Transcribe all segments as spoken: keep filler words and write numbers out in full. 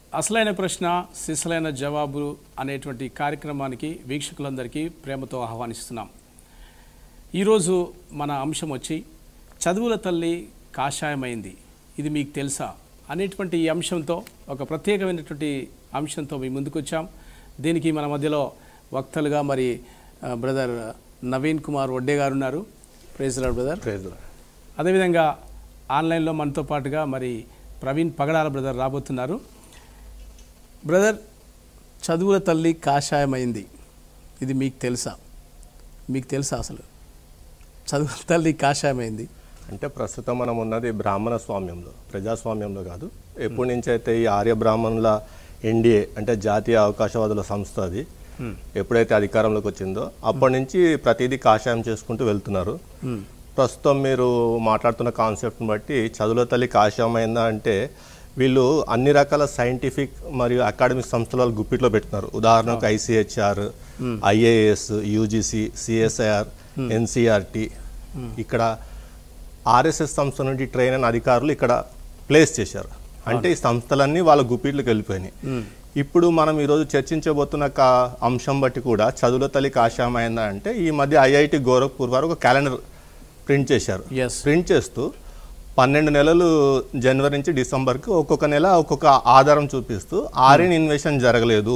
అసలైన ప్రశ్న సిసలైన జవాబులు అనేటువంటి కార్యక్రమానికి వీక్షకులందరికీ ప్రేమతో ఆహ్వానిస్తున్నాం. ఈరోజు మన అంశం వచ్చి చదువుల తల్లి కాషాయమైంది, ఇది మీకు తెలుసా అనేటువంటి ఈ అంశంతో ఒక ప్రత్యేకమైనటువంటి అంశంతో మీ ముందుకు వచ్చాం. దీనికి మన మధ్యలో వక్తలుగా మరి బ్రదర్ నవీన్ కుమార్ వడ్డే గారు ఉన్నారు. Praise lord brother. Praise lord. అదేవిధంగా ఆన్లైన్లో మనతో పాటుగా మరి ప్రవీణ్ పగడాల బ్రదర్ రాబోతున్నారు. బ్రదర్, చదువుల తల్లి కాషాయమైంది, ఇది మీకు తెలుసా? మీకు తెలుసా అసలు చదువుల తల్లి కాషాయమైంది అంటే ప్రస్తుతం మనం ఉన్నది బ్రాహ్మణ స్వామ్యంలో, ప్రజాస్వామ్యంలో కాదు. ఎప్పటి నుంచి అయితే ఈ ఆర్య బ్రాహ్మణుల ఎన్డీఏ అంటే జాతీయ అవకాశవాదుల సంస్థ అది ఎప్పుడైతే అధికారంలోకి వచ్చిందో అప్పటి నుంచి ప్రతిదీ కాషాయం చేసుకుంటూ వెళ్తున్నారు. ప్రస్తుతం మీరు మాట్లాడుతున్న కాన్సెప్ట్ని బట్టి చదువుల తల్లి కాషాయమైందా అంటే వీళ్ళు అన్ని రకాల సైంటిఫిక్ మరియు అకాడమిక్ సంస్థల గుప్పిట్లో పెడుతున్నారు. ఉదాహరణకు ICHR, IAS, UGC, CSIR, NCERT, ఇక్కడ ఆర్ఎస్ఎస్ సంస్థ నుండి ట్రైన్ అయిన అధికారులు ఇక్కడ ప్లేస్ చేశారు. అంటే ఈ సంస్థలన్నీ వాళ్ళ గుప్పిట్లోకి వెళ్ళిపోయినాయి. ఇప్పుడు మనం ఈరోజు చర్చించబోతున్న అంశం బట్టి కూడా చదువుల తల్లి కాషాయమైందా అంటే ఈ మధ్య ఐఐటి గోరఖ్పూర్ వారు ఒక క్యాలెండర్ ప్రింట్ చేశారు. ప్రింట్ చేస్తూ పన్నెండు నెలలు జనవరి నుంచి డిసెంబర్కి ఒక్కొక్క నెల ఒక్కొక్క ఆధారం చూపిస్తూ ఆర్యన్ ఇన్వేషన్ జరగలేదు,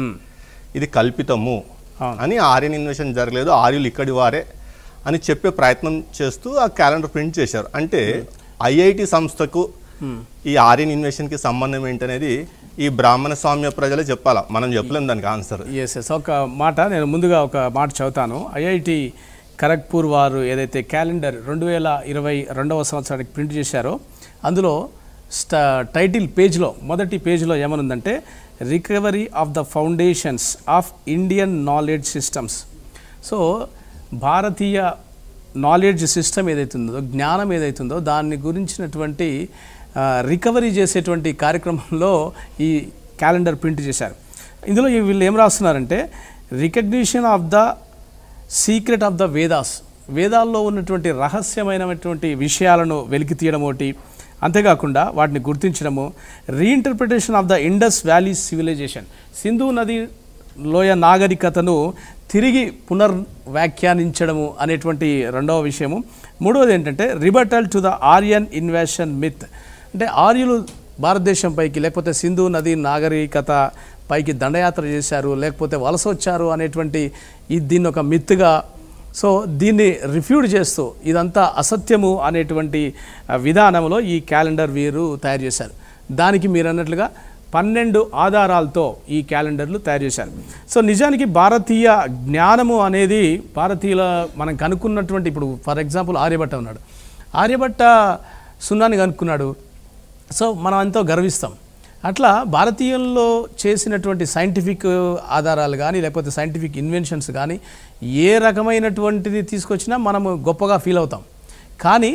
ఇది కల్పితము అని, ఆర్యన్ ఇన్వేషన్ జరగలేదు, ఆర్యులు ఇక్కడి వారే అని చెప్పే ప్రయత్నం చేస్తూ ఆ క్యాలెండర్ ప్రింట్ చేశారు. అంటే ఐఐటి సంస్థకు ఈ ఆర్యన్ ఇన్వేషన్కి సంబంధం ఏంటనేది ఈ బ్రాహ్మణ స్వామ్య ప్రజలే చెప్పాలా, మనం చెప్పలేము దానికి ఆన్సర్. ఎస్ ఎస్ ఒక మాట నేను ముందుగా ఒక మాట చదువుతాను. ఐఐటి ఖరగ్పూర్ వారు ఏదైతే క్యాలెండర్ రెండు వేల ఇరవై రెండవ సంవత్సరానికి ప్రింట్ చేశారో అందులో స్టా టైటిల్ పేజ్లో మొదటి పేజ్లో ఏమనుందంటే recovery of the foundations of Indian knowledge systems. So భారతీయ నాలెడ్జ్ సిస్టమ్ ఏదైతుందో, జ్ఞానం ఏదైతుందో దాన్ని గురించినటువంటి రికవరీ చేసేటువంటి కార్యక్రమంలో ఈ క్యాలెండర్ ప్రింట్ చేశారు. ఇందులో వీళ్ళు ఏం రాస్తున్నారంటే recognition of the secret of the Vedas, వేదాల్లో ఉన్నటువంటి రహస్యమైనటువంటి విషయాలను వెలికి తీయడం ఒకటి, అంతేకాకుండా వాటిని గుర్తించడము, reinterpretation of the Indus valley civilization, Sindhu నది లోయ నాగరికతను తిరిగి పునర్వ్యాఖ్యానించడము అనేటువంటి రెండవ విషయము. మూడవది ఏంటంటే rebuttal to the Aryan invasion myth, అంటే ఆర్యులు భారతదేశం పైకి లేకపోతే సింధు నది నాగరికత పైకి దండయాత్ర చేశారు లేకపోతే వలస వచ్చారు అనేటువంటి ఈ దీన్ని ఒక మిత్తుగా, సో దీన్ని రిఫ్యూట్ చేస్తూ ఇదంతా అసత్యము అనేటువంటి విధానంలో ఈ క్యాలెండర్ వీరు తయారు చేశారు. దానికి మీరు అన్నట్లుగా పన్నెండు ఆధారాలతో ఈ క్యాలెండర్లు తయారు చేశారు. సో నిజానికి భారతీయ జ్ఞానము అనేది భారతీయుల మనం కనుక్కున్నటువంటి, ఇప్పుడు ఫర్ ఎగ్జాంపుల్ ఆర్యభట్ట ఉన్నాడు, ఆర్యభట్ట సున్నాని కనుక్కున్నాడు, సో మనం ఎంతో గర్విస్తాం. అట్లా భారతీయుల్లో చేసినటువంటి సైంటిఫిక్ ఆధారాలు కానీ లేకపోతే సైంటిఫిక్ ఇన్వెన్షన్స్ కానీ ఏ రకమైనటువంటిది తీసుకొచ్చినా మనము గొప్పగా ఫీల్ అవుతాం. కానీ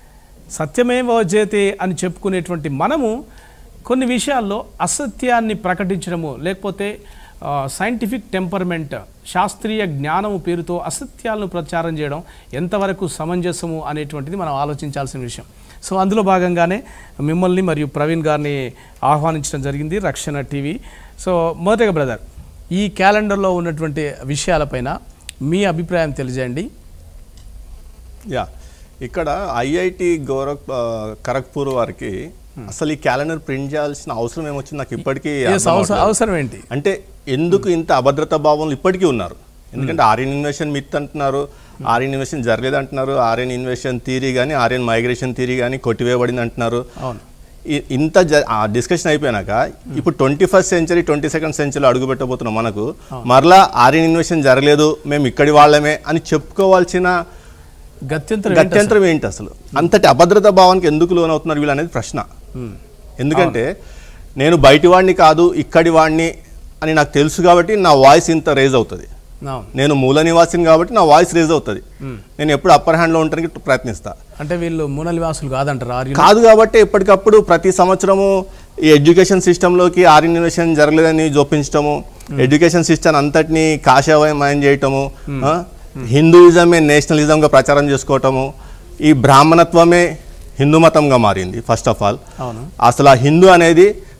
సత్యమేవ జయతే అని చెప్పుకునేటువంటి మనము కొన్ని విషయాల్లో అసత్యాన్ని ప్రకటించడము లేకపోతే సైంటిఫిక్ టెంపర్మెంట్, శాస్త్రీయ జ్ఞానము పేరుతో అసత్యాలను ప్రచారం చేయడం ఎంతవరకు సమంజసము అనేటువంటిది మనం ఆలోచించాల్సిన విషయం. సో అందులో భాగంగానే మిమ్మల్ని మరియు ప్రవీణ్ గారిని ఆహ్వానించడం జరిగింది రక్షణ టీవీ. సో మొదటగా బ్రదర్, ఈ క్యాలెండర్లో ఉన్నటువంటి విషయాలపైన మీ అభిప్రాయం తెలియజేయండి. యా, ఇక్కడ ఐఐటి గోరఖ్ ఖరగ్పూర్ వారికి అసలు ఈ క్యాలెండర్ ప్రింట్ చేయాల్సిన అవసరం ఏమొచ్చింది నాకు ఇప్పటికీ అవసరం ఏంటి అంటే ఎందుకు ఇంత అభద్రతా భావంలో ఇప్పటికీ ఉన్నారు? ఎందుకంటే ఆర్యన్ ఇన్వేషన్ మిత్ అంటున్నారు, ఆర్యన్ ఇన్వేషన్ జరగలేదు అంటున్నారు, ఆర్యన్ ఇన్వేషన్ థియరీ కానీ ఆర్యన్ మైగ్రేషన్ థియరీ కానీ కొట్టివేయబడింది అంటున్నారు. ఇంత డిస్కషన్ అయిపోయినాక ఇప్పుడు twenty first century twenty second సెంచరీలో అడుగు పెట్టబోతున్నాం. మనకు మరలా ఆర్యన్ ఇన్వేషన్ జరగలేదు, మేము ఇక్కడి వాళ్ళమే అని చెప్పుకోవాల్సిన గత్యంతరం గత్యంతరం ఏంటి? అసలు అంతటి అభద్రతా భావానికి ఎందుకు లోనవుతున్నారు వీళ్ళు అనేది ప్రశ్న. ఎందుకంటే నేను బయటి వాడిని కాదు ఇక్కడి వాడిని అని నాకు తెలుసు కాబట్టి నా వాయిస్ ఇంత రేజ్ అవుతుంది. నేను మూల నివాసిని కాబట్టి నా వాయిస్ రేజ్ అవుతుంది. నేను ఎప్పుడు అప్పర్ హ్యాండ్లో ఉండడానికి ప్రయత్నిస్తా. అంటే వీళ్ళు మూల నివాసులు కాదంటారు? కాదు కాబట్టి ఎప్పటికప్పుడు ప్రతి సంవత్సరము ఈ ఎడ్యుకేషన్ సిస్టంలోకి ఆర్యన్ ఇన్వేషన్ జరగలేదని చూపించటము, ఎడ్యుకేషన్ సిస్టమ్ అంతటిని కాషాయమయం చేయటము, హిందూయిజమే నేషనలిజంగా ప్రచారం చేసుకోవటము, ఈ బ్రాహ్మణత్వమే హిందూ మతంగా మారింది. ఫస్ట్ ఆఫ్ ఆల్ అసలు ఆ హిందూ అనేది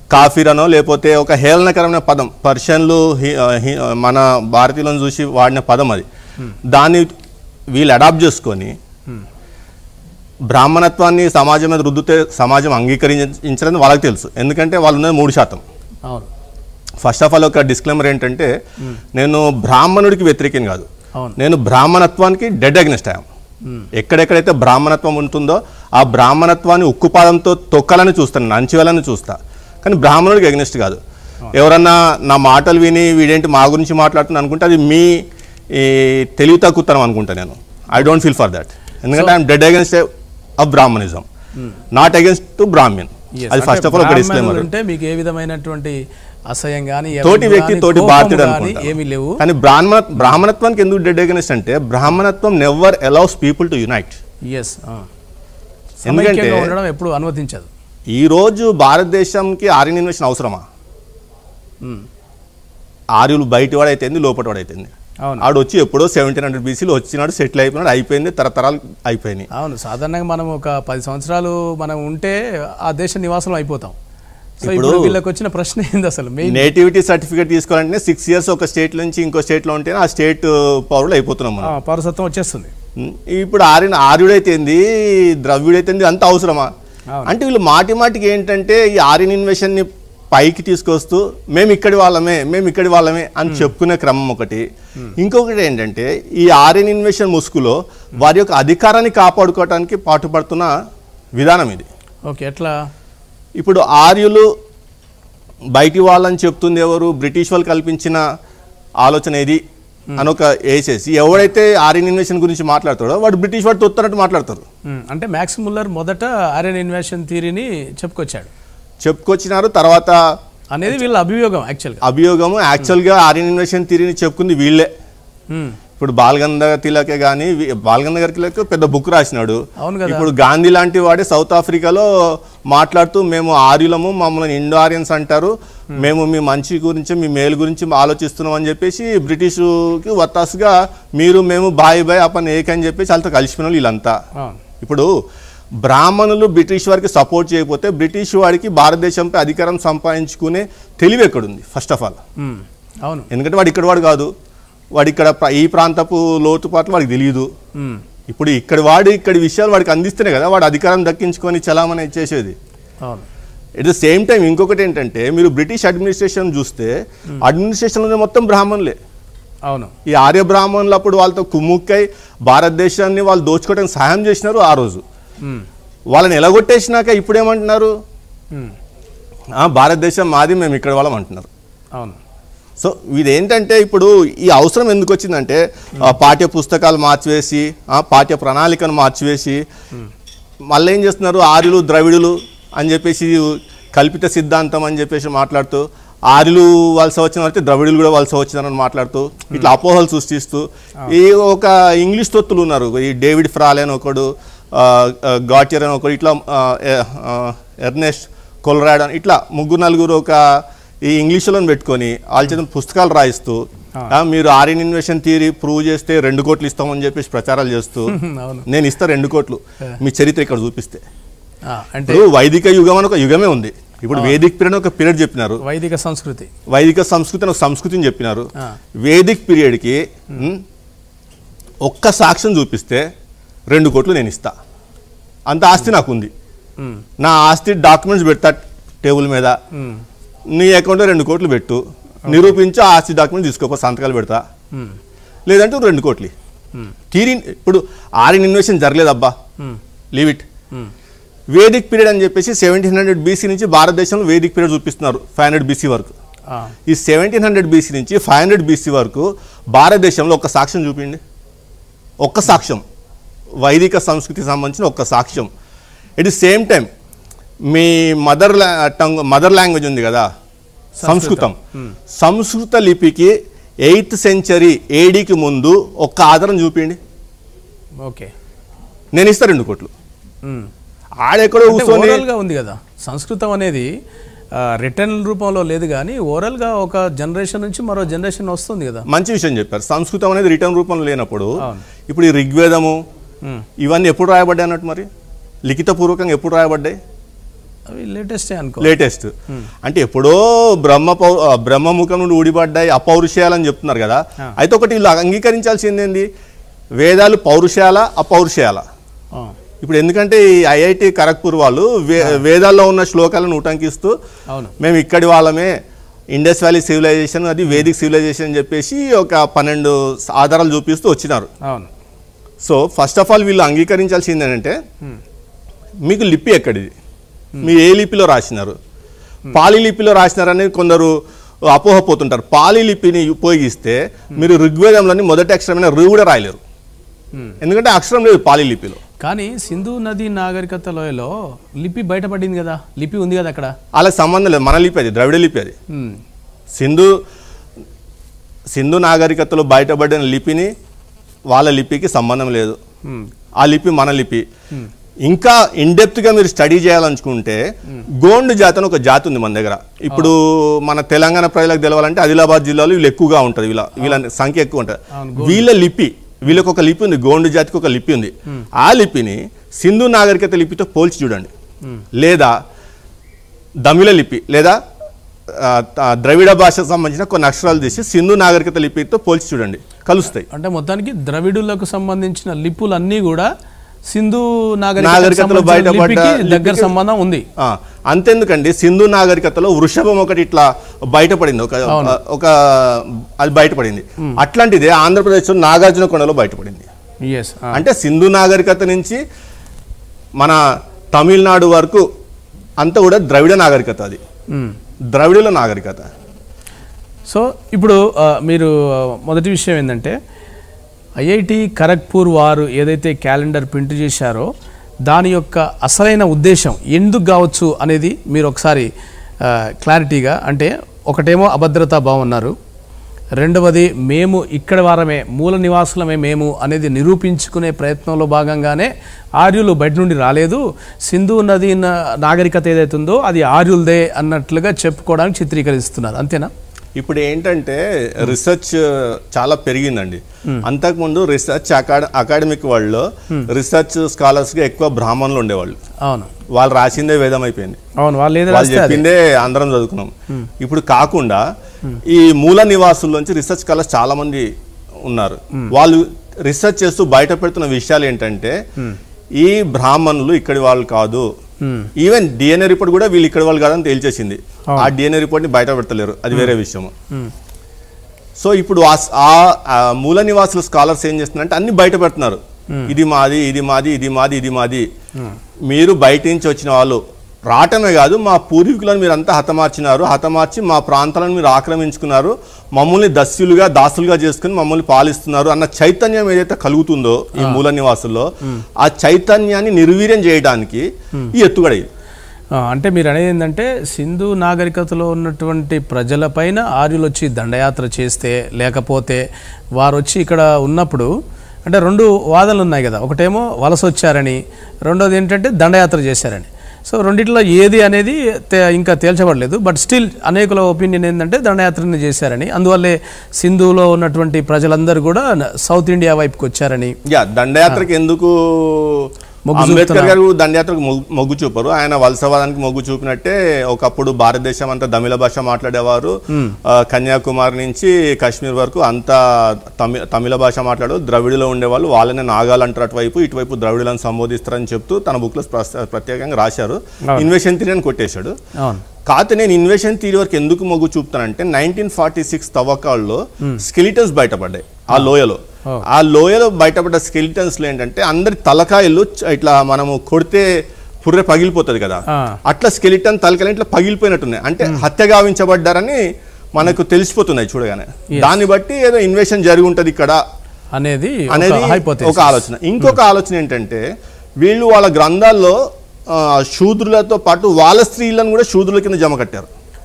కాఫీర్ అనో లేకపోతే ఒక హేళనకరమైన పదం, పర్షియన్లు మన భారతీయులను చూసి వాడిన పదం అది. దాన్ని వీళ్ళు అడాప్ట్ చేసుకొని బ్రాహ్మణత్వాన్ని సమాజం మీద రుద్దుతే సమాజం అంగీకరించడం వాళ్ళకి తెలుసు. ఎందుకంటే వాళ్ళు ఉన్నది మూడు శాతం. ఫస్ట్ ఆఫ్ ఆల్ ఒక డిస్క్లైమర్ ఏంటంటే, నేను బ్రాహ్మణుడికి వ్యతిరేకం కాదు, నేను బ్రాహ్మణత్వానికి డెడ్ అగ్నెస్ట్ అయ్యాం. ఎక్కడెక్కడైతే బ్రాహ్మణత్వం ఉంటుందో ఆ బ్రాహ్మణత్వాన్ని ఉక్కుపాదంతో తొక్కాలని చూస్తాను, నంచివేయాలని చూస్తా, కానీ బ్రాహ్మణుడికి అగ్నెస్ట్ కాదు. ఎవరన్నా నా మాటలు విని వీడేంటి మా గురించి మాట్లాడుతున్నా అనుకుంటే అది మీ తెలివి తక్కువతనం అనుకుంటా. నేను I don't feel for that. ఎందుకంటే I'm dead against of brahminism, not against to Brahmin. అది ఫస్ట్ ఆఫ్ ఆల్ ఒక డిస్క్లైమర్. అంటే మీకు ఏ విధమైనటువంటి అసహ్యం గాని తోటి వ్యక్తి తోటి బాధ్యత ఏమీ లేవు. కానీ బ్రాహ్మణ బ్రాహ్మణత్వానికి ఎందుకు డెడ్ అగెన్స్ట్ అంటే, బ్రాహ్మణత్వం never allows people to unite. Yes, ఎందుకంటే ఎప్పుడు అనుమతించదు. ఈ రోజు భారతదేశంకి ఆర్యన్ ఇన్వెషన్ అవసరమా? ఆర్యులు బయట వాడైతుంది, లోపల వాడైతుంది. ఆడు వచ్చి ఎప్పుడో సెవెంటీన్ హండ్రెడ్ బీసీలో వచ్చినాడు, సెటిల్ అయిపోయినాడు, అయిపోయింది, తరతరాలు అయిపోయినాయి. అవును, సాధారణంగా మనం ఒక పది సంవత్సరాలు మనం ఉంటే ఆ దేశ నివాసం అయిపోతాం. ఇప్పుడు వీళ్ళకి వచ్చిన ప్రశ్న ఏంది అసలు? నేటివిటీ సర్టిఫికేట్ తీసుకోవాలంటే సిక్స్ ఇయర్స్ ఒక స్టేట్ నుంచి ఇంకో స్టేట్ లో ఉంటేనే ఆ స్టేట్ పౌరులు అయిపోతున్నాం, పౌరసత్వం వచ్చేస్తుంది. ఇప్పుడు ఆర్యన్ ఆర్యుడైతేంది, ద్రవ్యుడైతేంది, అంత అవసరమా? అంటే వీళ్ళు మాటి మాటికి ఏంటంటే ఈ ఆర్యన్ ఇన్వెషన్ ని పైకి తీసుకొస్తూ మేము ఇక్కడి వాళ్ళమే మేము ఇక్కడి వాళ్ళమే అని చెప్పుకునే క్రమం ఒకటి. ఇంకొకటి ఏంటంటే ఈ ఆర్యన్ ఇన్వెషన్ ముసుగులో వారి యొక్క అధికారాన్ని కాపాడుకోవడానికి పాటుపడుతున్న విధానం ఇది. ఓకే, ఎట్లా? ఇప్పుడు ఆర్యులు బయటి వాళ్ళని చెప్తుంది ఎవరు? బ్రిటిష్ వాళ్ళు కల్పించిన ఆలోచన ఇది అని ఒక వేసేసి ఎవడైతే ఆర్యన్ ఇన్వెషన్ గురించి మాట్లాడతాడో వాడు బ్రిటిష్ వాడు తొత్తనట్టు మాట్లాడతారు. అంటే మ్యాక్స్ ముల్లర్ మొదట ఆర్యన్ ఇన్వెషన్ థియరీని చెప్పుకొచ్చాడు, చెప్పుకొచ్చినారు. తర్వాత అనేది వీళ్ళ అభియోగం. యాక్చువల్గా అభియోగము యాక్చువల్గా ఆర్యన్ ఇన్వెషన్ థియరీని చెప్పుకుంది వీళ్ళే. ఇప్పుడు బాలగంగాధర్ తిలకే కానీ బాలగంగాధర్ తిలక్ పెద్ద బుక్ రాసినాడు. ఇప్పుడు గాంధీ లాంటి వాడే సౌత్ ఆఫ్రికాలో మాట్లాడుతూ మేము ఆర్యులము, మమ్మల్ని ఇండో ఆరియన్స్ అంటారు, మేము మీ మంచి గురించి మీ మేలు గురించి ఆలోచిస్తున్నాం అని చెప్పేసి బ్రిటిష్కి వత్తాసుగా మీరు మేము బాయ్ బాయ్ అప్పని ఏకని చెప్పేసి వాళ్ళతో కలిసిపోయిన వీళ్ళంతా. ఇప్పుడు బ్రాహ్మణులు బ్రిటిష్ వారికి సపోర్ట్ చేయకపోతే బ్రిటిష్ వాడికి భారతదేశంపై అధికారం సంపాదించుకునే తెలివి ఎక్కడుంది? ఫస్ట్ ఆఫ్ ఆల్ అవును, ఎందుకంటే వాడు ఇక్కడ వాడు కాదు, వాడు ఇక్కడ ఈ ప్రాంతపు లోతుపాట్లు వాడికి తెలియదు. ఇప్పుడు ఇక్కడ వాడు ఇక్కడి విషయాలు వాడికి అందిస్తేనే కదా వాడు అధికారం దక్కించుకొని చలామణి చేసేది. ఎట్ ద సేమ్ టైం ఇంకొకటి ఏంటంటే, మీరు బ్రిటిష్ అడ్మినిస్ట్రేషన్ చూస్తే అడ్మినిస్ట్రేషన్ మొత్తం బ్రాహ్మణులే. అవును, ఈ ఆర్య బ్రాహ్మణులు అప్పుడు వాళ్ళతో కుమ్ముక్కై భారతదేశాన్ని వాళ్ళు దోచుకోవడానికి సహాయం చేసినారు ఆ రోజు. వాళ్ళని ఎలగొట్టేసినాక ఇప్పుడు ఏమంటున్నారు? భారతదేశం మాది, మేము ఇక్కడ వాళ్ళం అంటున్నారు. అవును. సో ఇదేంటంటే ఇప్పుడు ఈ అవసరం ఎందుకు వచ్చిందంటే, పాఠ్య పుస్తకాలు మార్చివేసి పాఠ్య ప్రణాళికను మార్చివేసి మళ్ళీ ఏం చేస్తున్నారు, ఆర్యులు ద్రవిడులు అని చెప్పేసి కల్పిత సిద్ధాంతం అని చెప్పేసి మాట్లాడుతూ, ఆర్యులు వలస వచ్చిన అయితే ద్రవిడులు కూడా వలస వచ్చినారని మాట్లాడుతూ ఇట్లా అపోహలు సృష్టిస్తూ ఈ ఒక ఇంగ్లీష్ తొత్తులు ఉన్నారు. ఈ డేవిడ్ ఫ్రాలే అని ఒకడు, గాటియర్ అని ఒకడు, ఇట్లా ఎర్నెస్ట్ కొలరాడ్ అని ఇట్లా ముగ్గురు నలుగురు ఒక ఈ ఇంగ్లీష్లో పెట్టుకొని వాళ్ళ చేత పుస్తకాలు రాయిస్తూ మీరు ఆర్యన్ ఇన్వెషన్ థియరీ ప్రూవ్ చేస్తే రెండు కోట్లు ఇస్తామని చెప్పేసి ప్రచారాలు చేస్తూ, నేను ఇస్తా రెండు కోట్లు మీ చరిత్ర ఇక్కడ చూపిస్తే. అంటే వైదిక యుగం అని ఒక యుగమే ఉంది. ఇప్పుడు వేదిక్ పీరియడ్ ఒక పీరియడ్ చెప్పినారు, వైదిక సంస్కృతి వైదిక సంస్కృతి అని ఒక సంస్కృతిని చెప్పినారు. వేదిక్ పీరియడ్కి ఒక్క సాక్ష్యం చూపిస్తే రెండు కోట్లు నేను ఇస్తా, అంత ఆస్తి నాకు ఉంది, నా ఆస్తి డాక్యుమెంట్స్ పెడతా టేబుల్ మీద, నీ అకౌంట్లో రెండు కోట్లు పెట్టు, నిరూపించి ఆ ఆస్తి డాక్యుమెంట్ తీసుకోపో, సంతకాలు పెడతా, లేదంటే రెండు కోట్లు తీరి. ఇప్పుడు ఆర్యన్ ఇన్వెషన్ జరగలేదబ్బా, లీవ్ ఇట్. వేదిక్ పీరియడ్ అని చెప్పేసి సెవెంటీన్ హండ్రెడ్ బీసీ నుంచి భారతదేశంలో వేదిక్ పీరియడ్ చూపిస్తున్నారు, ఫైవ్ హండ్రెడ్ బీసీ వరకు. ఈ సెవెంటీన్ హండ్రెడ్ బీసీ నుంచి ఫైవ్ హండ్రెడ్ బీసీ వరకు భారతదేశంలో ఒక్క సాక్ష్యం చూపించండి, ఒక్క సాక్ష్యం, వైదిక సంస్కృతికి సంబంధించిన ఒక్క సాక్ష్యం. ఎట్ ది సేమ్ టైం మీ మదర్ టంగ్ మదర్ లాంగ్వేజ్ ఉంది కదా సంస్కృతం, సంస్కృత లిపికి ఎయిత్ సెంచరీ ఏడీకి ముందు ఒక్క ఆధారం చూపించండి, ఓకే నేను ఇస్తా రెండు కోట్లు. ఆడెక్కడో ఓవరాల్గా ఉంది కదా సంస్కృతం అనేది, రిటర్న్ రూపంలో లేదు కానీ ఓవరాల్గా ఒక జనరేషన్ నుంచి మరో జనరేషన్ వస్తుంది కదా. మంచి విషయం చెప్పారు. సంస్కృతం అనేది రిటర్న్ రూపంలో లేనప్పుడు ఇప్పుడు ఈ ఋగ్వేదము ఇవన్నీ ఎప్పుడు రాయబడ్డాయి అన్నట్టు, మరి లిఖితపూర్వకంగా ఎప్పుడు రాయబడ్డాయి? అవి లేటెస్టే అనుకో లేటెస్ట్ అంటే ఎప్పుడో బ్రహ్మ పౌ బ్రహ్మముఖం నుండి ఊడిపడ్డాయి అపౌరుషయాలని చెప్తున్నారు కదా. అయితే ఒకటి వీళ్ళు అంగీకరించాల్సింది ఏంది, వేదాలు పౌరుషయాల అపౌరుషయాల. ఇప్పుడు ఎందుకంటే ఈ ఐఐటి ఖరగ్పూర్ వాళ్ళు వే వేదాల్లో ఉన్న శ్లోకాలను ఉటంకిస్తూ మేము ఇక్కడి వాళ్ళమే, ఇండస్ వ్యాలీ సివిలైజేషన్ అది వేదిక్ సివిలైజేషన్ అని చెప్పేసి ఒక పన్నెండు ఆధారాలు చూపిస్తూ వచ్చినారు. సో ఫస్ట్ ఆఫ్ ఆల్ వీళ్ళు అంగీకరించాల్సింది ఏంటంటే మీకు లిపి ఎక్కడిది, మీరు ఏ లిపిలో రాసినారు, పాలి లిపిలో రాసినారని కొందరు అపోహపోతుంటారు. పాలి లిపిని ఉపయోగిస్తే మీరు ఋగ్వేదంలోని మొదటి అక్షరమైన రు కూడా రాయలేరు, ఎందుకంటే అక్షరం లేదు పాలి లిపిలో. కానీ సింధు నది నాగరికత లోయలో లిపి బయటపడింది కదా, లిపి ఉంది కదా అక్కడ. అలా సంబంధం లేదు, మన లిపి అది ద్రవిడ లిపి. అది సింధు సింధు నాగరికతలో బయటపడిన లిపిని వాళ్ళ లిపికి సంబంధం లేదు, ఆ లిపి మన లిపి. ఇంకా ఇన్డెప్త్గా మీరు స్టడీ చేయాలనుకుంటే గోండు జాతి అని ఒక జాతి ఉంది మన దగ్గర. ఇప్పుడు మన తెలంగాణ ప్రజలకు తెలవాలంటే ఆదిలాబాద్ జిల్లాలో వీళ్ళు ఎక్కువగా ఉంటుంది, వీళ్ళ వీళ్ళ సంఖ్య ఎక్కువ ఉంటుంది. వీళ్ళ లిపి, వీళ్ళకి ఒక లిపి ఉంది, గోండు జాతికి ఒక లిపి ఉంది. ఆ లిపిని సింధు నాగరికత లిపితో పోల్చి చూడండి, లేదా తమిళ లిపి లేదా ద్రవిడ భాషకు సంబంధించిన కొన్ని అక్షరాలు తీసి సింధు నాగరికత లిపితో పోల్చి చూడండి, కలుస్తాయి. అంటే మొత్తానికి ద్రవిడులకు సంబంధించిన లిపులన్నీ కూడా సింధు నాగరికతలో బయటపడ్డ దగ్గర సంబంధం ఉంది. అంతెందుకండి, సింధు నాగరికతలో వృషభం ఒకటి ఇట్లా బయటపడింది, ఒక ఒక అది బయటపడింది. అట్లాంటిదే ఆంధ్రప్రదేశ్లో నాగార్జున కొండలో బయటపడింది. అంటే సింధు నాగరికత నుంచి మన తమిళనాడు వరకు అంతా కూడా ద్రవిడ నాగరికత, అది ద్రవిడుల నాగరికత. సో ఇప్పుడు మీరు మొదటి విషయం ఏంటంటే ఐఐటి ఖరగ్పూర్ వారు ఏదైతే క్యాలెండర్ ప్రింట్ చేశారో దాని యొక్క అసలైన ఉద్దేశం ఎందుకు కావచ్చు అనేది మీరు ఒకసారి క్లారిటీగా, అంటే ఒకటేమో అభద్రతా భావం అన్నారు, రెండవది మేము ఇక్కడ వారమే మూల నివాసులమే మేము అనేది నిరూపించుకునే ప్రయత్నంలో భాగంగానే ఆర్యులు బయట నుండి రాలేదు, సింధు నది నాగరికత ఏదైతే ఉందో అది ఆర్యులదే అన్నట్లుగా చెప్పుకోవడానికి చిత్రీకరిస్తున్నారు, అంతేనా? ఇప్పుడు ఏంటంటే రీసెర్చ్ చాలా పెరిగిందండి. అంతకుముందు రీసెర్చ్ అకాడ అకాడమిక్ వరల్డ్లో రీసెర్చ్ స్కాలర్స్గా ఎక్కువ బ్రాహ్మణులు ఉండేవాళ్ళు. అవును, వాళ్ళు రాసిందే వేదం అయిపోయింది, వాళ్ళు చెప్పిందే అందరం చదువుకున్నాం. ఇప్పుడు కాకుండా ఈ మూల నివాసుల్లోంచి రీసెర్చ్ స్కాలర్స్ చాలా మంది ఉన్నారు. వాళ్ళు రీసెర్చ్ చేస్తూ బయట పెడుతున్న విషయాలు ఏంటంటే ఈ బ్రాహ్మణులు ఇక్కడి వాళ్ళు కాదు, ఈవెన్ డిఎన్ఏ రిపోర్ట్ కూడా వీళ్ళు ఇక్కడ వాళ్ళు కాదని తేల్చేసింది. ఆ డిఎన్ఏ రిపోర్ట్ ని బయట పెడతలేరు, అది వేరే విషయం. సో ఇప్పుడు ఆ మూల నివాసుల స్కాలర్స్ ఏం చేస్తున్నారంటే అన్ని బయట పెడుతున్నారు, ఇది మాది ఇది మాది ఇది మాది ఇది మాది. మీరు బయట నుంచి వచ్చిన వాళ్ళు రావటమే కాదు, మా పూర్వీకులను మీరు అంతా హతమార్చినారు, హతమార్చి మా ప్రాంతాలను మీరు ఆక్రమించుకున్నారు, మమ్మల్ని దస్యులుగా దాసులుగా చేసుకుని మమ్మల్ని పాలిస్తున్నారు అన్న చైతన్యం ఏదైతే కలుగుతుందో ఈ మూల నివాసుల్లో, ఆ చైతన్యాన్ని నిర్వీర్యం చేయడానికి ఈ ఎత్తుగడ. అంటే మీరు అనేది ఏంటంటే సింధు నాగరికతలో ఉన్నటువంటి ప్రజలపైన ఆర్యులు వచ్చి దండయాత్ర చేస్తే, లేకపోతే వారు వచ్చి ఇక్కడ ఉన్నప్పుడు, అంటే రెండు వాదనలు ఉన్నాయి కదా, ఒకటేమో వలస వచ్చారని, రెండోది ఏంటంటే దండయాత్ర చేశారని. సో రెండిట్లో ఏది అనేది ఇంకా తేల్చబడలేదు, బట్ స్టిల్ అనేకుల ఒపీనియన్ ఏంటంటే దండయాత్రని చేశారని, అందువల్లే సింధులో ఉన్నటువంటి ప్రజలందరూ కూడా సౌత్ ఇండియా వైపుకి వచ్చారని. యా, దండయాత్రకి ఎందుకు అంబేద్కర్ గారు దండయాత్రకు మొగ్గు చూపరు, ఆయన వలసవాదానికి మొగ్గు చూపినట్టే ఒకప్పుడు భారతదేశం అంతా తమిళ భాష మాట్లాడేవారు, కన్యాకుమారి నుంచి కాశ్మీర్ వరకు అంతా తమిళ తమిళ భాష మాట్లాడు, ద్రవిడిలో ఉండేవాళ్ళు, వాళ్ళనే నాగాలు అంటారు అటువైపు, ఇటువైపు ద్రవిడులను సంబోధిస్తారని చెప్తూ తన బుక్ లో ప్రత్యేకంగా రాశారు. ఇన్వేషన్ థియరీ అని కొట్టేశాడు. కాకపోతే నేను ఇన్వేషన్ థియరీ వరకు ఎందుకు మొగ్గు చూపుతానంటే నైన్టీన్ ఫార్టీ సిక్స్ తవ్వకాల్లో స్కెలిటన్స్ బయటపడ్డాయి ఆ లోయలో. ఆ లోయలో బయటపడ్డ స్కెలిటన్స్ లో ఏంటంటే అందరి తలకాయలు ఇట్లా మనము కొడితే పుర్రె పగిలిపోతుంది కదా, అట్లా స్కెలిటన్ తలకాయలు ఇట్లా పగిలిపోయినట్టున్నాయి, అంటే హత్య గావించబడ్డారని మనకు తెలిసిపోతున్నాయి చూడగానే. దాన్ని బట్టి ఏదో ఇన్వేషన్ జరిగి ఉంటది ఇక్కడ అనేది అనేది ఒక ఆలోచన. ఇంకొక ఆలోచన ఏంటంటే వీళ్ళు వాళ్ళ గ్రంథాల్లో శూద్రులతో పాటు వాళ్ళ స్త్రీలను కూడా శూద్రుల కింద జమ కట్టారు.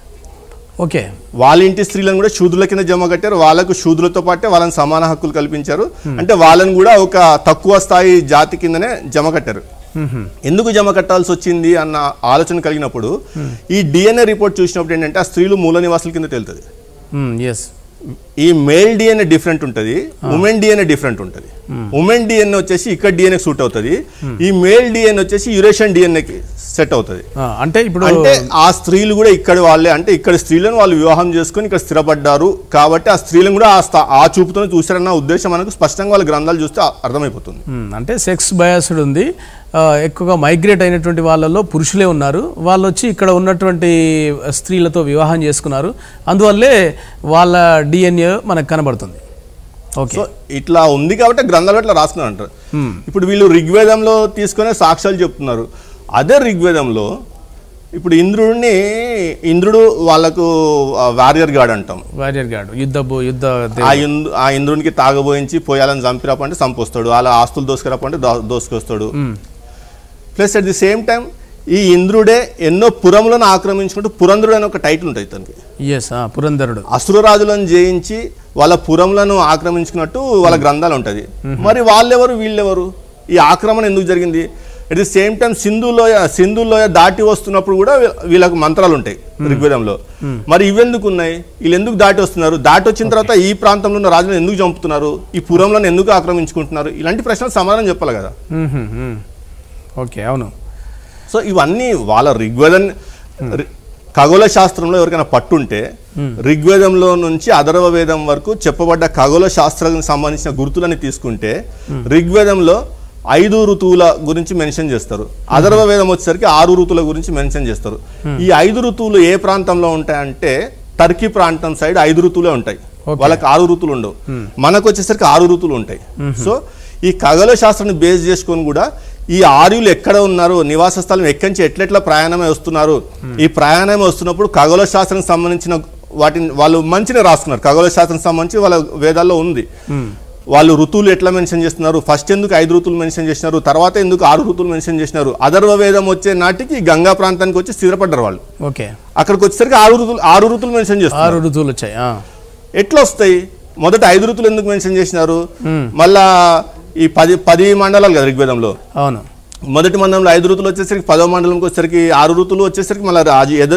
ఓకే, వాళ్ళ ఇంటి స్త్రీలను కూడా శూద్రుల కింద జమ కట్టారు, వాళ్ళకు శూద్రులతో పాటే వాళ్ళని సమాన హక్కులు కల్పించారు, అంటే వాళ్ళని కూడా ఒక తక్కువ స్థాయి జాతి కిందనే జమ కట్టారు. ఎందుకు జమ కట్టాల్సి వచ్చింది అన్న ఆలోచన కలిగినప్పుడు ఈ డిఎన్ఏ రిపోర్ట్ చూసినప్పుడు ఏంటంటే ఆ స్త్రీలు మూల నివాసుల కింద తేలుతుంది. ఈ మేల్ డిఎన్ఏ డిఫరెంట్ ఉంటుంది, ఉమెన్ డిఎన్ఏ డిఫరెంట్ ఉంటుంది. ఉమెన్ డిఎన్ఏ వచ్చేసి ఇక్కడ డిఎన్ఏ సూట్ అవుతుంది, ఈ మేల్ డిఎన్ఏ వచ్చేసి యురేషియన్ డిఎన్ఏకి సెట్ అవుతుంది. అంటే ఇప్పుడు అంటే ఆ స్త్రీలు కూడా ఇక్కడ వాళ్ళే, అంటే ఇక్కడ స్త్రీలను వాళ్ళు వివాహం చేసుకుని ఇక్కడ స్థిరపడ్డారు కాబట్టి ఆ స్త్రీలను కూడా ఆ చూపుతో చూసారన్న ఉద్దేశం మనకు స్పష్టంగా వాళ్ళ గ్రంథాలు చూస్తే అర్థమైపోతుంది. అంటే సెక్స్ బయాస్డ్ ఉంది, ఎక్కువగా మైగ్రేట్ అయినటువంటి వాళ్ళలో పురుషులే ఉన్నారు, వాళ్ళు వచ్చి ఇక్కడ ఉన్నటువంటి స్త్రీలతో వివాహం చేసుకున్నారు, అందువల్లే వాళ్ళ డిఎన్ఏ మనకు కనబడుతుంది. ఓకే, సో ఇట్లా ఉంది కాబట్టి గ్రంథాలు ఇట్లా రాసుకున్నారు అంటారు. ఇప్పుడు వీళ్ళు ఋగ్వేదంలో తీసుకునే సాక్ష్యాలు చెప్తున్నారు. అదే ఋగ్వేదంలో ఇప్పుడు ఇంద్రుడిని ఇంద్రుడు వాళ్ళకు వారియర్ గాడ్ అంటాం, వారియర్ గాడ్ యుద్ధ యుద్ధ ఆ ఇంద్రునికి తాగబోయించి పోయాలని చంపిరాపంటే చంపొస్తాడు, వాళ్ళ ఆస్తులు దోసుకురాపంటే దోసుకొస్తాడు. Plus at the same time ఈ ఇంద్రుడే ఎన్నో పురములను ఆక్రమించుకుంటూ పురంధరుడు అనే ఒక టైటిల్ ఉంటుంది తనకి. ఎస్, పురంధరుడు అసురరాజులను జయించి వాళ్ళ పురములను ఆక్రమించుకున్నట్టు వాళ్ళ గ్రంథాలు ఉంటుంది. మరి వాళ్ళెవరు వీళ్ళెవరు, ఈ ఆక్రమణ ఎందుకు జరిగింది? అట్ ది సేమ్ టైం సింధులోయ సింధులోయ దాటి వస్తున్నప్పుడు కూడా వీళ్ళకు మంత్రాలు ఉంటాయి ఋగ్వేదంలో. మరి ఇవెందుకు ఉన్నాయి, వీళ్ళు ఎందుకు దాటి వస్తున్నారు, దాటి వచ్చిన తర్వాత ఈ ప్రాంతంలో ఉన్న రాజులను ఎందుకు చంపుతున్నారు, ఈ పురంలను ఎందుకు ఆక్రమించుకుంటున్నారు, ఇలాంటి ప్రశ్నలు సమాధానం చెప్పాలి కదా. ఓకే, అవును. సో ఇవన్నీ వాళ్ళ ఋగ్వేదం ఖగోళ శాస్త్రంలో ఎవరికైనా పట్టుంటే ఋగ్వేదంలో నుంచి అథర్వ వేదం వరకు చెప్పబడ్డ ఖగోళ శాస్త్రానికి సంబంధించిన గుర్తులని తీసుకుంటే ఋగ్వేదంలో ఐదు ఋతువుల గురించి మెన్షన్ చేస్తారు, అథర్వ వేదం వచ్చేసరికి ఆరు ఋతువుల గురించి మెన్షన్ చేస్తారు. ఈ ఐదు ఋతువులు ఏ ప్రాంతంలో ఉంటాయంటే టర్కీ ప్రాంతం సైడ్ ఐదు ఋతువులే ఉంటాయి, వాళ్ళకి ఆరు ఋతువులు ఉండవు. మనకు వచ్చేసరికి ఆరు ఋతువులు ఉంటాయి. సో ఈ ఖగోళ శాస్త్రాన్ని బేస్ చేసుకొని కూడా ఈ ఆర్యులు ఎక్కడ ఉన్నారు, నివాస స్థలం ఎక్కడి నుంచి ఎట్లెట్లా ప్రయాణమే వస్తున్నారు, ఈ ప్రయాణమే వస్తున్నప్పుడు ఖగోళ శాస్త్రానికి సంబంధించిన వాటిని వాళ్ళు మంచిగా రాస్తున్నారు. ఖగోళ శాస్త్రానికి సంబంధించి వాళ్ళ వేదాల్లో ఉంది. వాళ్ళు ఋతువులు ఎట్లా మెన్షన్ చేస్తున్నారు, ఫస్ట్ ఎందుకు ఐదు ఋతువులు మెన్షన్ చేసినారు, తర్వాత ఎందుకు ఆరు ఋతువులు మెన్షన్ చేసినారు. అథర్వ వేదం వచ్చే నాటికి గంగా ప్రాంతానికి వచ్చి స్థిరపడ్డారు వాళ్ళు. ఓకే, అక్కడికి వచ్చేసరికి ఆరు ఋతువులు ఆరు ఋతువులు మెన్షన్ చేస్తారు. ఆరు ఋతువులు వచ్చాయి. ఎట్లా వస్తాయి? మొదట ఐదు ఋతువులు ఎందుకు మెన్షన్ చేసినారు? మళ్ళా ఈ పది పది మండలాలు కదా ఋగ్వేదంలో. అవును, మొదటి మండలంలో ఐదు ఋతువులు వచ్చేసరికి పదో మండలంకి వచ్చేసరికి ఆరు ఋతువులు వచ్చేసరికి మళ్ళీ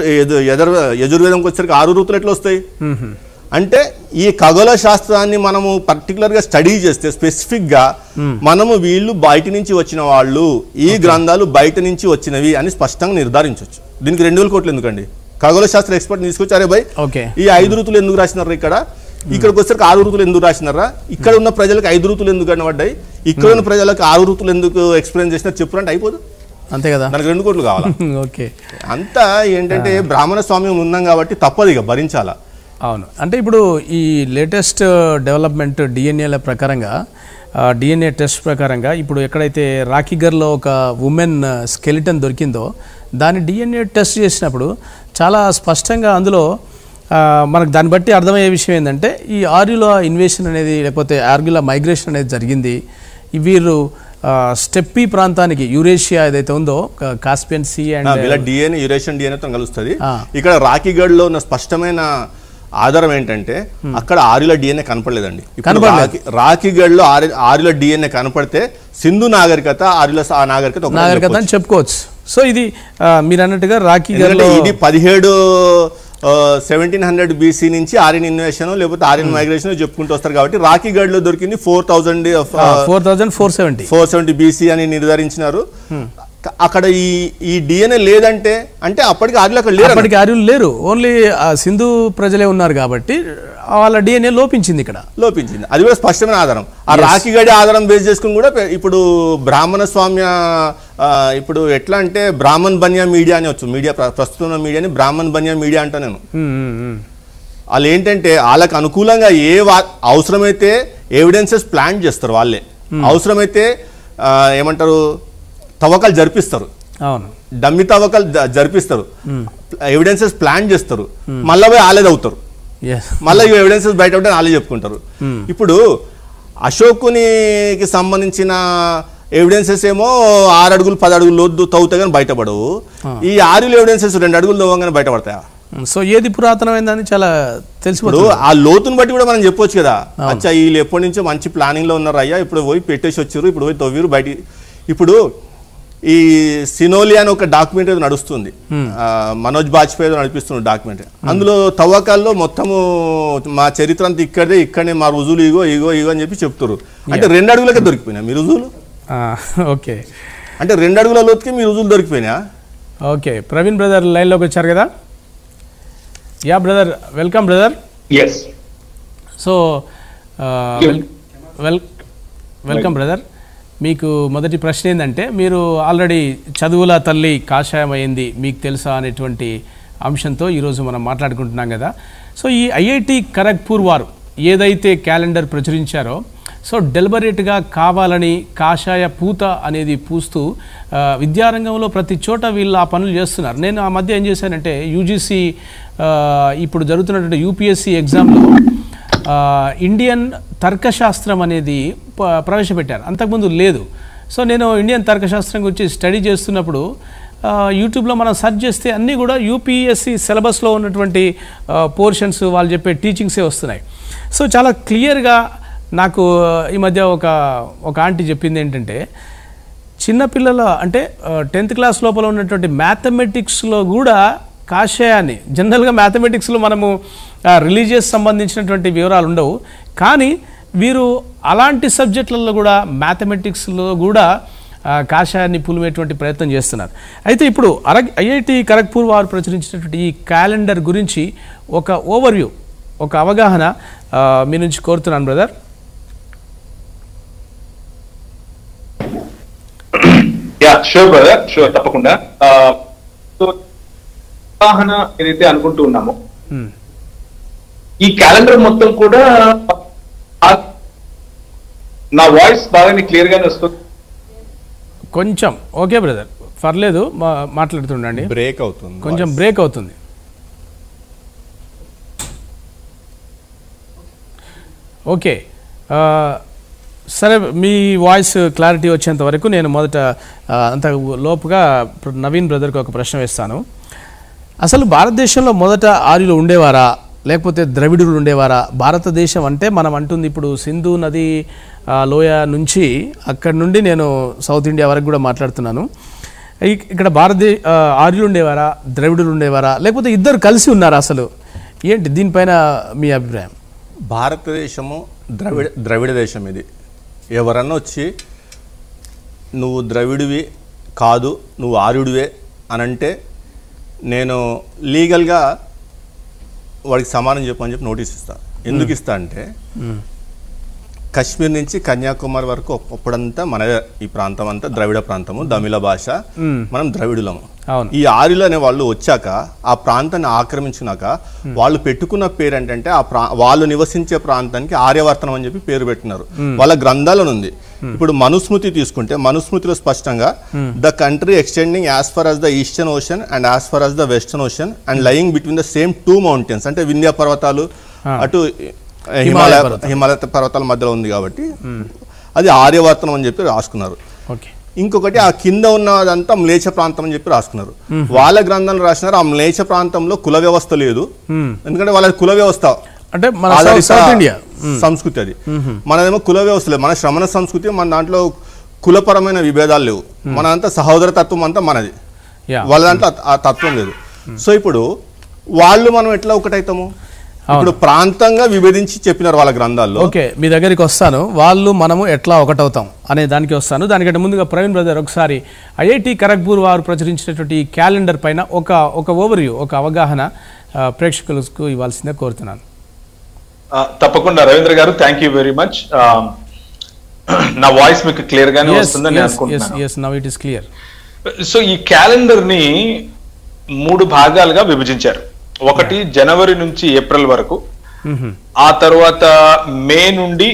యజుర్వేదంకి వచ్చేసరికి ఆరు ఋతువులు ఎట్లా వస్తాయి అంటే ఈ ఖగోళ శాస్త్రాన్ని మనము పర్టికులర్ గా స్టడీ చేస్తే స్పెసిఫిక్ గా మనము వీళ్ళు బయట నుంచి వచ్చిన వాళ్ళు, ఈ గ్రంథాలు బయట నుంచి వచ్చినవి అని స్పష్టంగా నిర్ధారించవచ్చు. దీనికి రెండు వేల కోట్లు ఎందుకండి? ఖగోళ శాస్త్ర ఎక్స్పర్ట్ తీసుకొచ్చారే భయ్, ఈ ఐదు ఋతువులు ఎందుకు రాసినారు, ఇక్కడ ఇక్కడికి వచ్చేసరికి ఆరు ఋతువులు ఎందుకు రాసినారా, ఇక్కడ ఉన్న ప్రజలకు ఐదు ఋతువులు ఎందుకు కనబడ్డాయి, ఇక్కడ ఉన్న ప్రజలకు ఆరు ఋతువులు ఎందుకు ఎక్స్ప్లెయిన్ చేసినారు చెప్పురంటే అయిపోదు, అంతే కదా. దానికి రెండు కోట్లు కావాలా? ఓకే, అంతా ఏంటంటే బ్రాహ్మణ స్వామ్యం ఉన్నాం కాబట్టి తప్పదు, ఇక భరించాలా. అవును, అంటే ఇప్పుడు ఈ లేటెస్ట్ డెవలప్మెంట్ డిఎన్ఏల ప్రకారంగా, డిఎన్ఏ టెస్ట్ ప్రకారంగా ఇప్పుడు ఎక్కడైతే రాఖీగర్లో ఒక ఉమెన్ స్కెలిటన్ దొరికిందో దాని డిఎన్ఏ టెస్ట్ చేసినప్పుడు చాలా స్పష్టంగా అందులో మనకు దాన్ని బట్టి అర్థమయ్యే విషయం ఏంటంటే ఈ ఆర్యుల ఇన్వేషన్ అనేది లేకపోతే ఆర్యుల మైగ్రేషన్ అనేది జరిగింది. వీరు స్టెప్పీ ప్రాంతానికి యూరేషియా ఏదైతే ఉందో Caspian sea and DNA Eurasian డిఎన్ఏతో కలుస్తుంది. ఇక్కడ రాఖీగఢ్ లో ఉన్న స్పష్టమైన ఆధారం ఏంటంటే అక్కడ ఆర్యుల డిఎన్ఏ కనపడలేదండి. రాఖీగఢ్ లో ఆర్యుల డిఎన్ఏ కనపడితే సింధు నాగరికత ఆర్యుల నాగరికత నాగరికత అని చెప్పుకోవచ్చు. సో ఇది మీరు అన్నట్టుగా రాఖీగఢ్ ఇది పదిహేడు సెవెంటీన్ హండ్రెడ్ బీసీ నుంచి ఆర్యన్ ఇన్వేషన్ లేకపోతే ఆర్యన్ మైగ్రేషన్ చెప్పుకుంటూ వస్తారు కాబట్టి రాఖీగఢ్ లో దొరికింది four thousand four thousand four seventy four seventy BC అని నిర్ధారించినారు. అక్కడ ఈ ఈ డిఎన్ఏ లేదంటే అంటే అప్పటికి ఆర్యులు అక్కడ లేరు, అప్పటికి ఆర్యులు లేరు, ఓన్లీ సింధు ప్రజలే ఉన్నారు కాబట్టి వాళ్ళ డిఎన్ఏ లోపించింది, ఇక్కడ లోపించింది. అది కూడా స్పష్టమైన ఆధారం. ఆ రాఖీగఢ్ ఆధారం బేస్ చేసుకుని కూడా ఇప్పుడు బ్రాహ్మణ స్వామ్య ఇప్పుడు ఎట్లా అంటే బ్రాహ్మణ్ బన్యా మీడియా అని వచ్చు, మీడియా ప్రస్తుతం మీడియాని బ్రాహ్మణ్ బన్యా మీడియా అంటా నేను. వాళ్ళు ఏంటంటే వాళ్ళకి అనుకూలంగా ఏ అవసరమైతే ఎవిడెన్సెస్ ప్లాన్ చేస్తారు, వాళ్ళే అవసరమైతే ఏమంటారు తవ్వకాలు జరిపిస్తారు, డమ్మి తవ్వకాలు జరిపిస్తారు, ఎవిడెన్సెస్ ప్లాన్ చేస్తారు, మళ్ళీ పోయి ఆలేది అవుతారు, మళ్ళీ ఇవి ఎవిడెన్సెస్ బయట ఉంటే వాళ్ళే చెప్పుకుంటారు. ఇప్పుడు అశోకునికి సంబంధించిన ఎవిడెన్సెస్ ఏమో ఆరు అడుగులు పది అడుగులు లోతు తవ్వుతాయి కానీ బయటపడవు, ఈ ఆరులు ఎవిడెన్సెస్ రెండు అడుగులు తవ్వగానే బయటపడతాయా? సో ఏది పురాతనమైందని చాలా తెలిసిపోదు. ఆ లోతుని బట్టి కూడా మనం చెప్పొచ్చు కదా, అచ్చా వీళ్ళు ఎప్పటి నుంచో మంచి ప్లానింగ్ లో ఉన్నారు అయ్యా, ఇప్పుడు పోయి పెట్టేసి వచ్చారు, ఇప్పుడు పోయి తవ్విరు బయట. ఇప్పుడు ఈ సినోలి అని ఒక డాక్యుమెంట్ ఏదో నడుస్తుంది, ఆ, మనోజ్ బాజ్పేయి ఏదో నడిపిస్తున్న డాక్యుమెంట్. అందులో తవ్వకాల్లో మొత్తము మా చరిత్ర అంతా ఇక్కడే ఇక్కడనే మా రుజువులు ఇగో ఇగో ఇగో అని చెప్పి చెప్తారు. అంటే రెండు అడుగులకే దొరికిపోయినా మీ రుజువులు? ఓకే, అంటే రెండు అడుగుల లోతుకి మీ రుజువులు దొరికిపోయినా? ఓకే, ప్రవీణ్ బ్రదర్ లైన్లోకి వచ్చారు కదా. Ya brother, welcome brother. Yes, so well welcome brother. మీకు మొదటి ప్రశ్న ఏంటంటే, మీరు ఆల్రెడీ చదువుల తల్లి కాషాయం అయింది మీకు తెలుసా అనేటువంటి అంశంతో ఈరోజు మనం మాట్లాడుకుంటున్నాం కదా. సో ఈ ఐఐటి ఖరగ్పూర్ వారు ఏదైతే క్యాలెండర్ ప్రచురించారో, సో డెలిబరేట్గా కావాలని కాషాయ పూత అనేది పూస్తూ విద్యారంగంలో ప్రతి చోట వీళ్ళు ఆ పనులు చేస్తున్నారు. నేను ఆ మధ్య ఏం చేశానంటే, యూజీసీ ఇప్పుడు జరుగుతున్నటువంటి యూపీఎస్సీ ఎగ్జామ్లో ఇండియన్ తర్కశాస్త్రం అనేది ప్రవేశపెట్టారు, అంతకుముందు లేదు. సో నేను ఇండియన్ తర్కశాస్త్రం గురించి స్టడీ చేస్తున్నప్పుడు యూట్యూబ్లో మనం సెర్చ్ చేస్తే అన్నీ కూడా యూపీఎస్సీ సిలబస్లో ఉన్నటువంటి పోర్షన్స్ వాళ్ళు చెప్పే టీచింగ్సే వస్తున్నాయి. సో చాలా క్లియర్గా నాకు ఈ మధ్య ఒక ఒక ఆంటీ చెప్పింది ఏంటంటే, చిన్నపిల్లల అంటే టెన్త్ క్లాస్ లోపల ఉన్నటువంటి మ్యాథమెటిక్స్లో కూడా కాషాయాన్ని, జనరల్గా మ్యాథమెటిక్స్లో మనము రిలీజియస్ సంబంధించినటువంటి వివరాలు ఉండవు, కానీ వీరు అలాంటి సబ్జెక్టులలో కూడా మ్యాథమెటిక్స్లో కూడా కాషాయాన్ని పులిమేటువంటి ప్రయత్నం చేస్తున్నారు. అయితే ఇప్పుడు అర ఐఐటి ఖరగ్పూర్ వారు ప్రచురించినటువంటి ఈ క్యాలెండర్ గురించి ఒక ఓవర్వ్యూ, ఒక అవగాహన మీ నుంచి కోరుతున్నాను brother. Ya sure brother, sure, తప్పకుండా. అవగాహన ఏదైతే అనుకుంటూ ఉన్నామో, ఈ క్యాలెండర్ మొత్తం కూడా నా వాయిస్ బాగా క్లియర్ గానే వస్తుంది కొంచెం? ఓకే బ్రదర్, పర్లేదు, మాట్లాడుతుండండి. బ్రేక్ అవుతుంది, కొంచెం బ్రేక్ అవుతుంది. ఓకే, సరే, మీ వాయిస్ క్లారిటీ వచ్చేంత వరకు నేను మొదట అంత లోపుగా నవీన్ బ్రదర్కి ఒక ప్రశ్న వేస్తాను. అసలు భారతదేశంలో మొదట ఆర్యులు ఉండేవారా, లేకపోతే ద్రవిడులు ఉండేవారా? భారతదేశం అంటే మనం అంటుంది ఇప్పుడు సింధు నది లోయ నుంచి అక్కడి నుండి నేను సౌత్ ఇండియా వరకు కూడా మాట్లాడుతున్నాను. ఇక్కడ భారతదే ఆర్యులు ఉండేవారా, ద్రవిడులు ఉండేవారా, లేకపోతే ఇద్దరు కలిసి ఉన్నారా? అసలు ఏంటి దీనిపైన మీ అభిప్రాయం? భారతదేశము ద్రవిడ ద్రవిడ దేశం. ఇది ఎవరన్నా వచ్చి నువ్వు ద్రవిడివి కాదు, నువ్వు ఆర్యుడివే అని అంటే నేను లీగల్గా వాడికి సమానం చెప్పని చెప్పి నోటీస్ ఇస్తా. ఎందుకు ఇస్తా అంటే, కాశ్మీర్ నుంచి కన్యాకుమారి వరకు అప్పుడంతా మన ఈ ప్రాంతం అంతా ద్రవిడ ప్రాంతము, తమిళ భాష, మనం ద్రవిడులము. ఈ ఆర్యులు అనే వాళ్ళు వచ్చాక ఆ ప్రాంతాన్ని ఆక్రమించినాక వాళ్ళు పెట్టుకున్న పేరు ఏంటంటే, ఆ ప్రా వాళ్ళు నివసించే ప్రాంతానికి ఆర్యవర్తనం అని చెప్పి పేరు పెట్టినారు. వాళ్ళ గ్రంథాలను ఉంది. ఇప్పుడు మనుస్మృతి తీసుకుంటే, మనుస్మృతిలో స్పష్టంగా the country extending as far as the eastern ocean and as far as the western ocean and lying between the same two mountains, అంటే వింధ్య పర్వతాలు అటు హిమాలయ హిమాలయ పర్వతాల మధ్యలో ఉంది కాబట్టి అది ఆర్యవర్తనం అని చెప్పి రాసుకున్నారు. ఇంకొకటి ఆ కింద ఉన్నదంతా మ్లేచ్ఛ ప్రాంతం అని చెప్పి రాసుకున్నారు. వాళ్ళ గ్రంథాలు రాసినారు ఆ మ్లేచ్ఛ ప్రాంతంలో కుల వ్యవస్థ లేదు, ఎందుకంటే వాళ్ళ కుల వ్యవస్థ అంటే సంస్కృతి, అది మనదేమో కుల వ్యవస్థ లేదు. మన శ్రమణ సంస్కృతి, మన దాంట్లో కులపరమైన విభేదాలు లేవు, మనంతా సహోదర తత్వం అంతా మనది, వాళ్ళ దాంట్లో ఆ తత్వం లేదు. సో ఇప్పుడు వాళ్ళు మనం ఎట్లా ఒకటైతాము? ఇప్పుడు ప్రాంతంగా విభజించి చెప్పినారు వాళ్ళ గ్రంథాల్లో. ఓకే, మీ దగ్గరికి వస్తాను, వాళ్ళు మనము ఎట్లా ఒకటవుతాం అనే దానికి వస్తాను. దానికంటే ముందుగా ప్రవీణ్ బ్రదర్ ఒకసారి ఐఐటి ఖరగ్పూర్ వారు ప్రచురించినటువంటి క్యాలెండర్ పైన ఒక ఒక ఓవర్వ్యూ, ఒక అవగాహన ప్రేక్షకులకు ఇవ్వాల్సిందే కోరుతున్నాను. తప్పకుండా రవీంద్ర గారు, థ్యాంక్ యూ వెరీ మచ్. నా వాయిస్ మీకు క్లియర్ గానే వస్తుందని అనుకుంటున్నాను. సో ఈ క్యాలెండర్ ని మూడు భాగాలుగా విభజించారు. ఒకటి జనవరి నుంచి ఏప్రిల్ వరకు, ఆ తర్వాత మే నుండి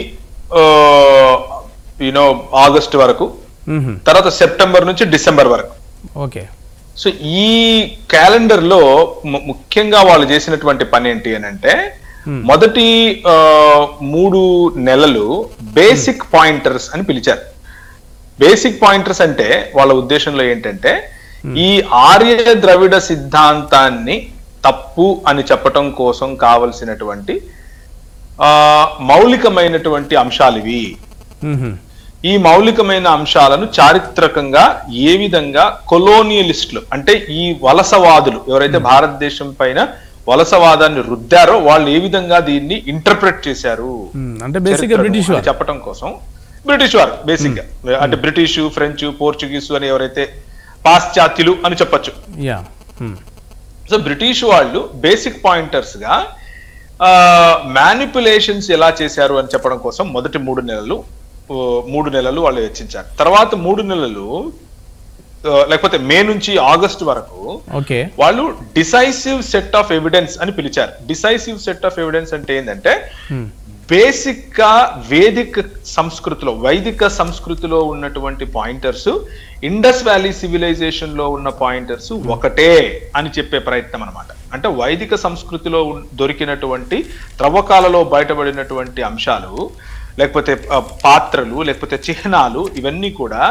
యూనో ఆగస్ట్ వరకు, తర్వాత సెప్టెంబర్ నుంచి డిసెంబర్ వరకు. ఓకే, సో ఈ క్యాలెండర్ లో ముఖ్యంగా వాళ్ళు చేసినటువంటి పని ఏంటి అని అంటే, మొదటి మూడు నెలలు బేసిక్ పాయింటర్స్ అని పిలిచారు. బేసిక్ పాయింటర్స్ అంటే వాళ్ళ ఉద్దేశంలో ఏంటంటే, ఈ ఆర్య ద్రవిడ సిద్ధాంతాన్ని తప్పు అని చెప్పటం కోసం కావలసినటువంటి ఆ మౌలికమైనటువంటి అంశాలు ఇవి. ఈ మౌలికమైన అంశాలను చారిత్రకంగా ఏ విధంగా కొలోనియలిస్టులు అంటే ఈ వలసవాదులు ఎవరైతే భారతదేశం పైన వలసవాదాన్ని రుద్దారో వాళ్ళు ఏ విధంగా దీన్ని ఇంటర్ప్రెట్ చేశారు అంటే బేసిక్గా బ్రిటిష్ వారు చెప్పడం కోసం బ్రిటిష్ వారు బేసిక్ గా అంటే బ్రిటిష్ ఫ్రెంచ్ పోర్చుగీస్ అని ఎవరైతే పాశ్చాత్యులు అని చెప్పొచ్చు. సో బ్రిటిష్ వాళ్ళు బేసిక్ పాయింటర్స్ గా మ్యానిపులేషన్స్ ఎలా చేశారు అని చెప్పడం కోసం మొదటి మూడు నెలలు మూడు నెలలు వాళ్ళు వెచ్చించారు. తర్వాత మూడు నెలలు లేకపోతే మే నుంచి ఆగస్ట్ వరకు వాళ్ళు డిసైసివ్ సెట్ ఆఫ్ ఎవిడెన్స్ అని పిలిచారు. డిసైసివ్ సెట్ ఆఫ్ ఎవిడెన్స్ అంటే ఏంటంటే బేసిక్ గా వేదిక సంస్కృతిలో వైదిక సంస్కృతిలో ఉన్నటువంటి పాయింటర్స్ ఇండస్ వ్యాలీ సివిలైజేషన్ లో ఉన్న పాయింటర్స్ ఒకటే అని చెప్పే ప్రయత్నం అనమాట. అంటే వైదిక సంస్కృతిలో దొరికినటువంటి త్రవ్వకాలలో బయటపడినటువంటి అంశాలు లేకపోతే పాత్రలు లేకపోతే చిహ్నాలు ఇవన్నీ కూడా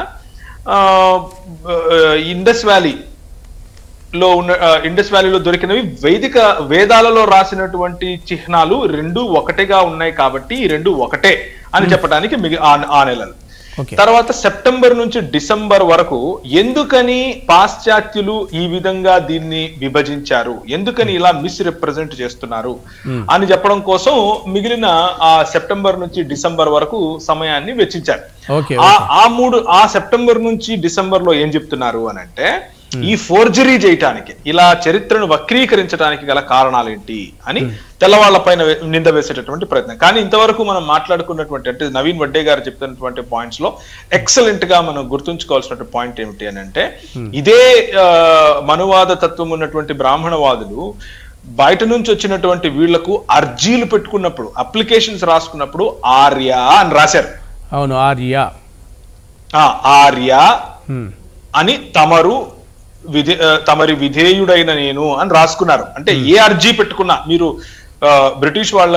ఇండస్ వ్యాలీ లో ఉన్న ఇండస్ వ్యాలీలో దొరికినవి వైదిక వేదాలలో రాసినటువంటి చిహ్నాలు రెండు ఒకటేగా ఉన్నాయి కాబట్టి ఈ రెండు ఒకటే అని చెప్పడానికి మిగి ఆ నెలలు. తర్వాత సెప్టెంబర్ నుంచి డిసెంబర్ వరకు ఎందుకని పాశ్చాత్యులు ఈ విధంగా దీన్ని విభజించారు, ఎందుకని ఇలా మిస్ రిప్రజెంట్ చేస్తున్నారు అని చెప్పడం కోసం మిగిలిన ఆ సెప్టెంబర్ నుంచి డిసెంబర్ వరకు సమయాన్ని వెచ్చించారు. ఆ మూడు ఆ సెప్టెంబర్ నుంచి డిసెంబర్ లో ఏం చెప్తున్నారు అని అంటే ఈ ఫోర్జరీ చేయటానికి ఇలా చరిత్రను వక్రీకరించడానికి గల కారణాలు ఏంటి అని తెల్లవాళ్ల పైన నింద వేసేటటువంటి ప్రయత్నం. కానీ ఇంతవరకు మనం మాట్లాడుకున్నటువంటి అంటే నవీన్ వడ్డే గారు చెప్తున్నటువంటి పాయింట్స్ లో ఎక్సలెంట్ గా మనం గుర్తుంచుకోవాల్సిన పాయింట్ ఏమిటి అని అంటే ఇదే మనువాద తత్వం ఉన్నటువంటి బ్రాహ్మణవాదులు బయట నుంచి వచ్చినటువంటి వీళ్లకు అర్జీలు పెట్టుకున్నప్పుడు అప్లికేషన్స్ రాసుకున్నప్పుడు ఆర్య అని రాశారు. అవును, ఆర్య ఆర్య అని తమరు విధే తమరి విధేయుడైన నేను అని రాసుకున్నారు. అంటే ఏ అర్జీ పెట్టుకున్నా మీరు బ్రిటిష్ వాళ్ళ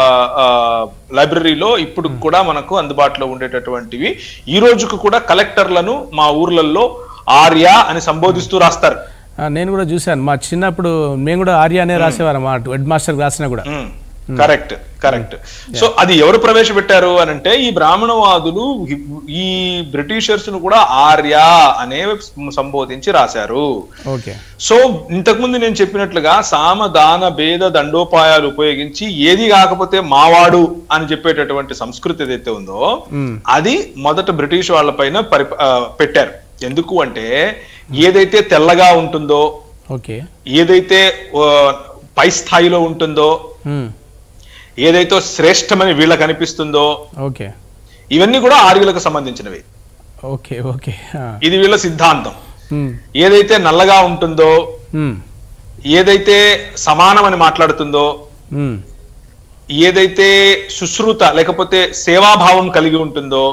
లైబ్రరీలో ఇప్పుడు కూడా మనకు అందుబాటులో ఉండేటటువంటివి ఈ రోజుకు కూడా కలెక్టర్లను మా ఊర్లలో ఆర్య అని సంబోధిస్తూ రాస్తారు. నేను కూడా చూశాను, మా చిన్నప్పుడు మేము కూడా ఆర్య అనే రాసేవారు మా హెడ్ మాస్టర్ రాసినా కూడా. కరెక్ట్ కరెక్ట్ సో అది ఎవరు ప్రవేశపెట్టారు అని అంటే ఈ బ్రాహ్మణవాదులు ఈ బ్రిటిషర్స్ ను కూడా ఆర్య అనే సంబోధించి రాశారు. సో ఇంతకుముందు నేను చెప్పినట్లుగా సామ దాన భేద దండోపాయాలు ఉపయోగించి ఏది కాకపోతే మావాడు అని చెప్పేటటువంటి సంస్కృతి ఏదైతే ఉందో అది మొదట బ్రిటిష్ వాళ్ళ పైన పరి పెట్టారు. ఎందుకు అంటే ఏదైతే తెల్లగా ఉంటుందో ఏదైతే పై స్థాయిలో ఉంటుందో ఏదైతే శ్రేష్టమని వీళ్ళకి అనిపిస్తుందో ఇవన్నీ కూడా ఆర్యులకు సంబంధించినవి. ఇది వీళ్ళ సిద్ధాంతం. ఏదైతే నల్లగా ఉంటుందో ఏదైతే సమానమని మాట్లాడుతుందో ఏదైతే సుశ్రుత లేకపోతే సేవాభావం కలిగి ఉంటుందో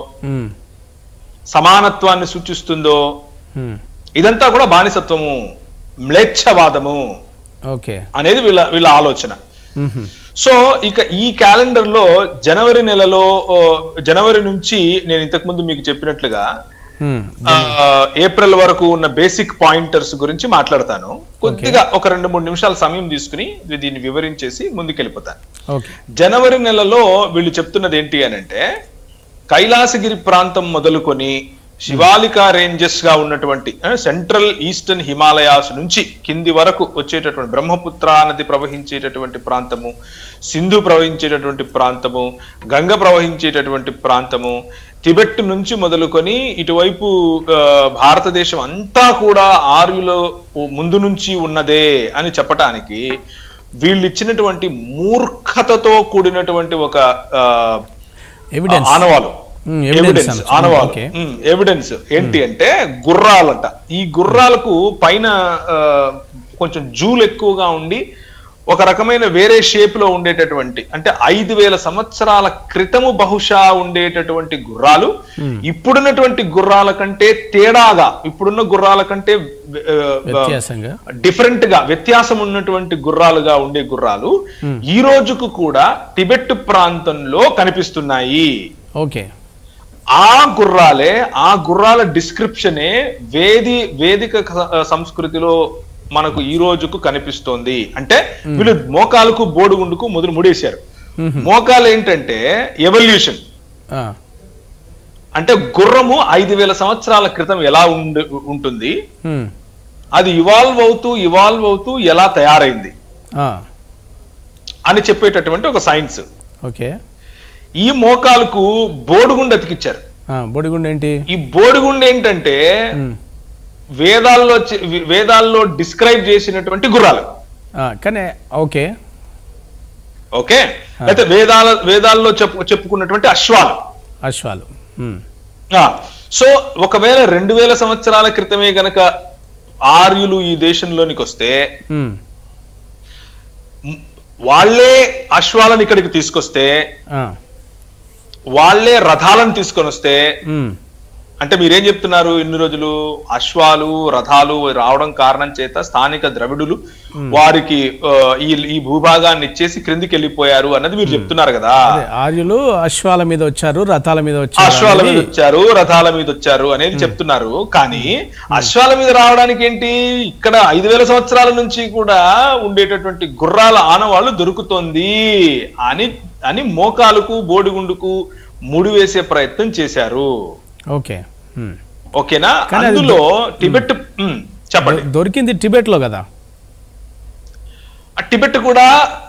సమానత్వాన్ని సూచిస్తుందో ఇదంతా కూడా బానిసత్వము మ్లేచ్ఛవాదము అనేది వీళ్ళ వీళ్ళ ఆలోచన. సో ఇక ఈ క్యాలెండర్ లో జనవరి నెలలో జనవరి నుంచి నేను ఇంతకు ముందు మీకు చెప్పినట్లుగా ఏప్రిల్ వరకు ఉన్న బేసిక్ పాయింటర్స్ గురించి మాట్లాడతాను. కొద్దిగా ఒక రెండు మూడు నిమిషాల సమయం తీసుకుని దీన్ని వివరించేసి ముందుకెళ్ళిపోతాను. జనవరి నెలలో వీళ్ళు చెప్తున్నది ఏంటి అని అంటే కైలాసగిరి ప్రాంతం మొదలుకొని శివాలికా రేంజెస్ గా ఉన్నటువంటి సెంట్రల్ ఈస్టర్న్ హిమాలయాస్ నుంచి కింది వరకు వచ్చేటటువంటి బ్రహ్మపుత్ర నది ప్రవహించేటటువంటి ప్రాంతము, సింధు ప్రవహించేటటువంటి ప్రాంతము, గంగ ప్రవహించేటటువంటి ప్రాంతము, టిబెట్ నుంచి మొదలుకొని ఇటువైపు భారతదేశం అంతా కూడా ఆర్యుల ముందు నుంచి ఉన్నదే అని చెప్పటానికి వీళ్ళు ఇచ్చినటువంటి మూర్ఖతతో కూడినటువంటి ఒక ఆనవాలు ఎవిడెన్స్ ఆనవాలు ఎవిడెన్స్ ఏంటి అంటే గుర్రాలట. ఈ గుర్రాలకు పైన కొంచెం జూలు ఎక్కువగా ఉండి ఒక రకమైన వేరే షేప్ లో ఉండేటటువంటి అంటే ఐదు వేల సంవత్సరాల క్రితము బహుశా ఉండేటటువంటి గుర్రాలు ఇప్పుడున్నటువంటి గుర్రాల కంటే తేడాగా ఇప్పుడున్న గుర్రాల కంటే డిఫరెంట్ గా వ్యత్యాసం ఉన్నటువంటి గుర్రాలుగా ఉండే గుర్రాలు ఈ రోజుకు కూడా టిబెట్ ప్రాంతంలో కనిపిస్తున్నాయి. ఓకే, ఆ గుర్రాలే ఆ గుర్రాల డిస్క్రిప్షనే వేది వేదిక సంస్కృతిలో మనకు ఈ రోజుకు కనిపిస్తోంది. అంటే వీళ్ళు మోకాలకు బోడుగుండుకు మొదలు ముడేశారు. మోకాలు ఏంటంటే ఎవల్యూషన్, అంటే గుర్రము ఐదు వేల సంవత్సరాల క్రితం ఎలా ఉండి ఉంటుంది, హ్మ్. అది ఇవాల్వ్ అవుతూ ఇవాల్వ్ అవుతూ ఎలా తయారైంది ఆ, అని చెప్పేటటువంటి ఒక సైన్స్. ఓకే. ఈ మోకాలకు బోడిగుండు అతికిచ్చారు. ఆ, బొడిగుండు ఏంటి? ఈ బోడిగుండు ఏంటంటే హ్మ్. వేదాల్లో చె- వేదాల్లో డిస్క్రైబ్ చేసినటువంటి గుర్రాలు. ఆ, కానీ ఓకే. ఓకే, అయితే వేదాల వేదాల్లో చెప్పు చెప్పుకున్నటువంటి అశ్వాలు. అశ్వాలు. హ్మ్. ఆ, సో ఒకవేళ రెండు వేల సంవత్సరాల క్రితమే గనక ఆర్యులు ఈ దేశంలోనికి వస్తే హ్మ్. మ్, వాళ్ళే అశ్వాలను ఇక్కడికి తీసుకొస్తే, ఆ, వాళ్ళే రథాలను తీసుకొని వస్తే, హ్మ్. అంటే మీరేం చెప్తున్నారు, ఇన్ని రోజులు అశ్వాలు రథాలు రావడం కారణం చేత స్థానిక ద్రవిడులు వారికి ఆ, ఈ ఈ భూభాగాన్ని ఇచ్చేసి క్రిందికి వెళ్ళిపోయారు అన్నది మీరు చెప్తున్నారు కదా. అదే, ఆర్యులు అశ్వాల మీద వచ్చారు, రథాల మీద వచ్చారు అశ్వాల మీద అనేది- వచ్చారు, రథాల మీద వచ్చారు అనేది చెప్తున్నారు. కానీ అశ్వాల మీద రావడానికి ఏంటి, ఇక్కడ ఐదు వేల సంవత్సరాల నుంచి కూడా ఉండేటటువంటి గుర్రాల ఆనవాళ్ళు దొరుకుతోంది అని అని మోకాలకు బోడిగుండుకు ముడి వేసే ప్రయత్నం చేశారు. ఓకే. హ్మ్. ఓకేనా? కానీ అది అందులో టిబెట్ ఉమ్, చెప్పండి. దొ- దొరికింది టిబెట్ లో కదా. ఆ టిబెట్ కూడా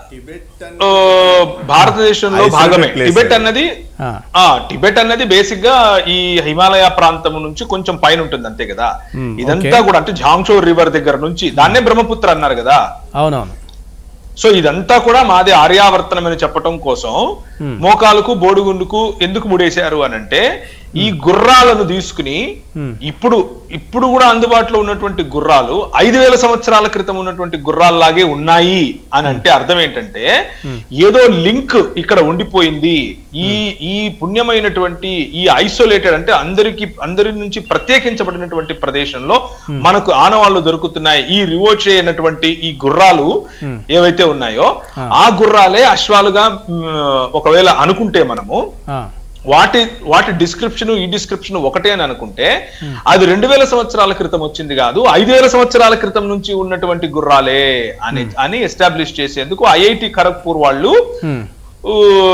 ఆ, భారతదేశంలో Isolated భాగమే. place టిబెట్ అది. అన్నది ఆ, ఆ టిబెట్ అన్నది బేసిక్ గా ఈ హిమాలయ ప్రాంతం నుంచి కొంచెం పైన ఉంటుంది అంతే కదా. Hmm, ఇదంతా okay. కూడా అంటే ఝాంగ్షో రివర్ దగ్గర నుంచి, దాన్నే బ్రహ్మపుత్ర అన్నారు కదా. అవునవును. సో ఇదంతా కూడా మాది ఆర్యావర్తనం అని చెప్పటం కోసం మోకాలకు బోడిగుండుకు ఎందుకు ముడేశారు అని అంటే, ఈ గుర్రాలను తీసుకుని ఇప్పుడు ఇప్పుడు కూడా అందుబాటులో ఉన్నటువంటి గుర్రాలు ఐదు వేల సంవత్సరాల క్రితం ఉన్నటువంటి గుర్రాల్లాగే ఉన్నాయి అని అంటే అర్థం ఏంటంటే, ఏదో లింక్ ఇక్కడ ఉండిపోయింది. ఈ ఈ పుణ్యమైనటువంటి ఈ ఐసోలేటెడ్ అంటే అందరికి అందరి నుంచి ప్రత్యేకించబడినటువంటి ప్రదేశంలో మనకు ఆనవాళ్లు దొరుకుతున్నాయి. ఈ రివోచే అయినటువంటి ఈ గుర్రాలు ఏవైతే ఉన్నాయో ఆ గుర్రాలే అశ్వాలుగా ఒకవేళ అనుకుంటే మనము, ఆ, వాటి వాటి డిస్క్రిప్షన్ ఈ డిస్క్రిప్షన్ ఒకటే అని అనుకుంటే, అది రెండు వేల సంవత్సరాల క్రితం వచ్చింది కాదు, ఐదు వేల సంవత్సరాల క్రితం నుంచి ఉన్నటువంటి గుర్రాలే అని అని ఎస్టాబ్లిష్ చేసేందుకు ఐఐటి ఖరగ్పూర్ వాళ్ళు హ్మ్. ఊ,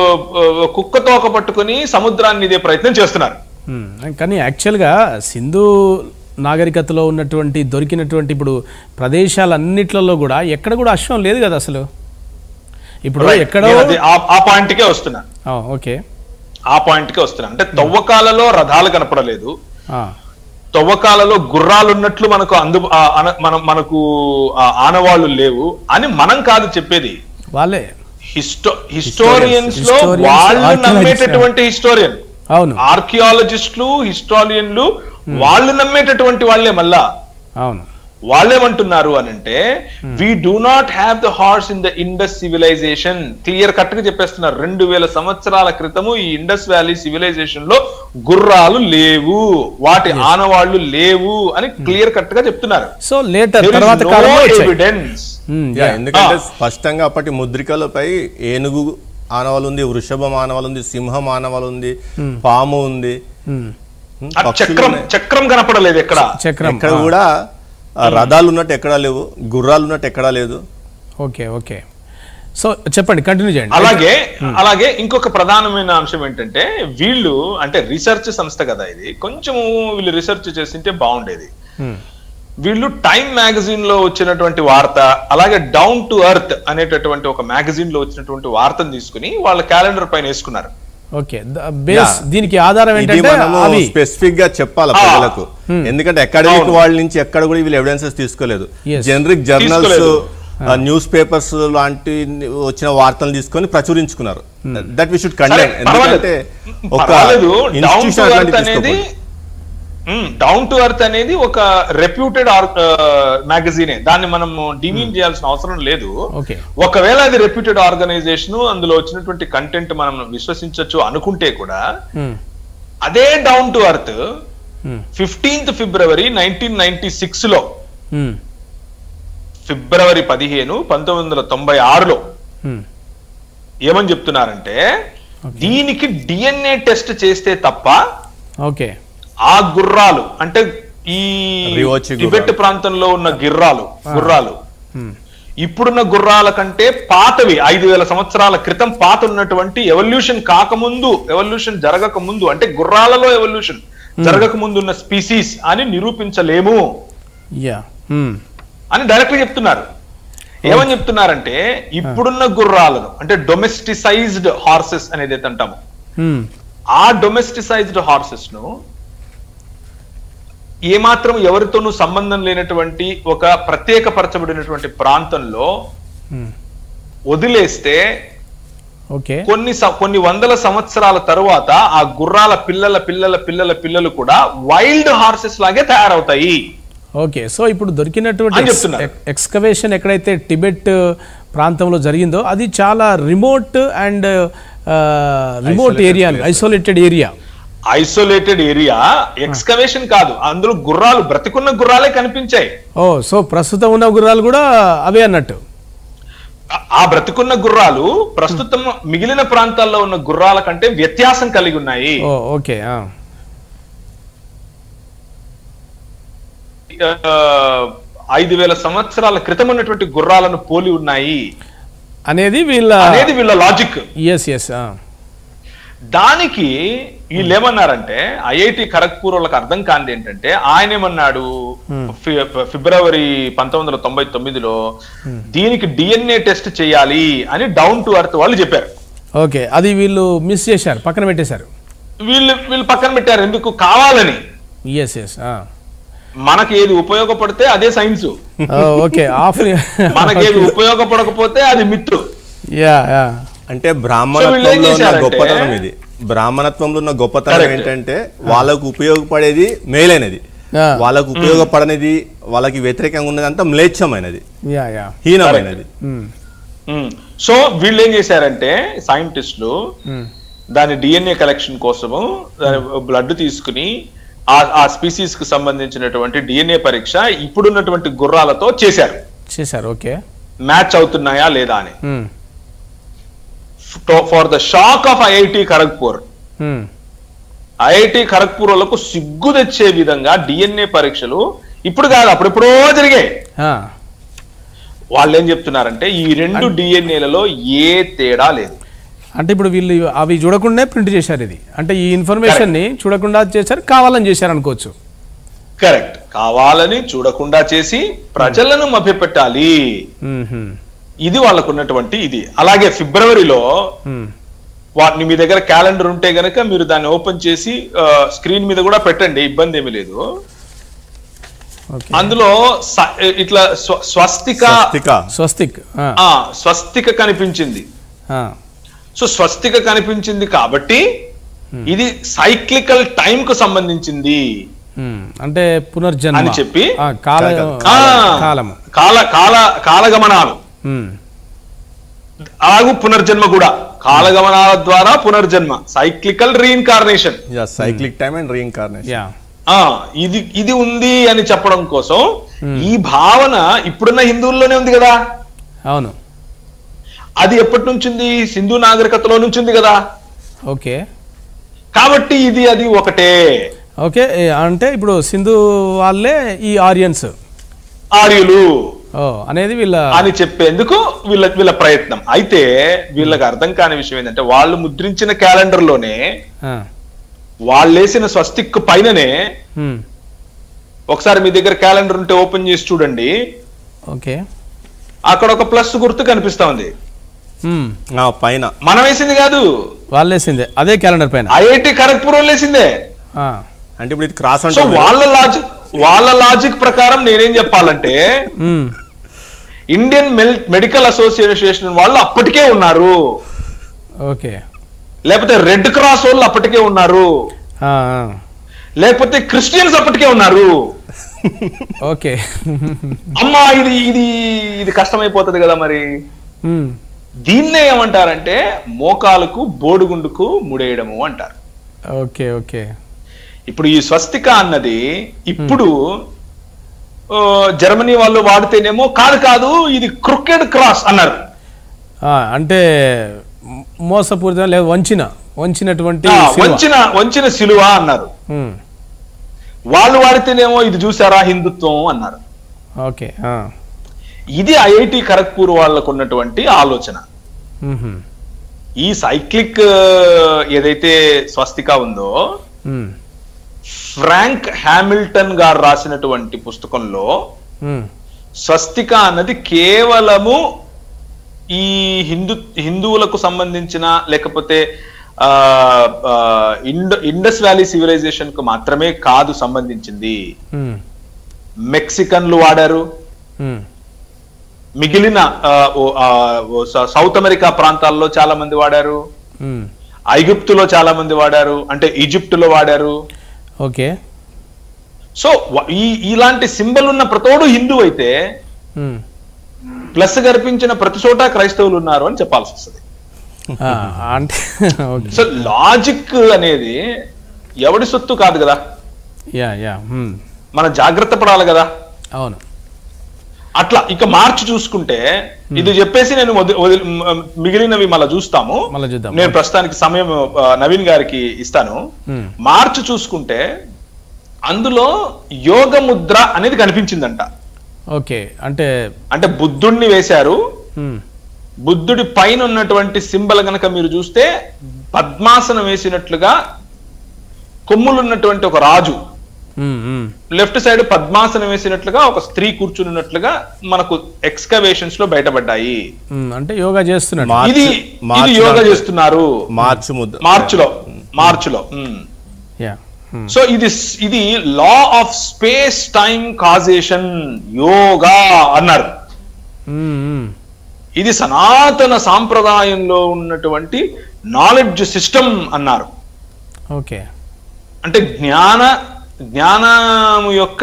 కుక్క తోక పట్టుకుని సముద్రాన్ని ఇదే ప్రయత్నం చేస్తున్నారు. హ్మ్. కానీ యాక్చువల్గా సింధు నాగరికతలో ఉన్నటువంటి దొరికినటువంటి ఇప్పుడు ప్రదేశాలన్నిట్లలో కూడా ఎక్కడ కూడా అశ్వం లేదు కదా అసలు. ఇప్పుడు ఎక్కడో నేను అది ఆ- ఆ పాయింట్ కే వస్తున్నా ఆ, ఓకే. ఆ పాయింట్ కే వస్తున్నా అంటే తవ్వకాలలో రథాలు కనపడలేదు, ఆ, తవ్వకాలలో గుర్రాలు ఉన్నట్లు మనకు అందు ఆ, అన- మనం మనకు ఆ ఆనవాళ్లు లేవు అని మనం కాదు చెప్పేది. వాళ్ళే. హిస్టో హిస్టోరియన్స్ లో Historians, వాళ్ళు archaeologists. నమ్మేటటువంటి హిస్టోరియన్, అవును ఆర్కియాలజిస్టులు, హిస్టారియన్లు వాళ్ళు నమ్మేటటువంటి వాళ్ళే. మళ్ళా అవును. వాళ్ళేమంటున్నారు అని అంటే, we do not have the horse in the Indus civilization. Clear cut గా చెప్పేస్తున్నారు, రెండు వేల సంవత్సరాల క్రితము ఈ ఇండస్ వ్యాలీ సివిలైజేషన్ లో గుర్రాలు లేవు, వాటి ఆనవాళ్లు లేవు అని క్లియర్ కట్ గా చెప్తున్నారు. సో లేటర్ తర్వాత కాలంలో వచ్చాయి. ఎవిడెన్స్. హ్మ్, యా, ఎందుకంటే స్పష్టంగా అప్పటి ముద్రికలపై ఏనుగు ఆనవాలు ఉంది, వృషభం ఆనవాలు ఉంది, సింహం ఆనవాలు ఉంది, పాము ఉంది, హ్మ్. హ్మ్, ఆ పక్షులు చక్రం ఉన్నాయి. చక్రం కనపడలేదు ఎక్కడ. చక్రం. ఎక్కడ ఆ, కూడా ఆ, రథాలు ఉన్నట్టు ఎక్కడా లేవు, గుర్రాలు ఉన్నట్టు ఎక్కడా లేదు. Okay okay. సో చెప్పండి, కంటిన్యూ చేయండి. అలాగే అలాగే ఇంకొక ప్రధానమైన అంశం ఏంటంటే, వీళ్ళు అంటే రీసెర్చ్ సంస్థ కదా ఇది, కొంచెం వీళ్ళు రీసెర్చ్ చేసింటే బాగుండేది. హ్మ్. వీళ్ళు టైమ్ మ్యాగజైన్ లో వచ్చినటువంటి వార్త, అలాగే డౌన్ టు ఎర్త్ అనేటటువంటి ఒక మ్యాగజైన్ లో వచ్చినటువంటి వార్తను తీసుకుని వాళ్ళ క్యాలెండర్ పైన వేసుకున్నారు. ఓకే. The- base ya. దీనికి ఆధారం ఇది ఏంటంటే మనము అవి స్పెసిఫిక్ గా చెప్పాలి ప్రజలకు, ఎందుకంటే అకాడమిక్ వాళ్ళ నుంచి ఎక్కడ కూడా వీళ్ళు ఎవిడెన్సెస్ తీసుకోలేదు. Yes. జనరిక్ జర్నల్స్, తీసుకోలేదు. న్యూస్ పేపర్స్ లాంటి వచ్చిన వార్తలు తీసుకొని ప్రచురించుకున్నారు. That we should condemn. సరే, పర్వాలేదు. ఎందుకంటే ఒక పర్వాలేదు. డౌన్ టు ఇన్స్టిట్యూషన్ ఎర్త్ అట్లాంటిది అనేది తీసుకోకూడదు. డౌన్ టు ఎర్త్ అనేది ఒక రెప్యూటెడ్ మ్యాగజైనే, దాన్ని మనం డిమీన్ చేయాల్సిన అవసరం లేదు. ఓకే. ఒకవేళ అది రెప్యూటెడ్ ఆర్గనైజేషన్, అందులో వచ్చినటువంటి కంటెంట్ మనం విశ్వసించవచ్చు అనుకుంటే కూడా, హ్మ్. అదే down to earth hmm. Fifteenth February nineteen ninety six లో హ్మ్. ఫిబ్రవరి పదిహేను పంతొమ్మిది వందల తొంభై ఆరులో హ్మ్. ఏమని చెప్తున్నారంటే, దీనికి డిఎన్ఏ టెస్ట్ చేస్తే తప్ప ఓకే. ఆ గుర్రాలు అంటే ఈ రివోచి టిబెట్ గుర్రాలు. ప్రాంతంలో ఉన్న గిర్రాలు గుర్రాలు హ్మ్. ఇప్పుడున్న గుర్రాల కంటే పాతవి ఐదు వేల సంవత్సరాల క్రితం పాత ఉన్నటువంటి ఎవల్యూషన్ కాకముందు, ఎవల్యూషన్ జరగక ముందు, అంటే గుర్రాలలో ఎవల్యూషన్ జరగక ముందు ఉన్న స్పీసీస్ అని నిరూపించలేము అని డైరెక్ట్ చెప్తున్నారు. ఏమని చెప్తున్నారంటే ఇప్పుడున్న గుర్రాలను, అంటే డొమెస్టిసైజ్డ్ హార్సెస్ అనేది అంటాము, ఆ డొమెస్టిసైజ్డ్ హార్సెస్ ను ఏమాత్రం ఎవరితోనూ సంబంధం లేనటువంటి ఒక ప్రత్యేకపరచబడినటువంటి ప్రాంతంలో వదిలేస్తే కొన్ని కొన్ని వందల సంవత్సరాల తరువాత ఆ గుర్రాల పిల్లల పిల్లల పిల్లల పిల్లలు కూడా వైల్డ్ హార్సెస్ లాగే తయారవుతాయి. ఓకే, సో ఇప్పుడు దొరికినటువంటి ఎక్స్కవేషన్ ఎక్కడైతే టిబెట్ ప్రాంతంలో జరిగిందో అది చాలా remote and remote area, isolated area isolated area excavation కాదు, అందులో గుర్రాలు, బ్రతికున్న గుర్రాలే కనిపించాయి. ఓ, సో ప్రస్తుతం ఉన్న గుర్రాలు కూడా అవే అన్నట్టు. ఆ బ్రతికున్న గుర్రాలు ప్రస్తుతం మిగిలిన ప్రాంతాల్లో ఉన్న గుర్రాల కంటే వ్యత్యాసం కలిగి ఉన్నాయి. ఓకే, ఐదు వేల సంవత్సరాల క్రితం ఉన్నటువంటి గుర్రాలను పోలి ఉన్నాయి అనేది వీళ్ళ అనేది వీళ్ళ లాజిక్. ఎస్ ఎస్ దానికి వీళ్ళు ఏమన్నారంటే ఐఐటి ఖరగ్పూర్ వాళ్ళకి అర్థం కానిది ఏంటంటే, ఆయన ఏమన్నాడు ఫిబ్రవరి పంతొమ్మిది వందల తొంభై తొమ్మిదిలో దీనికి డిఎన్ఏ టెస్ట్ చేయాలి అని డౌన్ టు అర్త్ వాళ్ళు చెప్పారు. ఓకే, అది వీళ్ళు మిస్ చేశారు, పక్కన పెట్టేశారు. వీళ్ళు వీళ్ళు పక్కన పెట్టారు ఎందుకు? కావాలని. ఎస్ ఎస్ మనకి ఏది ఉపయోగపడితే అదే సైన్స్. ఓకే, మనకి ఏది ఉపయోగపడకపోతే అది మిత్తు. యా యా అంటే బ్రాహ్మణత్వంలో ఉన్న గొప్పతనం ఇది. బ్రాహ్మణత్వంలో ఉన్న గొప్పతనం ఏంటంటే వాళ్ళకు ఉపయోగపడేది మేలైనది, వాళ్ళకు ఉపయోగపడనిది, వాళ్ళకి వ్యతిరేకంగా ఉన్నది అంతా మ్లేచ్ఛమైనది, హీనమైనది. సో వీళ్ళు ఏం చేశారంటే సైంటిస్టులు దాని డిఎన్ఏ కలెక్షన్ కోసము దాని బ్లడ్ తీసుకుని ఆ స్పీసీస్ కు సంబంధించినటువంటి డిఎన్ఏ పరీక్ష ఇప్పుడున్నటువంటి గుర్రాలతో చేశారు చేశారు ఓకే, మ్యాచ్ అవుతున్నాయా లేదా అని. For the shock of IIT Kharagpur, IIT Kharagpur వాళ్ళకు సిగ్గు తెచ్చే విధంగా డిఎన్ఏ పరీక్షలు ఇప్పుడు కాదు అప్పుడెప్పుడో జరిగాయి. వాళ్ళు ఏం చెప్తున్నారంటే ఈ రెండు డిఎన్ఏలలో ఏ తేడా లేదు. అంటే ఇప్పుడు వీళ్ళు అవి చూడకుండా ప్రింట్ చేశారు ఇది, అంటే ఈ ఇన్ఫర్మేషన్ ని చూడకుండా చేశారు, కావాలని చేశారు అనుకోవచ్చు. కరెక్ట్, కావాలని చూడకుండా చేసి ప్రజలను మభ్యపెట్టాలి, ఇది వాళ్ళకు ఉన్నటువంటి ఇది. అలాగే ఫిబ్రవరిలో వాటిని మీ దగ్గర క్యాలెండర్ ఉంటే గనక మీరు దాన్ని ఓపెన్ చేసి స్క్రీన్ మీద కూడా పెట్టండి, ఇబ్బంది ఏమీ లేదు. అందులో ఇట్లా స్వస్తిక స్వస్తిక్ స్వస్తిక కనిపించింది. సో స్వస్తిక కనిపించింది కాబట్టి ఇది సైక్లికల్ టైం కు సంబంధించింది అంటే పునర్జన్మ అని చెప్పి కాల కాల కాల కాలగమనాలు అలాగే పునర్జన్మ కూడా కాలగమనాల ద్వారా పునర్జన్మ, cyclical reincarnation, cyclic time and reincarnation, ఇది ఇది ఉంది అని చెప్పడం కోసం ఈ భావన ఇప్పుడున్న హిందువుల్లోనే ఉంది కదా. అవును, అది ఎప్పటి నుంచి ఉంది? సింధు నాగరికతలో నుంచి ఉంది కదా. ఓకే, కాబట్టి ఇది అది ఒకటే. ఓకే, అంటే ఇప్పుడు సింధు వాళ్ళే ఈ ఆరియన్స్, ఆర్యులు అనేది వీళ్ళ అని చెప్పేందుకు వీళ్ళ వీళ్ళ ప్రయత్నం. అయితే వీళ్ళకి అర్థం కాని విషయం ఏంటంటే వాళ్ళు ముద్రించిన క్యాలెండర్ లోనే వాళ్ళు వేసిన స్వస్తిక్ పైననే ఒకసారి మీ దగ్గర క్యాలెండర్ ఉంటే ఓపెన్ చేసి చూడండి. ఓకే, అక్కడ ఒక ప్లస్ గుర్తు కనిపిస్తా ఉంది పైన. మనం వేసింది కాదు, వాళ్ళు వేసిందే అదే క్యాలెండర్ పైన, ఐఐటి ఖరగ్పూర్ వాళ్ళు వేసిందే. అంటే ఇప్పుడు ఇది క్రాస్. సో వాళ్ళ లాజిక్ వాళ్ళ లాజిక్ ప్రకారం నేనేం చెప్పాలంటే ఇండియన్ మెడికల్ అసోసియేషన్ వాళ్ళు అప్పటికే ఉన్నారు, ఓకే, లేకపోతే రెడ్ క్రాస్ వాళ్ళు అప్పటికే ఉన్నారు, లేకపోతే క్రిస్టియన్స్ అప్పటికే ఉన్నారు. ఓకే, అమ్మా ఇది ఇది ఇది కష్టమైపోతుంది కదా. మరి దీన్నే ఏమంటారంటే మోకాలకు బోడుగుండుకు ముడేయడము అంటారు. ఓకే ఓకే, ఇప్పుడు ఈ స్వస్తిక అన్నది ఇప్పుడు జర్మనీ వాళ్ళు వాడితేనేమో కాదు కాదు ఇది క్రికెట్ క్రాస్ అన్నారు, అంటే మోసపూరిత లేదు వంచిన వంచినటువంటి వంచిన వంచిన సిలువ అన్నారు. వాళ్ళు వాడితేనేమో ఇది చూసారా హిందుత్వం అన్నారు. ఓకే, ఇది ఐఐటి ఖరగ్పూర్ వాళ్ళకు ఉన్నటువంటి ఆలోచన. మ్మ్. ఈ సైక్లిక్ ఏదైతే స్వస్తిక ఉందో మ్మ్. ఫ్రాంక్ హ్యామిల్టన్ గారు రాసినటువంటి పుస్తకంలో మ్మ్. స్వస్తిక అన్నది కేవలము ఈ హిందూ హిందువులకు సంబంధించిన లేకపోతే ఆ ఇండ ఇండస్ వ్యాలీ సివిలైజేషన్ కు మాత్రమే కాదు సంబంధించింది. మ్మ్. మెక్సికన్లు వాడారు, మ్మ్. మిగిలిన సౌత్ అమెరికా ప్రాంతాల్లో చాలా మంది వాడారు, మ్మ్. ఐగుప్తులో చాలా మంది వాడారు, అంటే ఈజిప్టులో వాడారు. ఓకే. సో ఈ ఇలాంటి సింబల్ ఉన్న ప్రతోడు హిందూ అయితే మ్మ్. ప్లస్ కనిపించిన ప్రతి చోట క్రైస్తవులు ఉన్నారు అని చెప్పాల్సి వస్తుంది. ఆ, అంటే ఓకే. సో లాజిక్ అనేది ఎవడి సొత్తు కాదు కదా, యా యా మ్మ్. మనం జాగ్రత్త పడాలి కదా. అవును. అట్లా ఇక మార్చి చూసుకుంటే ఇది చెప్పేసి నేను వది- వదిలి మ్, మిగిలినవి మళ్ళీ చూస్తాము. మళ్ళీ చూద్దాం. నేను ప్రస్తుతానికి సమయం ఆ, నవీన్ గారికి ఇస్తాను. మ్మ్. మార్చి చూసుకుంటే అందులో యోగ ముద్ర అనేది కనిపించిందంట. ఓకే. అంటే అంటే బుద్ధుణ్ణి వేశారు. మ్మ్. బుద్ధుడి పైన ఉన్నటువంటి సింబల్ గనక మీరు చూస్తే పద్మాసనం వేసినట్లుగా కొమ్ములు ఉన్నటువంటి ఒక రాజు, మ్మ్. మ్మ్. లెఫ్ట్ సైడ్ పద్మాసనం వేసినట్లుగా ఒక స్త్రీ కూర్చున్నట్లుగా మనకు ఎక్స్కవేషన్స్ లో బయటపడ్డాయి. మ్మ్. అంటే యోగా చేస్తున్నాడు. మార్చి- ఇది ఇది మార్చి యోగా అంటే- చేస్తున్నారు మార్చి ముద్ర మార్చిలో మార్చిలో మ్మ్. యా. మ్మ్. సో ఇది ఇది law of space time causation yoga అన్నారు. మ్మ్. మ్మ్. ఇది సనాతన సాంప్రదాయంలో ఉన్నటువంటి నాలెడ్జ్ సిస్టమ్ అన్నారు. ఓకే. అంటే జ్ఞాన జ్ఞానము యొక్క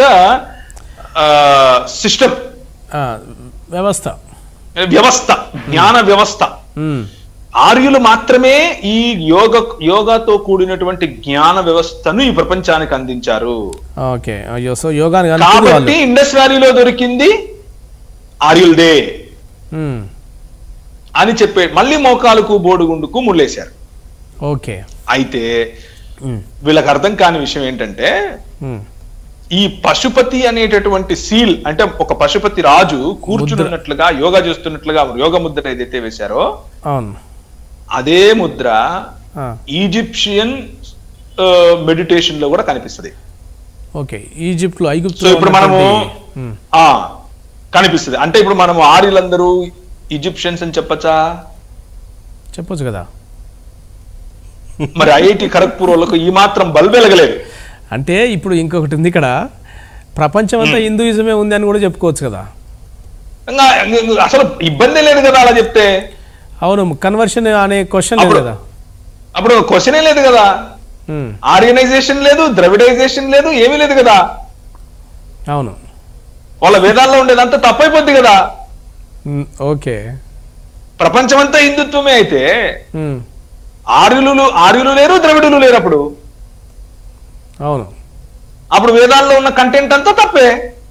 సిస్టమ్, ఆ, వ్యవస్థ. వ్యవస్థ, జ్ఞాన వ్యవస్థ. మ్మ్. ఆర్యులు మాత్రమే ఈ యోగ యోగాతో కూడినటువంటి జ్ఞాన వ్యవస్థను ఈ ప్రపంచానికి అందించారు. ఓకే. అయ్యో, సో యోగాని కనుక్కుని వాళ్ళు. కాబట్టి ఇండస్ వ్యాలీలో దొరికింది ఆర్యులదే మ్మ్. అని చెప్పే మళ్ళీ మోకాలకు బోడుగుండుకు ముళ్ళేశారు. ఓకే. అయితే మ్మ్. వీళ్ళకి అర్థం కాని విషయం ఏంటంటే మ్మ్. ఈ పశుపతి అనేటటువంటి సీల్, అంటే ఒక పశుపతి రాజు కూర్చున్నట్లుగా యోగా చేస్తున్నట్లుగా యోగ ముద్ర ఏదైతే వేశారో అవును. అదే ముద్ర ఆ, ఈజిప్షియన్ మెడిటేషన్ లో కూడా కనిపిస్తుంది. ఓకే. ఈజిప్ట్లో సో ఐగుప్తులో ఇప్పుడు మనము ఉన్నటువంటి- మ్మ్. ఆ కనిపిస్తుంది. అంటే ఇప్పుడు మనము ఆర్యులందరూ ఈజిప్షియన్స్ అని చెప్పచ్చా? చెప్పొచ్చు కదా. మరి ఐఐటి ఖరగ్పూర్ వాళ్ళకు ఈ మాత్రం బల్బు వెలగలేదు. అంటే ఇప్పుడు ఇంకొకటి ఉంది ఇక్కడ, ప్రపంచం అంతా హిందూయిజమే ఉంది అని కూడా చెప్పుకోవచ్చు కదా. ఇంకా అసలు ఇబ్బంది లేదు కదా అలా చెప్తే. అవును, కన్వర్షన్ అనే క్వశ్చన్ లేదు అప్పుడు- కదా. అప్పుడు క్వశ్చనే లేదు కదా, మ్మ్. ఆర్యనైజేషన్ లేదు, ద్రవిడైజేషన్ లేదు, ఏమీ లేదు కదా. అవును. వాళ్ళ వేదాల్లో ఉండేదంతా తప్పైపోద్ది కదా. మ్మ్. ఓకే. ప్రపంచమంతా హిందుత్వమే అయితే మ్మ్. ఆర్యులు ఆర్యులు లేరు, ద్రవిడులు లేరు. అప్పుడు అవును. అప్పుడు వేదాల్లో ఉన్న కంటెంట్ అంతా తప్పే.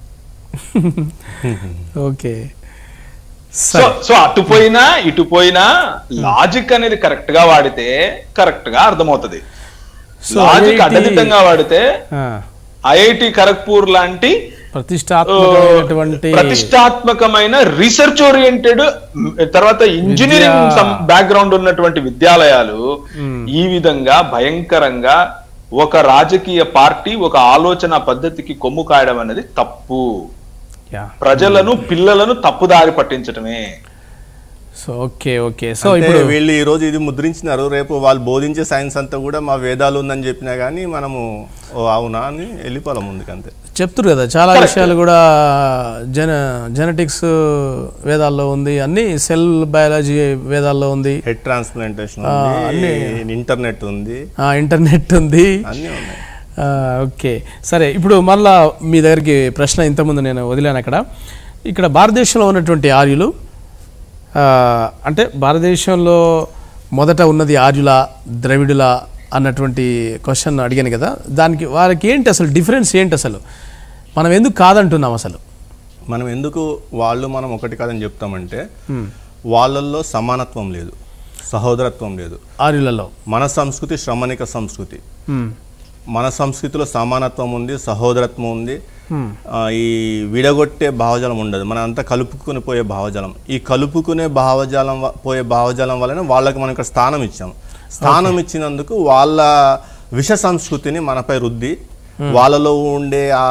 ఓకే. సో సరే. సో అటు పోయినా ఇటు పోయినా లాజిక్ అనేది కరెక్ట్ గా వాడితే కరెక్ట్ గా అర్థమవుతుంది. So logic I I T అడ్డదిడ్డంగా వాడితే ఆ, ఐఐటి ఖరగ్పూర్ లాంటి ప్రతిష్టాత్మకమైనటువంటి ప్రతిష్టాత్మకమైన రీసెర్చ్ ఓరియంటెడ్ తర్వాత ఇంజనీరింగ్ విద్యా- బ్యాక్గ్రౌండ్ ఉన్నటువంటి విద్యాలయాలు ఈ విధంగా భయంకరంగా ఒక రాజకీయ పార్టీ ఒక ఆలోచన పద్ధతికి కొమ్ము కాయడం అనేది తప్పు. యా. ప్రజలను పిల్లలను తప్పుదారి పట్టించటమే. So okay. ఓకే. సో అంటే ఇప్పుడు వీళ్ళు ఈ రోజు ఇది ముద్రించినారు, రేపు వాళ్ళు బోధించే సైన్స్ అంతా కూడా మా వేదాలు ఉందని చెప్పినా కానీ మనము ఓ అవునా అని వెళ్ళిపోవాలి ముందుకంతే. చెప్తురు కదా చాలా విషయాలు కూడా, జెన జెనెటిక్స్ వేదాల్లో ఉంది, అన్ని సెల్ బయాలజీ వేదాల్లో ఉంది, హెడ్ ట్రాన్స్ప్లాంటేషన్ ఆ, ఉంది, అన్ని- ఇంటర్నెట్ ఉంది, ఆ, ఇంటర్నెట్ ఉంది. అన్నీ ఉన్నాయి. ఆ, ఓకే. సరే, ఇప్పుడు మళ్ళా మీ దగ్గరికి ప్రశ్న ఇంతకుముందు నేను వదిలాను అక్కడ. ఇక్కడ భారతదేశంలో ఉన్నటువంటి ఆర్యులు, ఆ, అంటే భారతదేశంలో మొదట ఉన్నది ఆర్యుల ద్రవిడుల అన్నటువంటి క్వశ్చన్ అడిగాను కదా, దానికి వారికి ఏంటి అసలు డిఫరెన్స్ ఏంటి, అసలు మనం ఎందుకు కాదంటున్నాం అసలు? మనం ఎందుకు వాళ్ళు మనం ఒకటి కాదని చెప్తామంటే వాళ్ళల్లో సమానత్వం లేదు, సహోదరత్వం లేదు. ఆర్యులలో మన సంస్కృతి శ్రమణిక సంస్కృతి. మ్మ్. మన సంస్కృతిలో సమానత్వం ఉంది, సహోదరత్వం ఉంది. ఈ విడగొట్టే భావజాలం ఉండదు, మన అంతా కలుపుకుని పోయే భావజాలం. ఈ కలుపుకునే భావజాలం పోయే భావజాలం వలన వాళ్ళకి మనం ఇక్కడ స్థానం ఇచ్చాం. స్థానం ఇచ్చినందుకు వాళ్ళ విష సంస్కృతిని మనపై రుద్ది, వాళ్ళలో ఉండే ఆ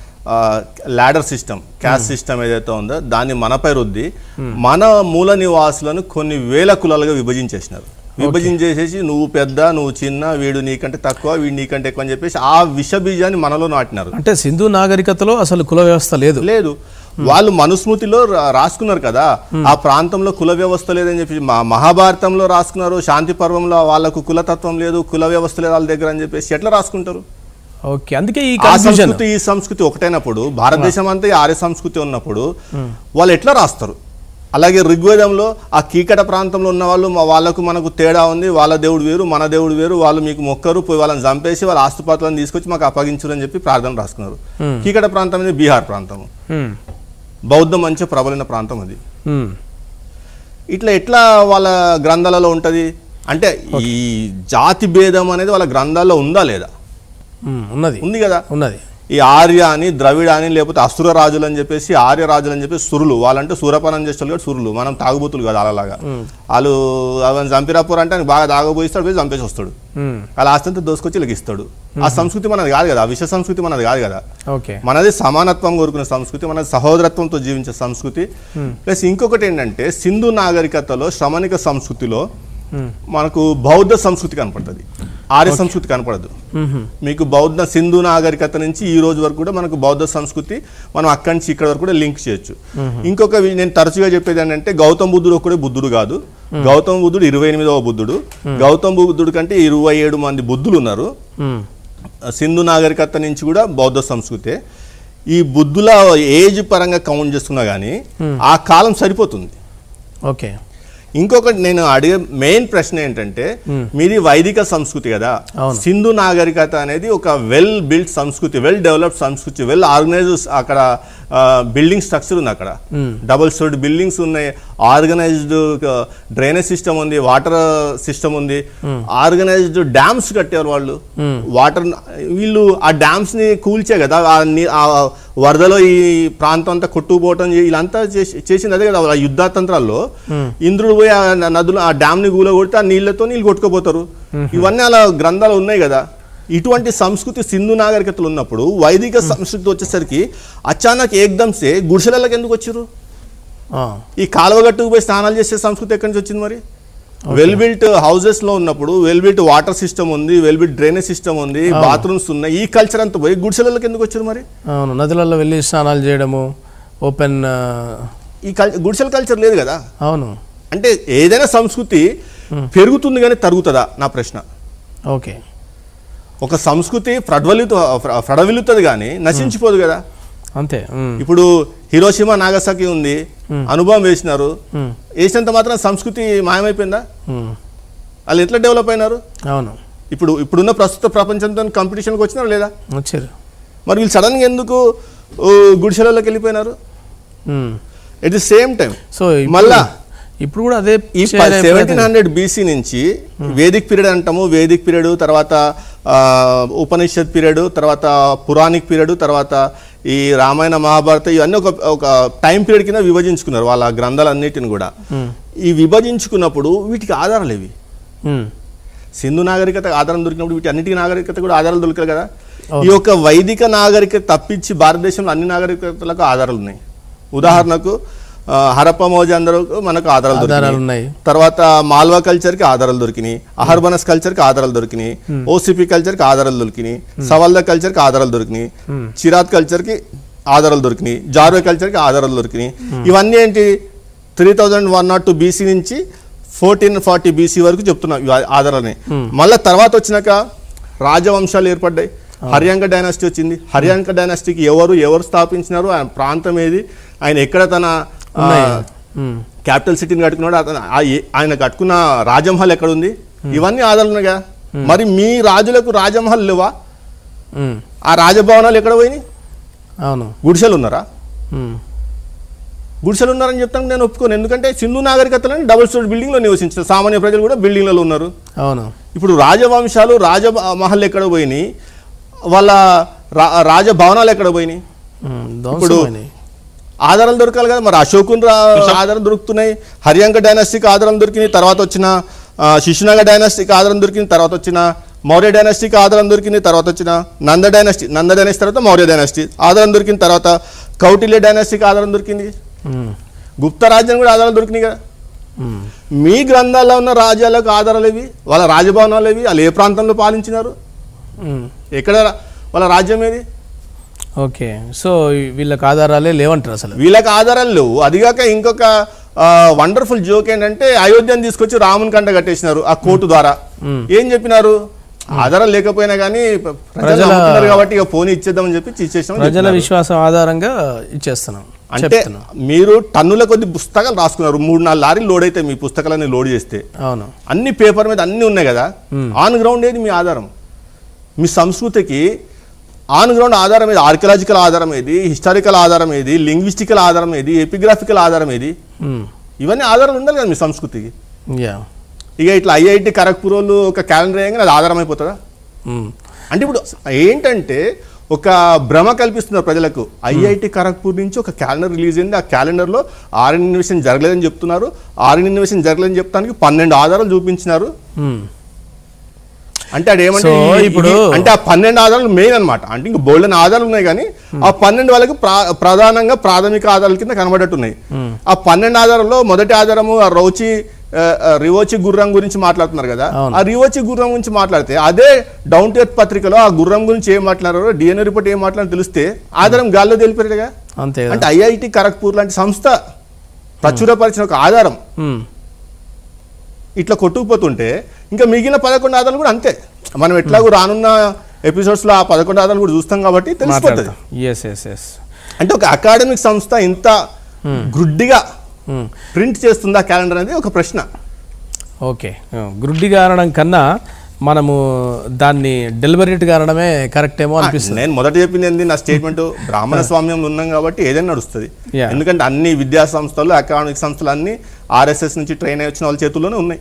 లాడర్ సిస్టమ్, క్యాస్ట్ సిస్టమ్ ఏదైతే ఉందో దాన్ని మనపై రుద్ది మన మూల నివాసులను కొన్ని వేల కులాలుగా విభజించేసినారు. విభజించేసేసి నువ్వు పెద్ద, నువ్వు చిన్న, వీడు నీకంటే తక్కువ, వీడు నీకంటే ఎక్కువ అని చెప్పేసి ఆ విష బీజాన్ని మనలో నాటినారు. అంటే సింధు నాగరికతలో అసలు కుల వ్యవస్థ లేదు లేదు వాళ్ళు మనుస్మృతిలో రాసుకున్నారు కదా, ఆ ప్రాంతంలో కుల వ్యవస్థ లేదని చెప్పి. మహాభారతంలో రాసుకున్నారు, శాంతి పర్వంలో వాళ్ళకు కులతత్వం లేదు, కుల వ్యవస్థ లేదు వాళ్ళ దగ్గర అని చెప్పేసి ఎట్లా రాసుకుంటారు? ఓకే, అందుకే ఈ సంస్కృతి ఈ సంస్కృతి ఒకటైనప్పుడు, భారతదేశం అంతా ఆర్య సంస్కృతి ఉన్నప్పుడు వాళ్ళు ఎట్లా రాస్తారు? అలాగే ఋగ్వేదంలో ఆ కీకట ప్రాంతంలో ఉన్న వాళ్ళు వాళ్ళకు మనకు తేడా ఉంది, వాళ్ళ దేవుడు వేరు, మన దేవుడు వేరు, వాళ్ళు మీకు మొక్కరు, పోయి వాళ్ళని చంపేసి వాళ్ళ ఆస్తుపాత్రలను తీసుకొచ్చి మాకు అప్పగించరు అని చెప్పి ప్రార్థన రాసుకున్నారు. కీకట ప్రాంతం అనేది బీహార్ ప్రాంతం, బౌద్ధం మంచి ప్రబలిన ప్రాంతం అది. ఇట్లా ఎట్లా వాళ్ళ గ్రంథాలలో ఉంటది అంటే ఈ జాతి భేదం అనేది వాళ్ళ గ్రంథాల్లో ఉందా లేదా? ఉన్నది, ఉంది కదా, ఉన్నది. ఈ ఆర్య అని, ద్రవిడ అని, లేకపోతే అసుర రాజులు అని చెప్పేసి, ఆర్య రాజులు అని చెప్పేసి సురులు, వాళ్ళంటే సూరపానం చేస్తారు కదా సురులు, మనం తాగుబోతులు కదా అలాగా. వాళ్ళు అవన్నీ చంపిరాపూర్ అంటే బాగా తాగబోయిస్తాడు, పోయి చంపేసి వస్తాడు, అలా ఆస్తంతా దోసుకొచ్చి లెగిస్తాడు. ఆ సంస్కృతి మనది కాదు కదా, ఆ విష సంస్కృతి మనది కాదు కదా. మనది సమానత్వం కోరుకునే సంస్కృతి, మనది సహోదరత్వంతో జీవించే సంస్కృతి. ప్లస్ ఇంకొకటి ఏంటంటే సింధు నాగరికతలో, శ్రమణిక సంస్కృతిలో మనకు బౌద్ధ సంస్కృతి కనపడుతుంది, ఆర్య సంస్కృతి కనపడదు. మీకు బౌద్ధ సింధు నాగరికత నుంచి ఈ రోజు వరకు కూడా మనకు బౌద్ధ సంస్కృతి, మనం అక్కడి నుంచి ఇక్కడ వరకు కూడా లింక్ చేయొచ్చు. ఇంకొక నేను తరచుగా చెప్పేది ఏంటంటే గౌతమ బుద్ధుడు ఒకడే బుద్ధుడు కాదు, గౌతమ బుద్ధుడు ఇరవై ఎనిమిదవ బుద్ధుడు. గౌతమ బుద్ధుడు కంటే ఇరవై ఏడు మంది బుద్ధులు ఉన్నారు. సింధు నాగరికత నుంచి కూడా బౌద్ధ సంస్కృతే. ఈ బుద్ధుల ఏజ్ పరంగా కౌంట్ చేసుకున్నా కానీ ఆ కాలం సరిపోతుంది. ఓకే, ఇంకొకటి నేను అడిగే మెయిన్ ప్రశ్న ఏంటంటే, మీది వైదిక సంస్కృతి కదా, సింధు నాగరికత అనేది ఒక వెల్ బిల్డ్ సంస్కృతి, వెల్ డెవలప్డ్ సంస్కృతి, వెల్ ఆర్గనైజ్డ్. అక్కడ బిల్డింగ్ స్ట్రక్చర్ ఉంది, అక్కడ డబుల్ స్టోరీ బిల్డింగ్స్ ఉన్నాయి, ఆర్గనైజ్డ్ డ్రైనేజ్ సిస్టమ్ ఉంది, వాటర్ సిస్టమ్ ఉంది, ఆర్గనైజ్డ్ డ్యామ్స్ కట్టారు వాళ్ళు. వాటర్ వీళ్ళు ఆ డ్యామ్స్ ని కూల్చే కదా, ఆ వరదలో ఈ ప్రాంతం అంతా కొట్టుకుపోవటం వీళ్ళంతా చేసింది అదే కదా. ఆ యుద్ధతంత్రాల్లో ఇంద్రుడు పోయి ఆ నదులు ఆ డ్యామ్ ని కూలగొడితే ఆ నీళ్లతో నీళ్ళు కొట్టుకుపోతారు. ఇవన్నీ అలా గ్రంథాలు ఉన్నాయి కదా. ఇటువంటి సంస్కృతి సింధు నాగరికతలు ఉన్నప్పుడు వైదిక సంస్కృతి వచ్చేసరికి అచానక్ ఏకదంసే గుడిసెలకి ఎందుకు వచ్చారు? ఈ కాలువగట్టుకు పోయి స్నానాలు చేసే సంస్కృతి ఎక్కడి నుంచి వచ్చింది మరి? వెల్ బిల్ట్ హౌసెస్ లో ఉన్నప్పుడు వెల్ బిల్ట్ వాటర్ సిస్టమ్ ఉంది, వెల్ బిల్ట్ డ్రైనేజ్ సిస్టమ్ ఉంది, బాత్రూమ్స్ ఉన్నాయి, ఈ కల్చర్ అంతా పోయి గుడిసెలకి ఎందుకు వచ్చారు మరి? అవును, నదులలో వెళ్ళి స్నానాలు చేయడము, ఓపెన్ ఈ గుడిసెల కల్చర్ లేదు కదా. అవును, అంటే ఏదైనా సంస్కృతి పెరుగుతుంది కానీ తరుగుతుందా నా ప్రశ్న. ఓకే, ఒక సంస్కృతి ప్రడ్వలిత ప్రడవిల్లుతుంది కానీ నశించిపోదు కదా. అంతే. ఇప్పుడు హిరోషిమా నాగసాకి ఉంది, అనుభవం వేసినారు, వేసినంత మాత్రం సంస్కృతి మాయమైపోయిందా? వాళ్ళు ఎట్లా డెవలప్ అయినారు? అవును, ఇప్పుడు ఇప్పుడున్న ప్రస్తుత ప్రపంచంతో కాంపిటీషన్కి వచ్చినారు లేదా? వచ్చారు. మరి వీళ్ళు సడన్గా ఎందుకు గుడిసెలలోకి వెళ్ళిపోయినారు? At the same time so మళ్ళా ఇప్పుడు కూడా అదే ఈ సెవెంటీన్ హండ్రెడ్ బీసీ నుంచి వేదిక్ పీరియడ్ అంటాము, వేదిక్ పీరియడ్ తర్వాత ఉపనిషత్ పీరియడ్, తర్వాత పురాణిక్ పీరియడ్, తర్వాత ఈ రామాయణ మహాభారత ఇవన్నీ ఒక ఒక టైం పీరియడ్ కింద విభజించుకున్నారు వాళ్ళ గ్రంథాలన్నిటిని కూడా. ఈ విభజించుకున్నప్పుడు వీటికి ఆధారాలు ఇవి. సింధు నాగరికత ఆధారం దొరికినప్పుడు వీటి అన్నిటికీ నాగరికత కూడా ఆధారాలు దొరికారు కదా. ఈ యొక్క వైదిక నాగరికత తప్పించి భారతదేశంలో అన్ని నాగరికతలకు ఆధారాలు ఉన్నాయి. ఉదాహరణకు హరప్ప మోజందరు మనకు ఆధారాలు ఉన్నాయి, తర్వాత మాల్వా కల్చర్ కి ఆధారాలు దొరికినాయి, అహర్బనస్ కల్చర్ కి ఆధారాలు దొరికినాయి, ఓసిపి కల్చర్ కి ఆధారాలు దొరికినాయి, సవల్దా కల్చర్ కి ఆధారాలు దొరికినాయి, చిరాత్ కల్చర్ కి ఆధారాలు దొరికినాయి, జార్వే కల్చర్ కి ఆధారాలు దొరికినాయి. ఇవన్నీ ఏంటి three thousand one not two BC నుంచి ఫోర్టీన్ ఫార్టీ బీసీ వరకు చెప్తున్నాం ఆధారాలని. మళ్ళీ తర్వాత వచ్చినాక రాజవంశాలు ఏర్పడ్డాయి, హర్యాంక డైనాసిటీ వచ్చింది. హర్యాంక డైనాసిటీకి ఎవరు ఎవరు స్థాపించినారు, ఆయన ప్రాంతం ఏది, ఆయన ఎక్కడ తన క్యాపిటల్ సిటీని కట్టుకున్నాడు, అతను ఆయన కట్టుకున్న రాజమహల్ ఎక్కడ ఉంది, ఇవన్నీ ఆధారాలు ఉన్నాయిగా. మరి మీ రాజులకు రాజమహల్ లేవా? ఆ రాజభవనాలు ఎక్కడ పోయినాయి? అవును, గుడిసెలు ఉన్నారా? గుడిసెలు ఉన్నారని చెప్తాను నేను ఒప్పుకోను. ఎందుకంటే సింధు నాగరికతలని డబుల్ స్టోరీ బిల్డింగ్ లో నివసించారు, సామాన్య ప్రజలు కూడా బిల్డింగ్లలో ఉన్నారు. అవును, ఇప్పుడు రాజవంశాలు రాజమహల్ ఎక్కడ పోయినాయి, వాళ్ళ రా రాజభవనాలు ఎక్కడ పోయినాయి? ఇప్పుడు ఆధారాలు దొరకాలి కదా. మరి అశోకుని ఆధారం దొరుకుతున్నాయి, హరియాంక డైనాస్టీకి ఆధారం దొరికినాయి, తర్వాత వచ్చిన శిశునగర్ డైనాస్టీకి ఆధారం దొరికింది, తర్వాత వచ్చిన మౌర్య డైనాస్టీకి ఆధారం దొరికింది, తర్వాత వచ్చిన నంద డైనాస్టీ నంద డైనాస్టీ తర్వాత మౌర్య డైనాస్టీ ఆధారం దొరికిన తర్వాత కౌటిల్య డైనాస్టీకి ఆధారం దొరికింది, గుప్త రాజ్యం కూడా ఆధారాలు దొరికినాయి కదా. మీ గ్రంథాల్లో ఉన్న రాజ్యాలకు ఆధారాలు ఇవి, వాళ్ళ రాజభవనాలు ఇవి, వాళ్ళు ఏ ప్రాంతంలో పాలించినారు, ఎక్కడ వాళ్ళ రాజ్యం ఏది? ఓకే, సో వీళ్ళకి ఆధారాలే లేవంటారు అసలు. వీళ్ళకి ఆధారాలు లేవు. అదిగాక ఇంకొక వండర్ఫుల్ జోక్ ఏంటంటే అయోధ్యను తీసుకొచ్చి రాముని కంట కట్టేసినారు ఆ కోర్టు ద్వారా. ఏం చెప్పినారు? ఆధారాలు లేకపోయినా కానీ ప్రజలు కాబట్టి ఇక ఫోన్ ఇచ్చేద్దామని చెప్పి ఇచ్చేసాం. ప్రజల విశ్వాసం ఆధారంగా ఇచ్చేస్తున్నాం. అంటే మీరు టన్నుల కొద్ది పుస్తకాలు రాసుకున్నారు, మూడు నాలుగు లారీలు లోడ్ అయితే మీ పుస్తకాలన్నీ లోడ్ చేస్తే అవును అన్ని పేపర్ మీద అన్ని ఉన్నాయి కదా. ఆన్ గ్రౌండ్ ఏది మీ ఆధారం? మీ సంస్కృతికి ఆన్ గ్రౌండ్ ఆధారం ఏది? ఆర్కియలాజికల్ ఆధారం ఏది? హిస్టారికల్ ఆధారం ఏది? లింగ్విస్టికల్ ఆధారం ఏది? ఎపిగ్రాఫికల్ ఆధారం ఏది? ఇవన్నీ ఆధారాలు ఉండాలి కదా మీ సంస్కృతికి. ఇక ఇట్లా ఐఐటి ఖరగ్పూర్ వాళ్ళు ఒక క్యాలెండర్ వేయగానే అది ఆధారం అయిపోతుందా? అంటే ఇప్పుడు ఏంటంటే ఒక భ్రమ కల్పిస్తున్నారు ప్రజలకు. ఐఐటి ఖరగ్పూర్ నుంచి ఒక క్యాలెండర్ రిలీజ్ అయింది, ఆ క్యాలెండర్లో ఆర్ఎన్ ఇన్వెషన్ జరగలేదని చెప్తున్నారు. ఆర్ఎన్ ఇన్వెషన్ జరగలేదని చెప్తానికి పన్నెండు ఆధారాలు చూపించినారు. అంటే అది ఏమంటే ఇప్పుడు అంటే ఆ పన్నెండు ఆధారాలు మెయిన్ అనమాట. అంటే ఇంకా బోల్డెన్ ఆధారాలు ఉన్నాయి కానీ ఆ పన్నెండు వాళ్ళకి ప్రధానంగా ప్రాథమిక ఆధారాల కింద కనబడట్టున్నాయి. ఆ పన్నెండు ఆధారాల్లో మొదటి ఆధారము ఆ రౌచి రివోచి గుర్రం గురించి మాట్లాడుతున్నారు కదా. ఆ రివోచి గుర్రం గురించి మాట్లాడితే అదే డౌన్ టు ఎర్త్ పత్రికలో ఆ గుర్రం గురించి ఏం మాట్లాడారో డిఎన్ఏ రిపోర్ట్ ఏం మాట్లాడారో తెలిస్తే ఆధారం గాల్లో తెలిపారుగా. అంటే ఐఐటి ఖరగ్పూర్ లాంటి సంస్థ ప్రచురపరిచిన ఒక ఆధారం ఇట్లా కొట్టుకుపోతుంటే ఇంకా మిగిలిన పదకొండు ఆధారాలు కూడా అంతే. మనం ఎట్లాగో రానున్న ఎపిసోడ్స్ లో ఆ పదకొండు ఆధారాలు కూడా చూస్తాం కాబట్టి తెలిసిపోతుంది. అంటే ఒక అకాడమిక్ సంస్థ ఇంత గుడ్డిగా ప్రింట్ చేస్తుందా క్యాలెండర్ అనేది ఒక ప్రశ్న. ఓకే, గుడ్డిగా అనడం కన్నా మనము దాన్ని డెలిబరేట్గా అనడమే కరెక్ట్ ఏమో అనిపిస్తుంది. నేను మొదట చెప్పింది ఏంది, నా స్టేట్మెంట్ బ్రాహ్మణ స్వామ్యంలో ఉన్నాం కాబట్టి ఏదైనా నడుస్తుంది. ఎందుకంటే అన్ని విద్యా సంస్థలు అకాడమిక్ సంస్థలు అన్ని ఆర్ఎస్ఎస్ నుంచి ట్రైన్ అయి వచ్చిన వాళ్ళ చేతుల్లోనే ఉన్నాయి.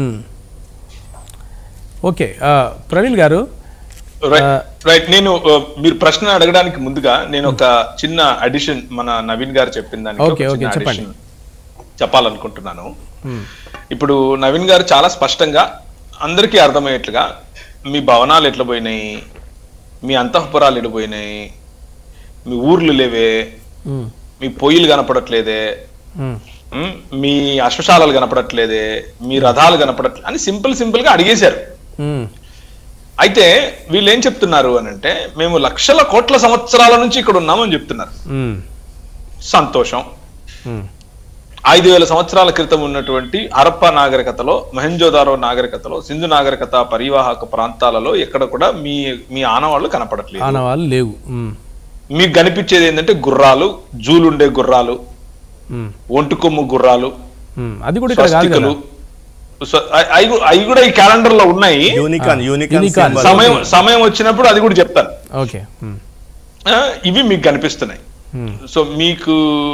ఓకే, ప్రవీణ్ గారు రైట్. నేను మీరు ప్రశ్న అడగడానికి ముందుగా నేను ఒక చిన్న అడిషన్ మన నవీన్ గారు చెప్పిన దానికి చెప్పాలనుకుంటున్నాను. ఇప్పుడు నవీన్ గారు చాలా స్పష్టంగా అందరికీ అర్థమయ్యేట్లుగా మీ భవనాలు ఎట్లా పోయినాయి, మీ అంతఃపురాలు ఎట్లా పోయినాయి, మీ ఊర్లు లేవే, మీ పొయ్యిలు కనపడట్లేదే, మీ అశ్వశాలలు కనపడట్లేదే, మీ రథాలు కనపడట్లేదు అని సింపుల్ సింపుల్ గా అడిగేశారు. అయితే వీళ్ళు ఏం చెప్తున్నారు అని అంటే మేము లక్షల కోట్ల సంవత్సరాల నుంచి ఇక్కడ ఉన్నామని చెప్తున్నారు. సంతోషం. ఐదు వేల సంవత్సరాల క్రితం ఉన్నటువంటి హరప్ప నాగరికతలో, మొహెంజోదారో నాగరికతలో, సింధు నాగరికత పరివాహక ప్రాంతాలలో ఎక్కడ కూడా మీ మీ ఆనవాళ్లు కనపడట్లేదు, ఆనవాళ్లు లేవు. మీకు కనిపించేది ఏంటంటే గుర్రాలు, జూలుండే గుర్రాలు, ఒంటి కొమ్ము గుర్రాలు, అది కూడా స్వస్తికలు, అవి కూడా ఈ క్యాలెండర్ లో ఉన్నాయి. సమయం సమయం వచ్చినప్పుడు అది కూడా చెప్తాను. ఓకే, ఇవి మీకు కనిపిస్తున్నాయి. సో మీకు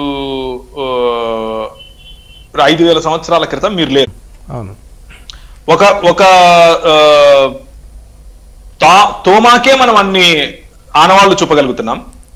ఐదు వేల సంవత్సరాల క్రితం మీరు లేరు. ఒక ఒక తోమాకే మనం అన్ని ఆనవాళ్లు చూపగలుగుతున్నాం.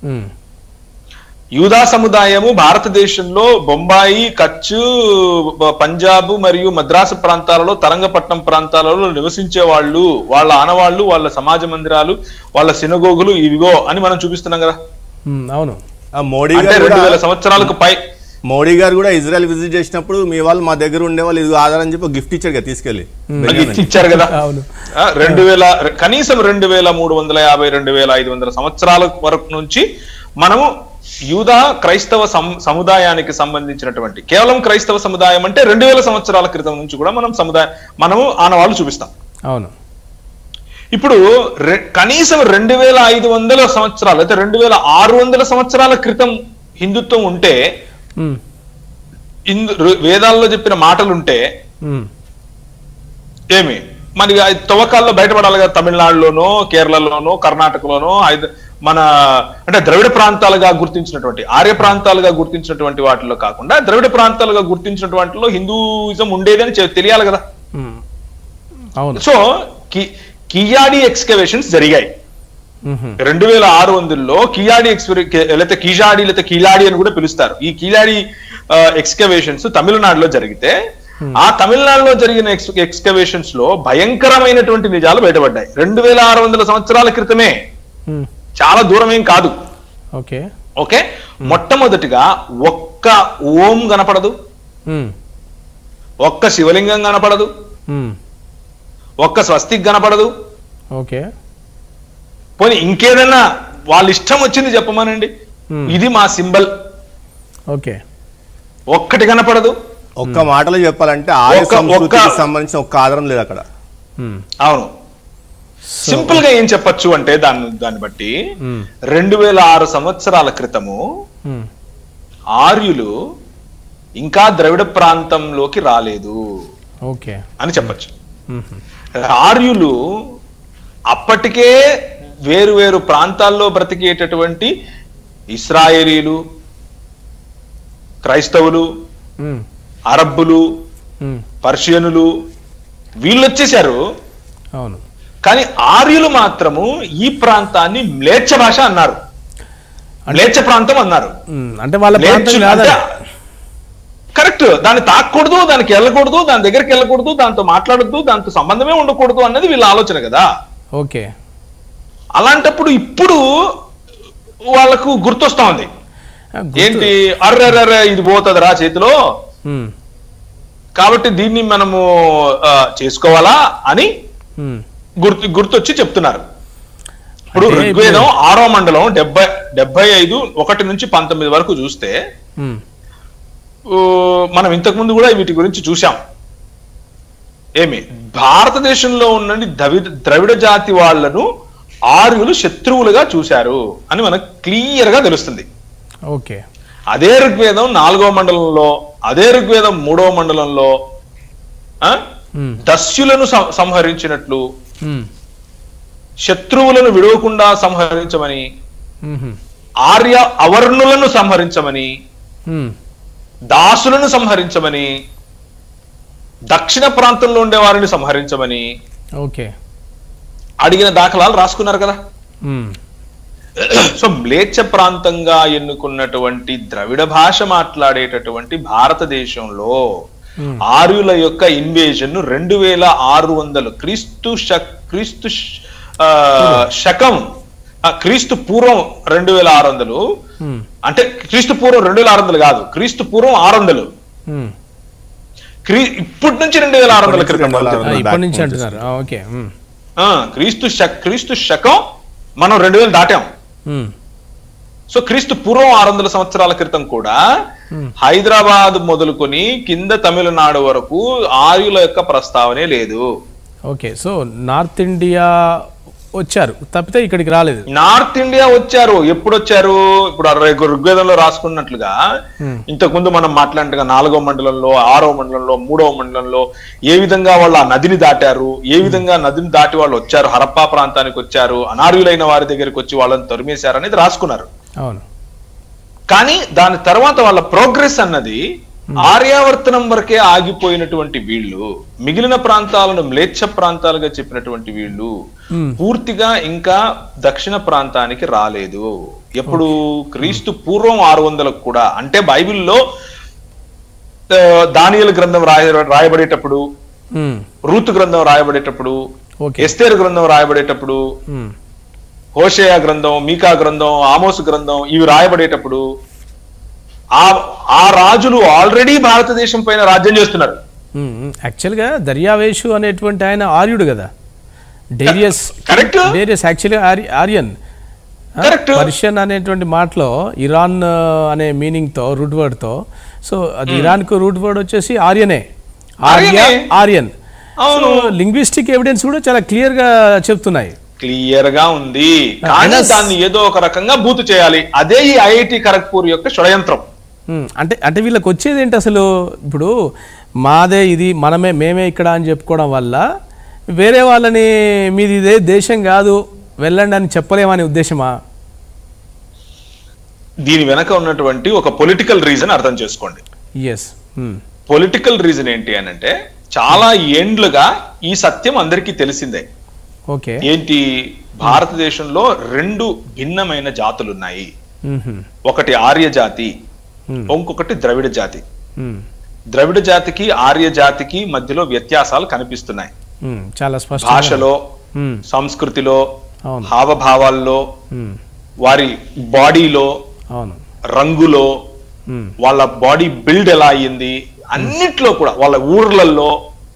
యూదా సముదాయము భారతదేశంలో బొంబాయి, కచ్, పంజాబ్ మరియు మద్రాసు ప్రాంతాలలో, తరంగపట్నం ప్రాంతాలలో నివసించే వాళ్ళు, వాళ్ళ ఆనవాళ్లు, వాళ్ళ సమాజ మందిరాలు, వాళ్ళ సినగోగులు ఇవిగో అని మనం చూపిస్తున్నాం కదా. అవును, మోడీ రెండు వేల సంవత్సరాలకు పై మోడీ గారు కూడా ఇజ్రాయెల్ విజిట్ చేసినప్పుడు మీ వాళ్ళు మా దగ్గర ఉండే వాళ్ళు ఇది ఆధారం చెప్పి గిఫ్ట్ ఇచ్చారు కదా, తీసుకెళ్లి గిఫ్ట్ ఇచ్చారు కదా. రెండు వేల కనీసం రెండు వేల మూడు వందల యాభై రెండు వేల ఐదు వందల సంవత్సరాల వరకు నుంచి మనము యూదా క్రైస్తవ సముదాయానికి సంబంధించినటువంటి, కేవలం క్రైస్తవ సముదాయం అంటే రెండు వేల సంవత్సరాల క్రితం నుంచి కూడా మనం సముదాయం మనము ఆనవాళ్ళు చూపిస్తాం. అవును. ఇప్పుడు కనీసం రెండు వేల ఐదు వందల సంవత్సరాలు అయితే రెండు వేల ఆరు వందల సంవత్సరాల క్రితం హిందుత్వం ఉంటే, వేదాల్లో చెప్పిన మాటలుంటే ఏమి మరి తవ్వకాల్లో బయటపడాలి కదా. తమిళనాడులోనో, కేరళలోనో, కర్ణాటకలోనో, మన అంటే ద్రవిడ ప్రాంతాలుగా గుర్తించినటువంటి, ఆర్య ప్రాంతాలుగా గుర్తించినటువంటి వాటిలో కాకుండా ద్రవిడ ప్రాంతాలుగా గుర్తించినటువంటి వాటిలో హిందూయిజం ఉండేదని తెలియాలి కదా. సో కియాడి ఎక్స్కవేషన్స్ జరిగాయి. రెండు వేల ఆరు వందల్లో కియాడి ఎక్స్పెరి లేకపోతే కీజాడి లేకపోతే కీలాడి అని కూడా పిలుస్తారు. ఈ కీలాడి ఎక్స్కవేషన్స్ తమిళనాడులో జరిగితే ఆ తమిళనాడులో జరిగిన ఎక్స్ ఎక్స్కవేషన్స్ లో భయంకరమైనటువంటి నిజాలు బయటపడ్డాయి. రెండు వేల ఆరు వందల సంవత్సరాల క్రితమే, చాలా దూరం ఏం కాదు. ఓకే ఓకే మొట్టమొదటిగా ఒక్క ఓం కనపడదు, ఒక్క శివలింగం కనపడదు, ఒక్క స్వస్తిక్ కనపడదు. ఓకే పోనీ ఇంకేదన్నా వాళ్ళ ఇష్టం వచ్చింది చెప్పమనండి, ఇది మా సింబల్, ఓకే ఒక్కటి కనపడదు. ఒక్క మాటలో చెప్పాలంటే ఆర్య సంస్కృతికి సంబంధించిన ఒక్క ఆధారం లేదు అక్కడ. అవును, సింపుల్ గా ఏం చెప్పొచ్చు అంటే దాన్ని దాన్ని బట్టి రెండు వేల ఆరు సంవత్సరాల క్రితము ఆర్యులు ఇంకా ద్రవిడ ప్రాంతంలోకి రాలేదు ఓకే అని చెప్పచ్చు. ఆర్యులు అప్పటికే వేరు వేరు ప్రాంతాల్లో బ్రతికేటటువంటి ఇస్రాయేలీలు, క్రైస్తవులు, అరబ్బులు, పర్షియనులు వీళ్ళు వచ్చేసారు. అవును, కానీ ఆర్యులు మాత్రము ఈ ప్రాంతాన్ని మ్లేచ్ఛ భాష అన్నారు, మ్లేచ్ఛ ప్రాంతం అన్నారు. అంటే వాళ్ళ ప్రాంతం కాదా? కరెక్ట్, దాన్ని తాకూడదు, దానికి వెళ్ళకూడదు, దాని దగ్గరికి వెళ్ళకూడదు, దాంతో మాట్లాడద్దు, దాంతో సంబంధమే ఉండకూడదు అన్నది వీళ్ళ ఆలోచన కదా. ఓకే, అలాంటప్పుడు ఇప్పుడు వాళ్ళకు గుర్తొస్తా ఉంది ఏంటి, అర్రర్ర ఇది పోతుందిరా చేతిలో, కాబట్టి దీన్ని మనము చేసుకోవాలా అని గుర్తు గుర్తొచ్చి చెప్తున్నారు. ఇప్పుడు ఋగ్వేదం ఆరో మండలం డెబ్బై డెబ్బై ఐదు ఒకటి నుంచి పంతొమ్మిది వరకు చూస్తే మనం ఇంతకు ముందు కూడా వీటి గురించి చూసాం. ఏమి భారతదేశంలో ఉన్న ద్రవిడ ద్రవిడ జాతి వాళ్లను ఆర్యులు శత్రువులుగా చూశారు అని మనకు క్లియర్ గా తెలుస్తుంది. ఓకే, అదే ఋగ్వేదం నాలుగో మండలంలో, అదే ఋగ్వేదం మూడో మండలంలో దస్యులను సంహరించినట్లు శత్రువులను విడవకుండా సంహరించమని, ఆర్య అవర్ణులను సంహరించమని, దాసులను సంహరించమని, దక్షిణ ప్రాంతంలో ఉండే వారిని సంహరించమని ఓకే అడిగిన దాఖలాలు రాసుకున్నారు కదా. సో మ్లేచ్ఛ ప్రాంతంగా ఎన్నుకున్నటువంటి ద్రవిడ భాష మాట్లాడేటటువంటి భారతదేశంలో ఆర్యుల యొక్క ఇన్వేజన్ రెండు వేల ఆరు వందలు క్రీస్తు క్రీస్తు శకం క్రీస్తు పూర్వం రెండు వేల ఆరు వందలు అంటే క్రీస్తు పూర్వం రెండు వేల ఆరు వందలు కాదు, క్రీస్తు పూర్వం ఆరు వందలు క్రీ ఇప్పటి నుంచి రెండు వేల ఆరు వందల క్రితం ఇప్పటి నుంచి అంటున్నారు. ఓకే, క్రీస్తు క్రీస్తు శకం మనం రెండు వేలు దాటాం. సో క్రీస్తు పూర్వం ఆరు వందల సంవత్సరాల క్రితం కూడా హైదరాబాద్ మొదలుకొని కింద తమిళనాడు వరకు ఆర్యుల యొక్క ప్రస్తావనే లేదు. ఓకే, సో నార్త్ ఇండియా వచ్చారు తప్పితే ఇక్కడికి రాలేదు. నార్త్ ఇండియా వచ్చారు, ఎప్పుడు వచ్చారు? ఇప్పుడు ఋగ్వేదంలో రాసుకున్నట్లుగా ఇంతకు ముందు మనం మాట్లాడినట్టుగా నాలుగో మండలంలో, ఆరో మండలంలో, మూడవ మండలంలో ఏ విధంగా వాళ్ళు ఆ నదిని దాటారు, ఏ విధంగా నదిని దాటి వాళ్ళు వచ్చారు, హరప్పా ప్రాంతానికి వచ్చారు, అనార్యులైన వారి దగ్గరికి వచ్చి వాళ్ళని తరిమేశారు అనేది రాసుకున్నారు. అవును, కానీ దాని తర్వాత వాళ్ళ ప్రోగ్రెస్ అన్నది ఆర్యావర్తనం వరకే ఆగిపోయినటువంటి వీళ్ళు, మిగిలిన ప్రాంతాలను మ్లేచ్ఛ ప్రాంతాలుగా చెప్పినటువంటి వీళ్ళు పూర్తిగా ఇంకా దక్షిణ ప్రాంతానికి రాలేదు. ఎప్పుడు? క్రీస్తు పూర్వం ఆరు వందలకు కూడా. అంటే బైబిల్లో దానియేలు గ్రంథం రాయ రాయబడేటప్పుడు, రూతు గ్రంథం రాయబడేటప్పుడు, ఎస్తేరు గ్రంథం రాయబడేటప్పుడు, హోషేయ గ్రంథం, మీకా గ్రంథం, ఆమోసు గ్రంథం ఇవి రాయబడేటప్పుడు ఆ ఆ రాజులు ఆల్రెడీ భారతదేశం పైన రాజ్యం చేస్తున్నారు. యాక్చువల్గా దర్యావేషు అనేటువంటి ఆయన ఆర్యుడు కదా, డేరియస్ కరెక్ట్ డేరియస్ యాక్చువల్గా ఆర్యన్. పర్షియన్ అనేటువంటి మాటలో ఇరాన్ అనే మీనింగ్తో రూట్ వర్డ్తో, సో అది ఇరాన్కు రూట్ వర్డ్ వచ్చేసి ఆర్యనే, ఆర్య ఆర్యన్. లింగ్విస్టిక్ ఎవిడెన్స్ కూడా చాలా క్లియర్గా చెప్తున్నాయి. క్లియర్ గా ఉంది, కానీ దాన్ని ఏదో ఒక రకంగా బూతు చేయాలి. అదే ఈ ఐఐటి ఖరగ్పూర్ యొక్క షడయంత్రం. అంటే అంటే వీళ్ళకి వచ్చేది ఏంటి అసలు? ఇప్పుడు మాదే ఇది, మనమే మేమే ఇక్కడ అని చెప్పుకోవడం వల్ల వేరే వాళ్ళని మీది ఇదే దేశం కాదు వెళ్ళండి అని చెప్పలేమనే ఉద్దేశమా? దీని వెనక ఉన్నటువంటి ఒక పొలిటికల్ రీజన్ అర్థం చేసుకోండి. ఎస్, పొలిటికల్ రీజన్ ఏంటి అని అంటే, చాలా ఏండ్లుగా ఈ సత్యం అందరికీ తెలిసిందే. ఓకే. ఏంటి, భారతదేశంలో రెండు భిన్నమైన జాతులు ఉన్నాయి. ఒకటి ఆర్య జాతి, ఇంకొకటి ద్రవిడ జాతి. ద్రవిడ జాతికి ఆర్య జాతికి మధ్యలో వ్యత్యాసాలు కనిపిస్తున్నాయి. చాలా స్పష్టంగా భాషలో, సంస్కృతిలో, హావభావాల్లో, వారి బాడీలో, రంగులో, వాళ్ళ బాడీ బిల్డ్ ఎలా అయ్యింది, అన్నిట్లో కూడా, వాళ్ళ ఊర్లలో,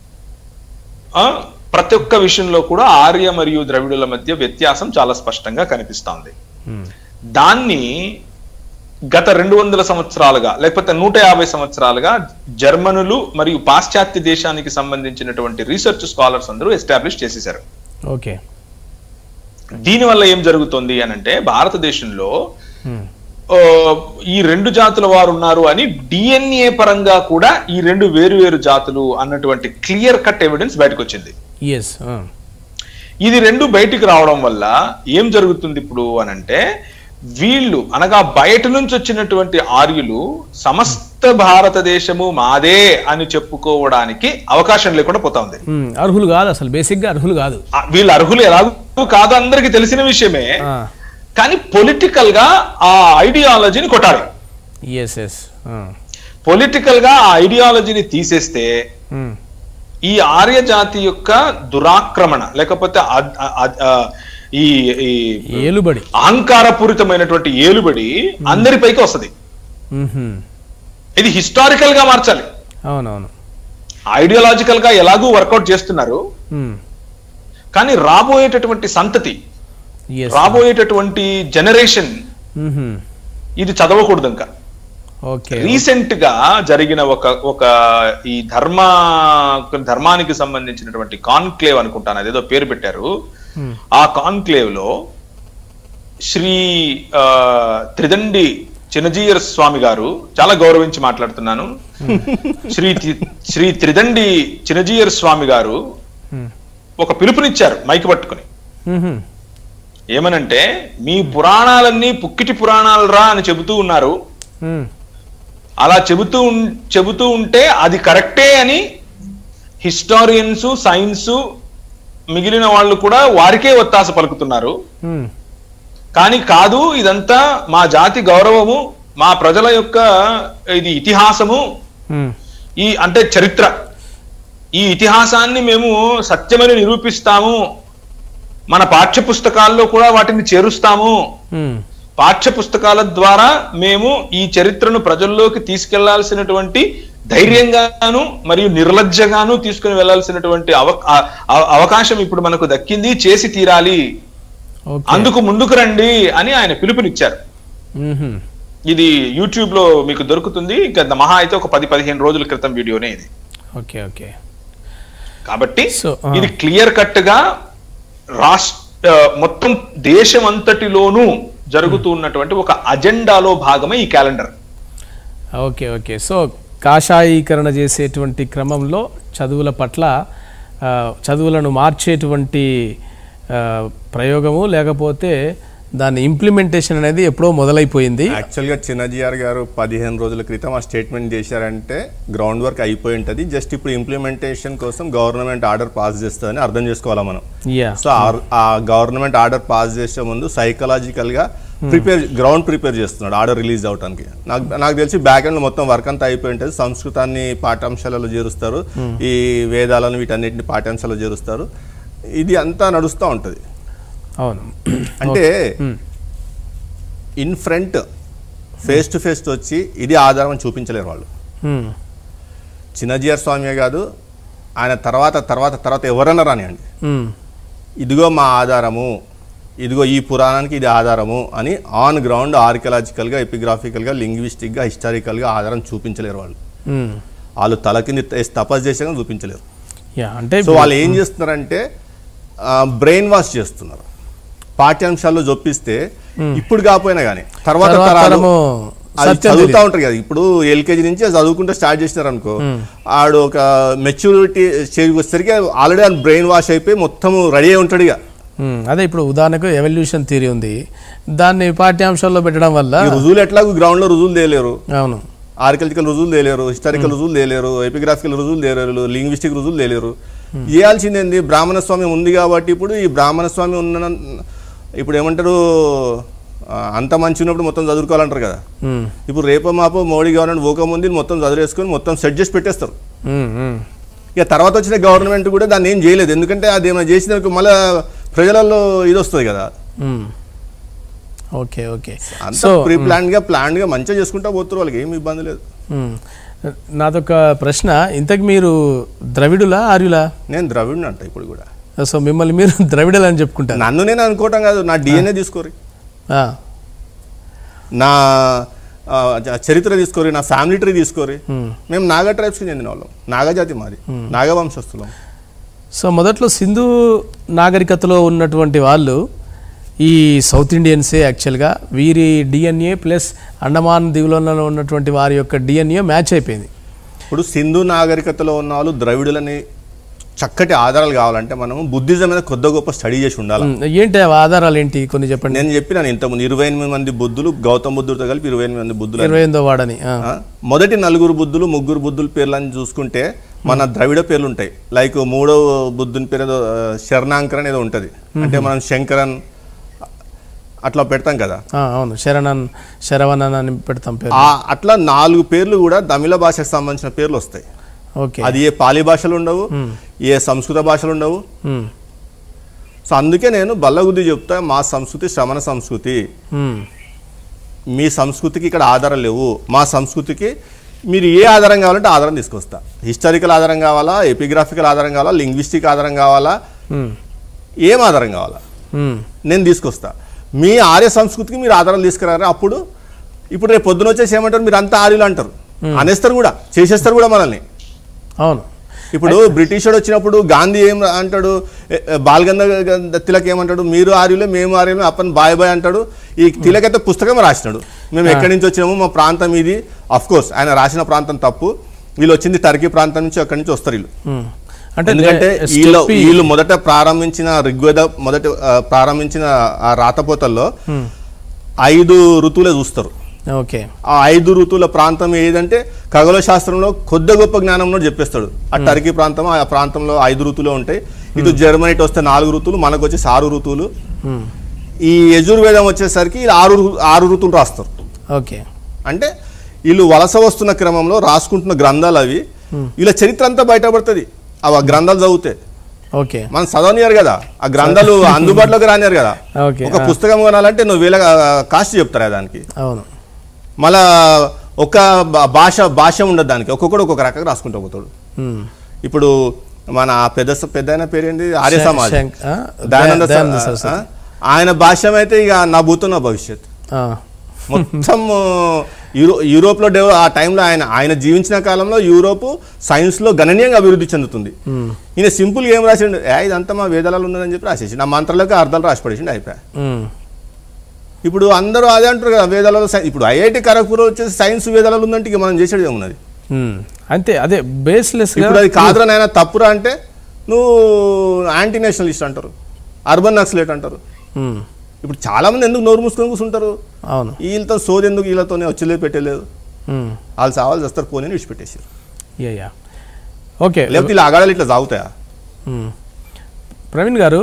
ప్రతి ఒక్క విషయంలో కూడా ఆర్య మరియు ద్రవిడుల మధ్య వ్యత్యాసం చాలా స్పష్టంగా కనిపిస్తోంది. దాన్ని గత రెండు వందల సంవత్సరాలుగా లేకపోతే నూట యాభై సంవత్సరాలుగా జర్మనులు మరియు పాశ్చాత్య దేశానికి సంబంధించినటువంటి రీసెర్చ్ స్కాలర్స్ అందరూ ఎస్టాబ్లిష్ చేసేశారు. ఓకే. దీనివల్ల ఏం జరుగుతుంది అని అంటే, భారతదేశంలో ఈ రెండు జాతుల వారు ఉన్నారు అని డిఎన్ఏ పరంగా కూడా ఈ రెండు వేరు వేరు జాతులు అన్నటువంటి క్లియర్ కట్ ఎవిడెన్స్ బయటకు వచ్చింది. ఇది రెండు బయటికి రావడం వల్ల ఏం జరుగుతుంది ఇప్పుడు అనంటే, వీళ్ళు అనగా బయట నుంచి వచ్చినటువంటి ఆర్యులు సమస్త భారతదేశము మాదే అని చెప్పుకోవడానికి అవకాశం లేకుండా పోతా ఉంది. అర్హులు కాదు, అసలు బేసిక్ గా అర్హులు కాదు. వీళ్ళు అర్హులు ఎలాగూ కాదు, అందరికి తెలిసిన విషయమే. కానీ పొలిటికల్ గా ఆ ఐడియాలజీని కొట్టాలి. పొలిటికల్ గా ఆ ఐడియాలజీని తీసేస్తే ఈ ఆర్య జాతి యొక్క దురాక్రమణ లేకపోతే ఈ ఏలుబడి, అహంకారపూరితమైనటువంటి ఏలుబడి అందరిపైకి వస్తుంది. ఇది హిస్టారికల్ గా మార్చాలి. అవునవును. ఐడియాలజికల్ గా ఎలాగూ వర్కౌట్ చేస్తున్నారు, కానీ రాబోయేటటువంటి సంతతి, రాబోయేటటువంటి జనరేషన్ ఇది చదవకూడదు. ఇంకా రీసెంట్ గా జరిగిన ఒక ఒక ఈ ధర్మ ధర్మానికి సంబంధించినటువంటి కాన్క్లేవ్ అనుకుంటాను, అదేదో పేరు పెట్టారు. ఆ కాన్క్లేవ్ లో శ్రీ త్రిదండి చినజీయర్ స్వామి గారు, చాలా గౌరవించి మాట్లాడుతున్నాను, శ్రీ శ్రీ త్రిదండి చినజీయర్ స్వామి గారు ఒక పిలుపునిచ్చారు మైకి పట్టుకుని. ఏమనంటే, మీ పురాణాలన్నీ పుక్కిటి పురాణాలు రా అని చెబుతూ ఉన్నారు. అలా చెబుతూ చెబుతూ ఉంటే అది కరెక్టే అని హిస్టారియన్స్, సైన్స్, మిగిలిన వాళ్ళు కూడా వారికే ఒత్తాస పలుకుతున్నారు. కానీ కాదు, ఇదంతా మా జాతి గౌరవము, మా ప్రజల యొక్క ఇది ఇతిహాసము, ఈ అంటే చరిత్ర, ఈ ఇతిహాసాన్ని మేము సత్యమని నిరూపిస్తాము, మన పాఠ్య పుస్తకాల్లో కూడా వాటిని చేరుస్తాము, పాఠ్య పుస్తకాల ద్వారా మేము ఈ చరిత్రను ప్రజల్లోకి తీసుకెళ్లాల్సినటువంటి ధైర్యంగాను మరియు నిర్లజ్జగాను తీసుకుని వెళ్లాల్సినటువంటి అవకాశం ఇప్పుడు మనకు దక్కింది, చేసి తీరాలి, అందుకు ముందుకు రండి అని ఆయన పిలుపునిచ్చారు. ఇది యూట్యూబ్ లో మీకు దొరుకుతుంది. ఇంకా మహా అయితే ఒక పది పదిహేను రోజుల క్రితం వీడియోనే ఇది. Okay okay. కాబట్టి ఇది క్లియర్ కట్ గా రాష్ట్ర మొత్తం దేశం అంతటిలోనూ జరుగుతున్నటువంటి ఒక అజెండాలో భాగమే ఈ క్యాలెండర్. Okay okay. సో కాషాయీకరణ చేసేటువంటి క్రమంలో చదువుల పట్ల, చదువులను మార్చేటువంటి ప్రయోగము లేకపోతే దాని ఇంప్లిమెంటేషన్ అనేది ఎప్పుడో మొదలైపోయింది. యాక్చువల్గా చిన్నజీఆర్ గారు పదిహేను రోజుల క్రితం ఆ స్టేట్మెంట్ చేశారంటే గ్రౌండ్ వర్క్ అయిపోయి ఉంటుంది. జస్ట్ ఇప్పుడు ఇంప్లిమెంటేషన్ కోసం గవర్నమెంట్ ఆర్డర్ పాస్ చేస్తుందని అర్థం చేసుకోవాలా మనం. సో ఆ గవర్నమెంట్ ఆర్డర్ పాస్ చేసే ముందు సైకలాజికల్గా ప్రిపేర్ గ్రౌండ్ ప్రిపేర్ చేస్తున్నాడు ఆర్డర్ రిలీజ్ అవడానికి. నాకు నాకు తెలిసి బ్యాక్ ఎండ్ మొత్తం వర్క్ అంతా అయిపోయి ఉంటుంది. సంస్కృతాన్ని పాఠ్యాంశాలలో చేరుస్తారు, ఈ వేదాలను వీటన్నిటిని పాఠ్యాంశాలలో చేరుస్తారు. ఇది అంతా నడుస్తూ ఉంటుంది. అవును. అంటే in front face to face వచ్చి ఇది ఆధారం అని చూపించలేరు వాళ్ళు. చిన్నజీఆర్ స్వామి కాదు, ఆయన తర్వాత తర్వాత తర్వాత ఎవరన్నా రానియండి, ఇదిగో మా ఆధారము, ఇదిగో ఈ పురాణానికి ఇది ఆధారము అని ఆన్ గ్రౌండ్ ఆర్కియలాజికల్గా, ఎపిగ్రాఫికల్గా, లింగ్విస్టిక్గా, హిస్టారికల్గా ఆధారం చూపించలేరు వాళ్ళు. వాళ్ళు తల కింద తపస్సు చేసాక చూపించలేరు. అంటే సో వాళ్ళు ఏం చేస్తున్నారంటే బ్రెయిన్ వాష్ చేస్తున్నారు. పాఠ్యాంశాల్లో చొప్పిస్తే ఇప్పుడు కాకపోయినా కానీ తర్వాత తరాలు అది చదువుతూ ఉంటారు కదా. ఇప్పుడు ఎల్కేజీ నుంచి చదువుకుంటే స్టార్ట్ చేసినారు అనుకో, ఆడు ఒక మెచ్యూరిటీ స్టేజ్కి వచ్చేసరికి ఆల్రెడీ ఆయన బ్రెయిన్ వాష్ అయిపోయి మొత్తం రెడీ అయి ఉంటాడు. ఇక అదే ఇప్పుడు ఉదాహరణకు ఎవల్యూషన్ థియరీ ఉంది, దాన్ని పాఠ్యాంశాల్లో పెట్టడం వల్ల రుజువులు ఎట్లాగో గ్రౌండ్ లో రుజువులు తేలేరు. అవును. ఆర్కియలాజికల్ రుజువులు తేలేరు, హిస్టారికల్ రుజువులు తేలేరు, ఎపిగ్రాఫికల్ రుజువులు తేలేరు, లింగ్విస్టిక్ రుజువులు తేలేరు. చేయాల్సింది ఏంది, బ్రాహ్మణ స్వామ్యం ఉంది కాబట్టి ఇప్పుడు ఈ బ్రాహ్మణ స్వామ్యం ఉన్న ఇప్పుడు ఏమంటారు అంత మంచి ఉన్నప్పుడు మొత్తం చదువుకోవాలంటారు కదా. ఇప్పుడు రేపో మాపో మోడీ గవర్నమెంట్ పోకముందు మొత్తం చదివేసుకొని మొత్తం సెట్ చేసి పెట్టేస్తారు. ఇక తర్వాత వచ్చిన గవర్నమెంట్ కూడా దాన్ని ఏం చేయలేదు, ఎందుకంటే అది ఏమైనా చేసిన మళ్ళీ ప్రజలలో ఇది వస్తుంది కదా. ఓకే ఓకే సో ప్రీ ప్లాన్గా ప్లాన్గా మంచిగా చేసుకుంటా పోతారు, వాళ్ళకి ఏమి ఇబ్బంది లేదు. నాదొక ప్రశ్న, ఇంతకు మీరు ద్రవిడులా ఆర్యులా? నేను ద్రవిడుని అంట ఇప్పుడు కూడా. సో మిమ్మల్ని మీరు ద్రవిడలు అని చెప్పుకుంటారు? నన్ను నేను అనుకోవటం కాదు, నా డిఎన్ఏ తీసుకోరు, నా చరిత్ర తీసుకోరు, నా ఫ్యామిలీ ట్రీ తీసుకోరు. మేము నాగా ట్రైబ్స్కి చెందిన వాళ్ళం, నాగా జాతి మాది, నాగా వంశస్థులం. సో మొదట్లో సింధు నాగరికతలో ఉన్నటువంటి వాళ్ళు ఈ సౌత్ ఇండియన్సే యాక్చువల్గా, వీరి డిఎన్ఏ ప్లస్ అండమాన్ దీవులలో ఉన్నటువంటి వారి యొక్క డిఎన్ఏ మ్యాచ్ అయిపోయింది. ఇప్పుడు సింధు నాగరికతలో ఉన్న వాళ్ళు ద్రవిడులని చక్కటి ఆధారాలు కావాలంటే మనము బుద్ధిజం మీద కొద్ది గొప్ప స్టడీ చేసి ఉండాలి. ఏంటి ఆధారాలు ఏంటి కొన్ని చెప్పండి. నేను చెప్పినాను ఇంతకుముందు ఇరవై ఎనిమిది మంది బుద్ధులు, గౌతమ బుద్ధుడితో కలిపి ఇరవై ఎనిమిది మంది బుద్ధులు, ఇరవై ఎనిమిదో వాడని. మొదటి నలుగురు బుద్ధులు ముగ్గురు బుద్ధుల పేర్లని చూసుకుంటే మన ద్రవిడ పేర్లు ఉంటాయి. లైక్ మూడవ బుద్ధుని పేరు ఏదో శరణాంకరన్ ఏదో ఉంటుంది, అంటే మనం శంకరన్ అట్లా పెడతాం కదా. అవును, శరణన్ శరవణన్ అని పెడతాం పేరు. అట్లా నాలుగు పేర్లు కూడా తమిళ భాషకు సంబంధించిన పేర్లు వస్తాయి. ఓకే, అది ఏ పాలి భాషలు ఉండవు, ఏ సంస్కృత భాషలు ఉండవు. సో అందుకే నేను బల్లగుద్ది చెప్తా, మా సంస్కృతి శ్రమణ సంస్కృతి, మీ సంస్కృతికి ఇక్కడ ఆధారం లేవు, మా సంస్కృతికి మీరు ఏ ఆధారం కావాలంటే ఆధారం తీసుకొస్తా. హిస్టారికల్ ఆధారం కావాలా, ఎపిగ్రాఫికల్ ఆధారం కావాలా, లింగ్విస్టిక్ ఆధారం కావాలా, ఏం ఆధారం కావాలా నేను తీసుకొస్తా. మీ ఆర్య సంస్కృతికి మీరు ఆధారాలు తీసుకురారు. అప్పుడు ఇప్పుడు రేపు పొద్దున వచ్చేసి ఏమంటారు, మీరు అంతా ఆర్యులు అంటారు, అనేస్తారు కూడా, చేసేస్తారు కూడా మనల్ని. అవును, ఇప్పుడు బ్రిటిష్ వాడు వచ్చినప్పుడు గాంధీ ఏం అంటాడు, బాలగంధ తిలక్ ఏమంటాడు, మీరు ఆర్యులే మేము ఆర్యులే అప్పని బాయ్ బాయ్ అంటాడు. ఈ తిలక్ అయితే పుస్తకం రాసినాడు, మేము ఎక్కడి నుంచి వచ్చినాము, మా ప్రాంతం ఇది. అఫ్ కోర్స్ ఆయన రాసిన ప్రాంతం తప్పు, వీళ్ళు వచ్చింది టర్కీ ప్రాంతం నుంచి, అక్కడి నుంచి వస్తారు వీళ్ళు. ఎందుకంటే వీళ్ళు వీళ్ళు మొదట ప్రారంభించిన ఋగ్వేద మొదట ప్రారంభించిన ఆ రాతపోతల్లో ఐదు ఋతువులే చూస్తారు. ఓకే, ఆ ఐదు ఋతువుల ప్రాంతం ఏదంటే ఖగోళ శాస్త్రంలో కొద్ది గొప్ప జ్ఞానంలో చెప్పేస్తాడు. ఆ టర్కీ ప్రాంతం, ఆ ప్రాంతంలో ఐదు ఋతువులు ఉంటాయి. ఇటు జర్మనీకి వస్తే నాలుగు ఋతువులు, మనకు వచ్చేసి ఆరు ఋతువులు. ఈ యజుర్వేదం వచ్చేసరికి ఆరు ఆరు ఋతువులు రాస్తారు. ఓకే, అంటే వీళ్ళు వలస వస్తున్న క్రమంలో రాసుకుంటున్న గ్రంథాలు అవి, వీళ్ళ చరిత్ర అంతా బయటపడుతుంది ఆ గ్రంథాలు చదివితే. ఓకే, మనం చదవనియారు కదా, ఆ గ్రంథాలు అందుబాటులోకి రానియారు కదా. ఒక పుస్తకం కొనాలంటే నువ్వు వేల కాస్ట్ చెప్తారా దానికి. అవును, మళ్ళా ఒక భాష భాష ఉండదు దానికి, ఒక్కొక్కడు ఒక్కొక్క రకంగా రాసుకుంటూ పోతాడు. ఇప్పుడు మన పెద్ద పెద్ద ఆయన పేరేంటి, ఆర్య సమాజ్ దయానంద, ఆయన భాష్యం అయితే ఇక నా భూతం నా భవిష్యత్ మొత్తం యూరో యూరోప్లో డెవలప్ ఆ టైంలో ఆయన ఆయన జీవించిన కాలంలో యూరోప్ సైన్స్లో గణనీయంగా అభివృద్ధి చెందుతుంది. ఈయన సింపుల్గా ఏం రాసిండు, ఇదంతా మా వేదాలలో ఉన్నదని చెప్పి రాసేసి నా మంత్రాలకు అర్థాలు రాసి పడేసిండు అయిపోయా. ఇప్పుడు అందరూ అదే అంటారు కదా వేదాలలో. ఇప్పుడు ఐఐటి ఖరగ్పూర్ వచ్చేసి సైన్స్ వేదాలలో ఉందంటే ఇక మనం చేసేది ఏమున్నది అంతే, అదే బేస్లెస్. ఇప్పుడు అది కాదురా నాయన తప్పురా అంటే నువ్వు యాంటీ నేషనలిస్ట్ అంటారు, అర్బన్ నక్సలేట్ అంటారు. ఇప్పుడు చాలా మంది ఎందుకు నోరు మూసుకొని కూర్చుంటారు, అవును వీళ్ళతో సోది ఎందుకు, వీళ్ళతోనే వచ్చేలేదు పెట్టలేదు, వాళ్ళు సావాలి వస్తారు పోనీ విడిచిపెట్టేసారు. ఓకే, లేకపోతే ఇలా ఆగాడాలు ఇట్లా సాగుతాయా? ప్రవీణ్ గారు,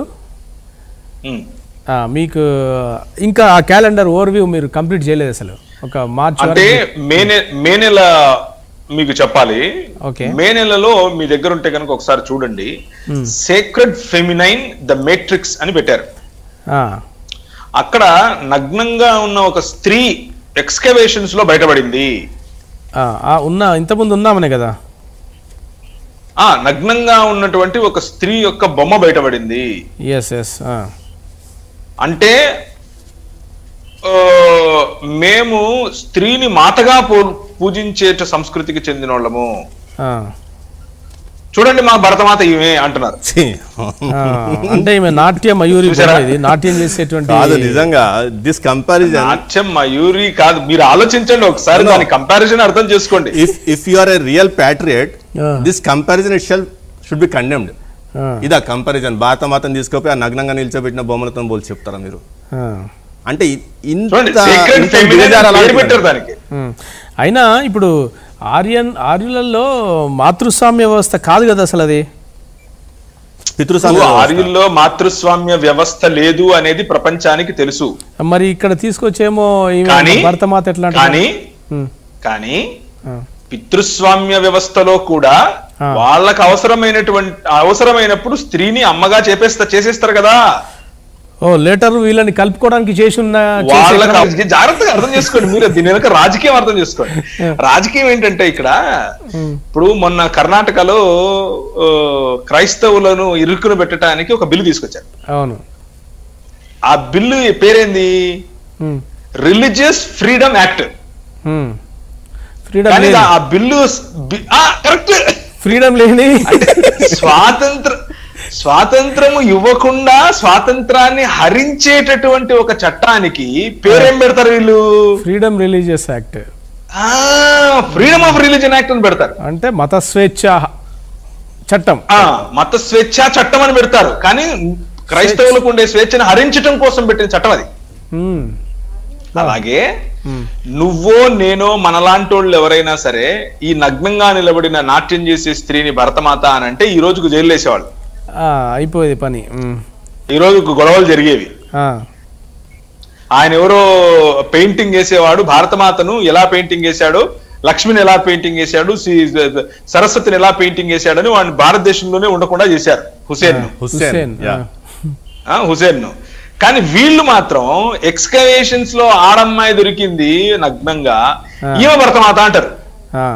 మీకు ఇంకా ఆ క్యాలెండర్ ఓవర్వ్యూ మీరు కంప్లీట్ చేయలేదు అసలు. ఒక మార్చ్ అంటే మే మే నెల మీకు చెప్పాలి. మే నెలలో మీ దగ్గర ఉంటే కనుక ఒకసారి చూడండి, సేక్రెడ్ ఫెమినైన్ ద మేట్రిక్స్ అని పెట్టారు. అక్కడ నగ్నంగా ఉన్న ఒక స్త్రీ ఎక్స్కవేషన్స్ లో బయటపడింది. ఉన్నా ఇంతకుముందు ఉన్నామనే కదా, ఆ నగ్నంగా ఉన్నటువంటి ఒక స్త్రీ యొక్క బొమ్మ బయటపడింది. ఎస్ ఎస్ అంటే మేము స్త్రీని మాతగా పూజించే సంస్కృతికి చెందిన వాళ్ళము. చూడండి మా భరతమాత ఇవే అంటున్నారు. అంటే ఈమె నాట్య మయూరి, నాట్యం చేసేటువంటి నిజంగా దిస్ కంపారిజన్ నాట్యం మయూరి కాదు, మీరు ఆలోచించండి ఒకసారి, దాని కంపారిజన్ అర్థం చేసుకోండి. If if you are a real patriot, this comparison it shall should be condemned. ఇదా కంపారిజన్? భారతమాతను తీసుకుపోయి ఆ నగ్నంగా నిలిచబెట్టిన బొమ్మలతో పోలి చెప్తారా మీరు? అంటే అయినా ఇప్పుడు ఆర్యన్ ఆర్యులలో మాతృస్వామ్య వ్యవస్థ కాదు కదా అసలు అది. పితృస్వామ్య వ్యవస్థ. ఆర్యుల్లో మాతృస్వామ్య వ్యవస్థ లేదు అనేది ప్రపంచానికి తెలుసు. మరి ఇక్కడ తీసుకొచ్చేమో ఈమె కానీ భరతమాత ఎట్లా అంటారు? కానీ ఉమ్, కానీ ఆ, పితృస్వామ్య వ్యవస్థలో కూడా ఆ. వాళ్ళకు అవసరమైనటువంటి అవసరమైనప్పుడు స్త్రీని అమ్మగా చేపేస్తా చేసేస్తారు కదా. ఓ లేటర్ వీళ్ళని కలుపుకోవడానికి చేసి ఉన్న చేసే వాళ్ళకి క్రమం- అవసరం- జాగ్రత్తగా అర్థం చేసుకోండి మీరు, దీని వెనక రాజకీయం అర్థం చేసుకోండి. రాజకీయం ఏంటంటే ఇక్కడ ఇప్పుడు మొన్న కర్ణాటకలో ఆ, క్రైస్తవులను ఇరుక్కును పెట్టడానికి ఒక బిల్లు తీసుకొచ్చారు. అవును. ఆ బిల్లు పేరేంది? Um, religious freedom act. Um. Freedom కానీ లేని ఆ బిల్లు కరెక్ట్ ఫ్రీడమ్ లేని స్వాతంత్ర స్వాతంత్రము ఇవ్వకుండా స్వాతంత్రాన్ని హరించేటటువంటి ఒక చట్టానికి పేరేం పెడతారు వీళ్ళు? Freedom religious act freedom of religion act అని పెడతారు. అంటే మత స్వేచ్ఛ చట్టం. ఆ మత స్వేచ్ఛ చట్టం అని పెడతారు. కానీ క్రైస్తవులకు ఉండే స్వేచ్ఛను హరించటం కోసం పెట్టిన చట్టం అది. ఉమ్, అలాగే ఉమ్, నువ్వో నేనో మనలాంటి వాళ్ళు ఎవరైనా సరే ఈ నగ్నంగా నిలబడిన నాట్యం చేసే స్త్రీని భరతమాత అని అంటే ఈ రోజుకు జైలు వేసేవాళ్ళు, ఆ, అయిపోయేది పని. ఉమ్, ఈ రోజు గొడవలు జరిగేవి. ఆ, ఆయన ఎవరో పెయింటింగ్ వేసేవాడు, భారతమాతను ఎలా పెయింటింగ్ వేశాడు, లక్ష్మిని ఎలా పెయింటింగ్ వేశాడు, శ్రీ- సరస్వతిని ఎలా పెయింటింగ్ వేశాడని వాడిని భారతదేశంలోనే ఉండకుండా చేశారు హుసేన్ హుస్సేన్ హుస్సేన్, యా. ఆ. హుసేన్ ను. కానీ వీళ్ళు మాత్రం ఎక్స్కవేషన్స్ లో ఆడమ్మాయి దొరికింది నగ్నంగా, ఈమె భరతమాత అంటారు. ఆ,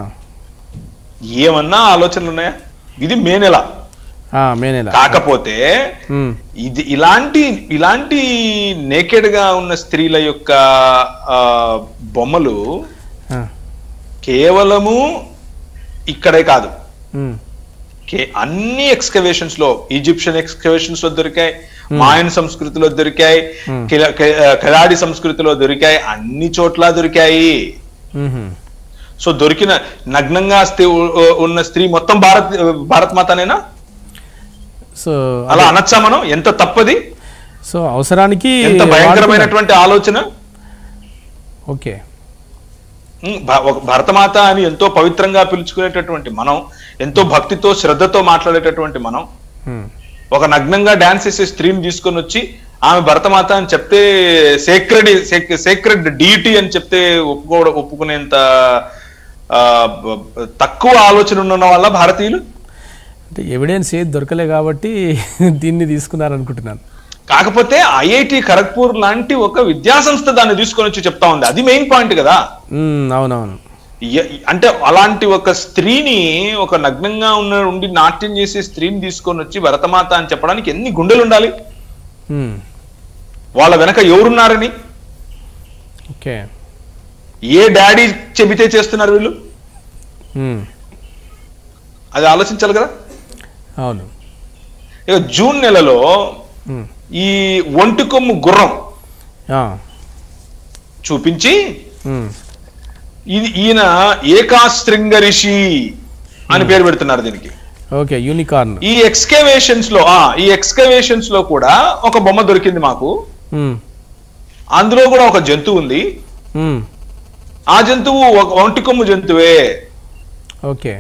ఏమన్నా ఆలోచనలు ఉన్నాయా? ఇది మే నెల. ఆ, మే నెల. కాకపోతే ఉమ్, ఇది ఇలాంటి ఇలాంటి నేకెడ్ గా ఉన్న స్త్రీల యొక్క ఆ, బొమ్మలు ఆ, కేవలము ఇక్కడే కాదు, ఉమ్, కే- అన్ని ఎక్స్కవేషన్స్ లో, ఈజిప్షియన్ ఎక్స్కవేషన్స్ లో దొరికాయి, మాయన్ సంస్కృతిలో దొరికాయి, కిల- కి- కిలాడి సంస్కృతిలో దొరికాయి, అన్ని చోట్ల దొరికాయి. ఉహుం. సో దొరికిన నగ్నంగా స్త్రీ ఉన్న స్త్రీ మొత్తం భారత్ భారత్ మాతనేనా? సో అలా అనొచ్చా మనం? ఎంత తప్పది, సో అవసరానికి ఎంత వాడుతున్నారు. భయంకరమైనటువంటి ఆలోచన. ఓకే. ఉమ్, భ- ఒక భరతమాత అని ఎంతో పవిత్రంగా పిలుచుకునేటటువంటి మనం, ఎంతో భక్తితో శ్రద్ధతో మాట్లాడేటటువంటి మనం, ఉమ్, ఒక నగ్నంగా డాన్స్ చేసే స్త్రీని తీసుకొని వచ్చి ఆమె భరతమాత అని చెప్తే సేక్రెడ్ సేక్రెడ్ డీటీ అని చెప్తే ఒప్పుకో ఒప్పుకునేంత ఆ, బ- బ- తక్కువ ఆలోచన ఉన్న వాళ్ళ భారతీయులు. అంటే ఎవిడెన్స్ ఏది దొరకలే కాబట్టి దీన్ని తీసుకున్నారు అనుకుంటున్నాను. కాకపోతే ఐఐటి ఖరగ్పూర్ లాంటి ఒక విద్యా సంస్థ దాన్ని తీసుకొని వచ్చి చెప్తా ఉంది. అది మెయిన్ పాయింట్ కదా. ఉమ్, అవునవును. ఎ- అంటే అలాంటి ఒక స్త్రీని, ఒక నగ్నంగా ఉన్న ఉండి నాట్యం చేసే స్త్రీని తీసుకొని వచ్చి భరతమాత అని చెప్పడానికి ఎన్ని గుండెలు ఉండాలి? ఉమ్, వాళ్ళ వెనక ఎవరున్నారని, ఓకే. ఏ డాడీ చెబితే చేస్తున్నారు వీళ్ళు, ఉమ్, అది ఆలోచించాలి కదా. అవును. ఇక జూన్ నెలలో ఉమ్, ఈ ఒంటి కొమ్ము గుర్రం ఆ, చూపించి ఉమ్, ఇది ఈయన ఏకాశృంగ రిషి అని పేరు పెడుతున్నారు దీనికి. ఓకే. యూనికార్న్. ఈ ఎక్స్కవేషన్స్ లో ఆ ఈ ఎక్స్కవేషన్స్ లో కూడా ఒక బొమ్మ దొరికింది మాకు. ఉమ్, అందులో కూడా ఒక జంతువు ఉంది. ఉమ్, ఆ జంతువు ఒక ఒంటి కొమ్ము జంతువే. ఓకే.